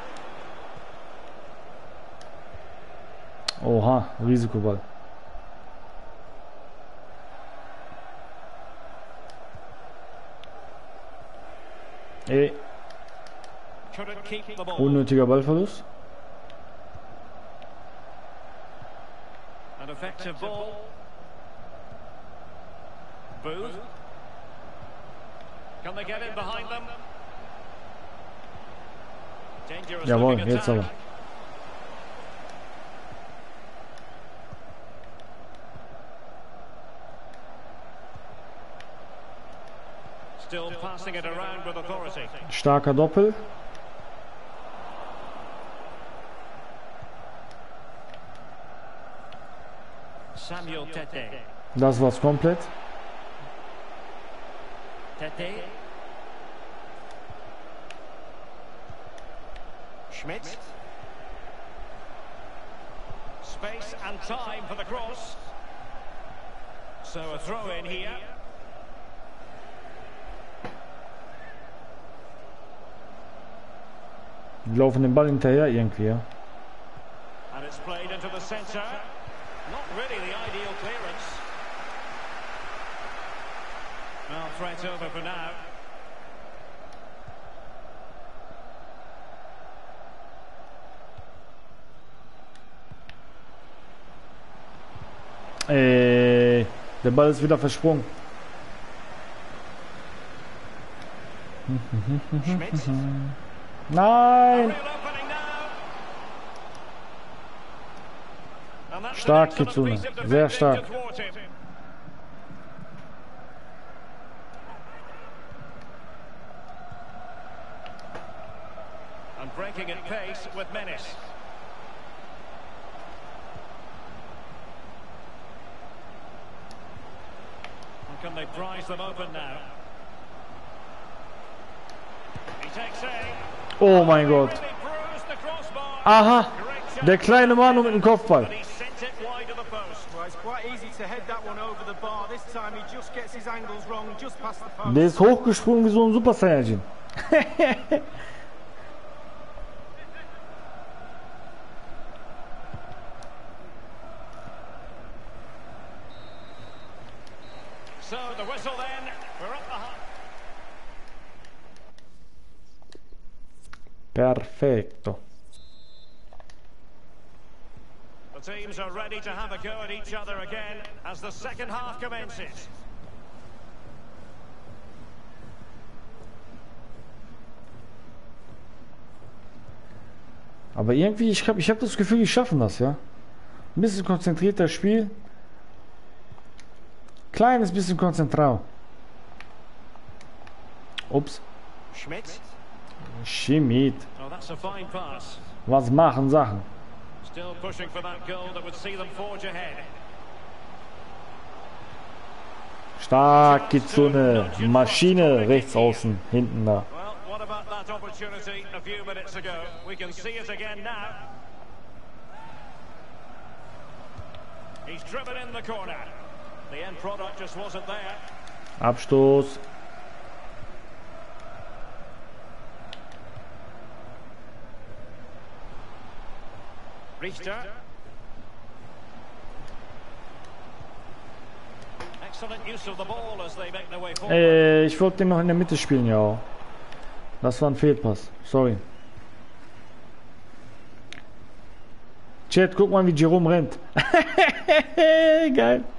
Oha, Risikoball. Ey, Couldn't keep the ball. unnötiger Ballverlust. An effective ball. Booth. Can they get in behind them? Dangerous Jawohl, looking jetzt aber. attack. Still passing it around with authority. Starker Doppel. Samuel Tete. Das war's komplett. Tete. Schmidt. Space and time for the cross. So a throw in here. Die laufen den Ball hinterher irgendwie, ja. And it's played into the centre. Not really the ideal clearance. Well, threat over for now. Ey, der Ball ist wieder versprungen. Schmidt. Nein! Stark, Kitsune. Sehr stark. And breaking at pace with menace. And can they prize them open now? He takes aim. Oh mein Gott. Aha, der kleine Manu mit dem Kopfball. He sent it wide of the post. Well, it's quite easy to head that one over the bar. This time he just gets his angles wrong, just past the post. Der ist hochgesprungen wie so ein Super Saiyajin. So the whistle then. We're up the high. Perfetto. The teams are ready to have a go at each other again as the second half commences. Aber irgendwie, ich habe ich hab das Gefühl, die schaffen das, ja. Ein bisschen konzentrierter Spiel. Kleines bisschen konzentrat. Ups. Schmidt. Schmidt. Oh, that's a fine pass. Was machen Sachen? Still pushing for that goal that would see them forge ahead. Stark geht's so eine Maschine rechts außen, hinten da. Well, what about that opportunity a few minutes ago? We can see it again now. He's driven in the corner. The end product just wasn't there. Abstoß. Richter. Excellent use of the ball as they make their way forward. Äh, ich wollte den noch in der Mitte spielen, ja. Das war ein Fehlpass. Sorry. Chat, guck mal, wie Jerome rennt. Geil.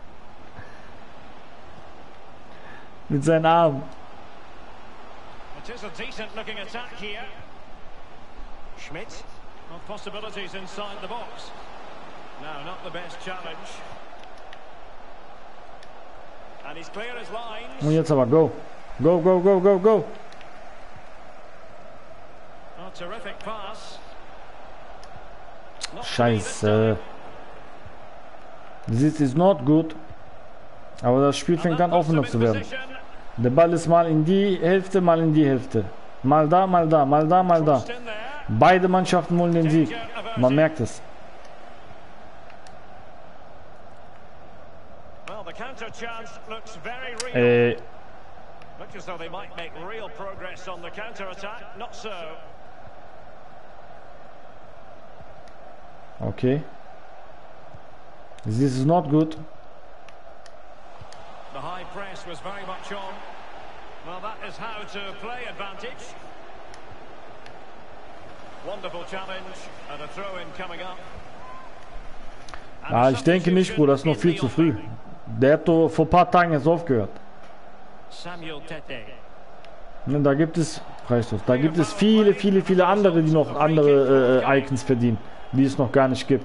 Mit seinen Armen. It is a decent looking attack here. Schmidt. Well, possibilities inside the box. No, not the best challenge. And he's clear as lines. Und jetzt aber go. Go, go, go, go, go. Oh, terrific pass. Not Scheiße. This is not good. Aber das Spiel fängt an offener zu werden. Der Ball ist mal in die Hälfte, mal in die Hälfte. Mal da, mal da, mal da, mal da. Beide Mannschaften wollen den Sieg. Man merkt es. Well, the counter chance looks very real. Äh, Looks as though they might make real progress on the counter attack. Not so. okay. This is not good. The high press was very much on. Well, that is how to play advantage. Wonderful challenge and a throw-in coming up. Ah, ich denke nicht, Bruder, das ist noch viel zu früh. Der hat doch vor ein paar Tagen jetzt aufgehört. Samuel Tete. Ne, da gibt es, Freistoß, da gibt es viele, viele, viele andere, die noch andere äh, Icons verdienen, die es noch gar nicht gibt.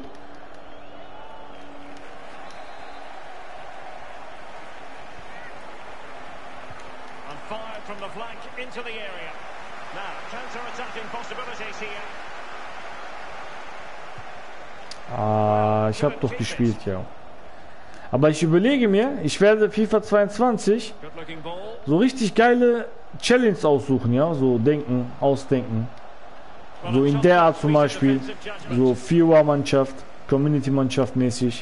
And fired from the flank into the area. Now, counter-attacking possibilities here. Ah, ich habe doch gespielt, ja. Aber ich überlege mir, ich werde FIFA zweiundzwanzig Good-looking ball. so richtig geile Challenge aussuchen, ja, so denken, ausdenken. So in der Art zum Beispiel, so Vierer-Mannschaft, Community-Mannschaft mäßig.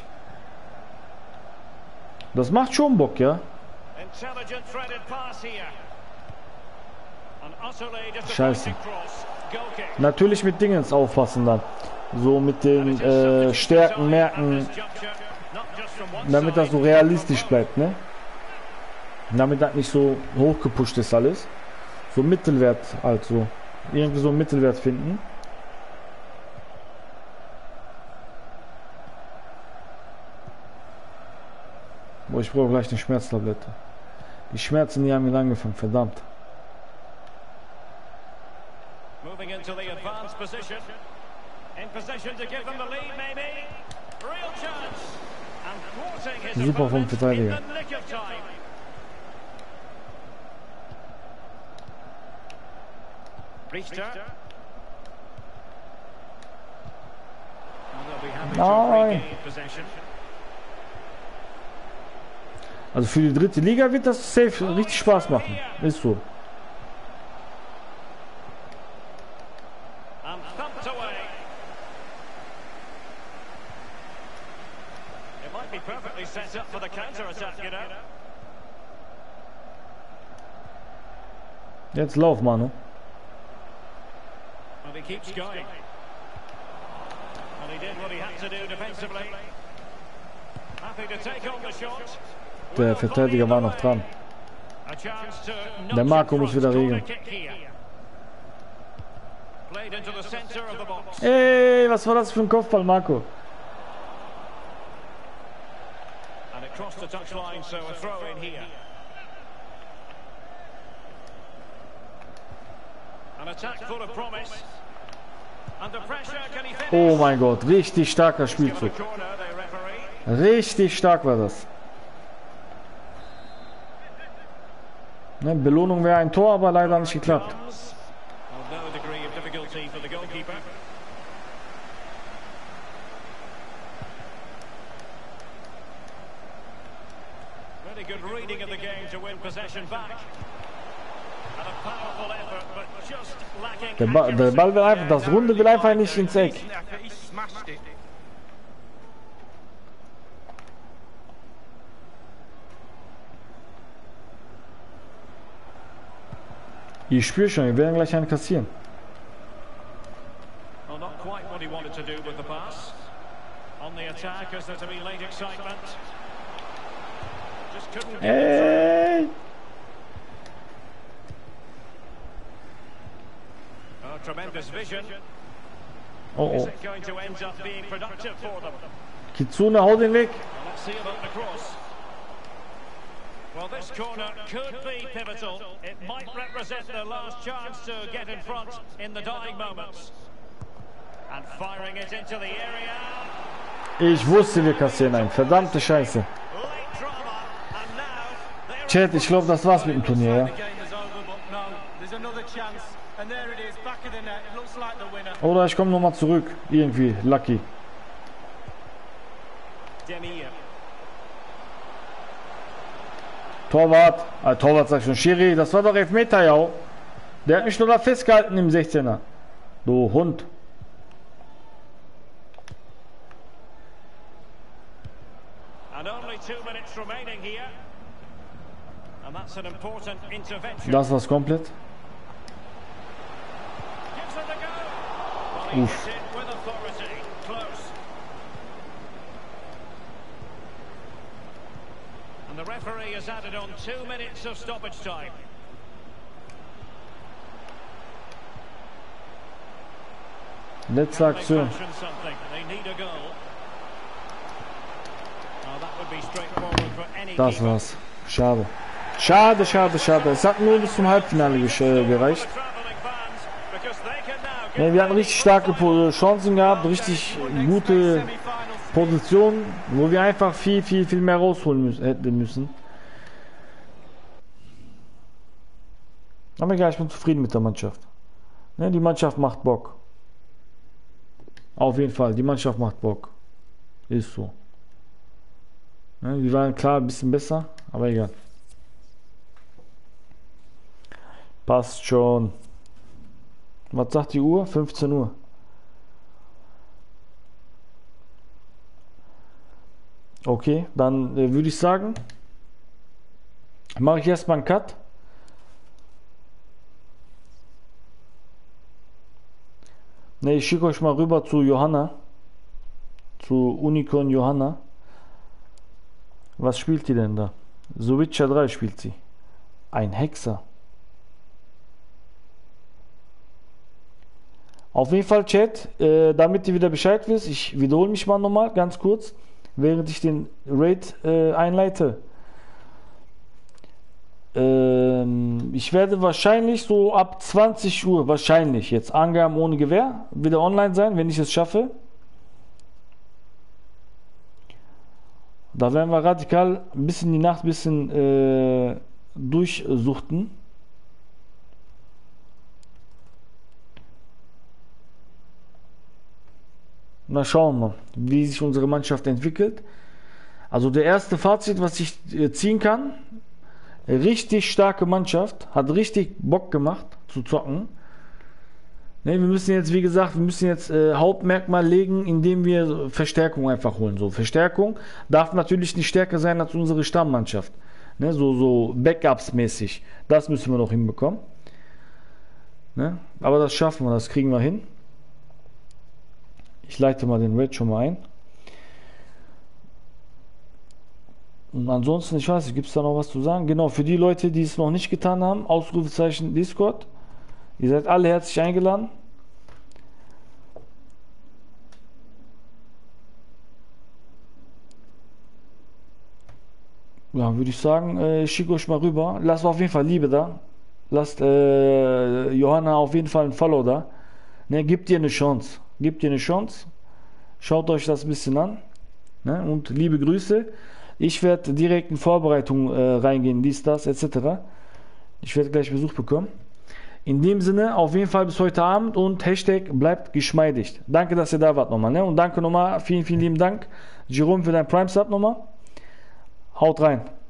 Das macht schon Bock, ja. Intelligent threaded pass here. And utterly Scheiße. disappointing cross. Goal kick. Natürlich mit Dingens aufpassen dann. So mit den äh, Stärken merken, damit das so realistisch bleibt, ne? Damit das nicht so hochgepusht ist alles. So Mittelwert, also irgendwie so einen Mittelwert finden. Boah, ich brauche gleich eine Schmerztablette. Die Schmerzen, die haben wieder angefangen, verdammt. Moving into the advanced position. In position to give them the lead, maybe. Real chance. And thwarting his Super vom opponent in Verteidiger. the nick of time. Richter. And they'll be happy to Nein. regain possession. Also für die dritte Liga wird das safe richtig Spaß machen. Ist so. And thumped away. It might be perfectly set up for the counter-attack, you know. Jetzt lauf, Manu. And he keeps going. And he did what he had to do defensively. Happy to take on the shot. Der Verteidiger war noch dran. A chance to Der notch Marco in muss front. wieder Corner regeln. kick here. Played into the center of the box. Ey, was war das für ein Kopfball, Marco? And it crossed the touchline, so a throw in here. An attack full of promise. Under pressure, can he finish? Oh mein Gott, richtig starker Spielzug. Corner, the referee. Richtig stark war das. Ne, Belohnung wäre ein Tor, aber leider nicht geklappt. Comes. Oh, no degree of difficulty for the goalkeeper. Very good reading of the game to win possession back. And a powerful effort, but just lacking Der, ba der Ball will einfach, das Runde will einfach nicht ins Eck. Decent effort, he smashed it. Ich spüre schon, wir werden gleich einen kassieren. Well, not quite what he wanted to do with the pass. On the attack, is there to be late excitement? Just couldn't get it through. Ey! Oh, tremendous vision. Oh Is oh. it going to end up being productive for them? Kitsune, hau den weg. Well, let's see about the cross. Well, this corner could be pivotal. It might represent their last chance to get in front in the dying moments. And firing it into the area. Ich wusste, wir kassieren einen. Verdammte Scheiße. Late drama. And now they're Chat, ich glaube, das war's mit dem Turnier, ja? The game is over, but no, there's another chance. And there it is, back of the net. It looks like the winner. Oder ich komme nochmal zurück. Irgendwie. Lucky. Demir. Torwart. Ah, Torwart sagt schon. Schiri, das war doch Elfmeter, ja. Der hat mich nur da festgehalten im sechzehner. Du Hund. And only two minutes remaining here. And that's an important intervention. Das war's komplett. Gives it a go. Well, he Oof. hits it with authority. Close. And the referee has added on two minutes of stoppage time. Letzte They Aktion. fashion something. They need a goal. Oh, that would be straightforward for any Das keeper. war's. Schade. Schade, schade, schade. Es hat nur bis zum Halbfinale gesch- gereicht. Ne, wir hatten richtig starke Po- Chancen gehabt, richtig gute Positionen, wo wir einfach viel, viel, viel mehr rausholen müssen, hätten müssen. Aber egal, ich bin zufrieden mit der Mannschaft. Ne, die Mannschaft macht Bock. Auf jeden Fall, die Mannschaft macht Bock. Ist so. Ne, wir waren klar ein bisschen besser, aber egal. Passt schon. Was sagt die Uhr? fünfzehn Uhr. Okay, dann äh, würde ich sagen, mache ich erstmal einen Cut. Ne, ich schicke euch mal rüber zu Johanna. Zu Unicorn Johanna. Was spielt die denn da? The Witcher drei spielt sie. Ein Hexer. Auf jeden Fall, Chat, äh, damit ihr wieder Bescheid wisst, ich wiederhole mich mal nochmal ganz kurz, während ich den Raid äh, einleite. Ähm, ich werde wahrscheinlich so ab zwanzig Uhr, wahrscheinlich jetzt Angaben ohne Gewehr, wieder online sein, wenn ich es schaffe. Da werden wir radikal ein bisschen die Nacht ein bisschen äh, durchsuchten. Na schauen wir, wie sich unsere Mannschaft entwickelt. Also der erste Fazit, was ich äh, ziehen kann, richtig starke Mannschaft, hat richtig Bock gemacht zu zocken. Ne, wir müssen jetzt, wie gesagt, wir müssen jetzt äh, Hauptmerkmal legen, indem wir Verstärkung einfach holen. So, Verstärkung darf natürlich nicht stärker sein als unsere Stammmannschaft. Ne, so, so Backups-mäßig. Das müssen wir noch hinbekommen. Ne, aber das schaffen wir, das kriegen wir hin. Ich leite mal den Raid schon mal ein. Und ansonsten, ich weiß nicht, gibt es da noch was zu sagen? Genau, für die Leute, die es noch nicht getan haben, Ausrufezeichen Discord. Ihr seid alle herzlich eingeladen. Ja, würde ich sagen, äh, ich schicke euch mal rüber. Lasst auf jeden Fall Liebe da. Lasst äh, Johanna auf jeden Fall ein Follow da. Ne, gebt ihr eine Chance. Gebt ihr eine Chance. Schaut euch das ein bisschen an. Ne? Und liebe Grüße. Ich werde direkt in Vorbereitung äh, reingehen, dies, das, et cetera. Ich werde gleich Besuch bekommen. In dem Sinne, auf jeden Fall bis heute Abend und Hashtag bleibt geschmeidig. Danke, dass ihr da wart nochmal. Ne? Und danke nochmal, vielen, vielen lieben Dank, Jerome, für dein Prime-Sub nochmal. Haut rein.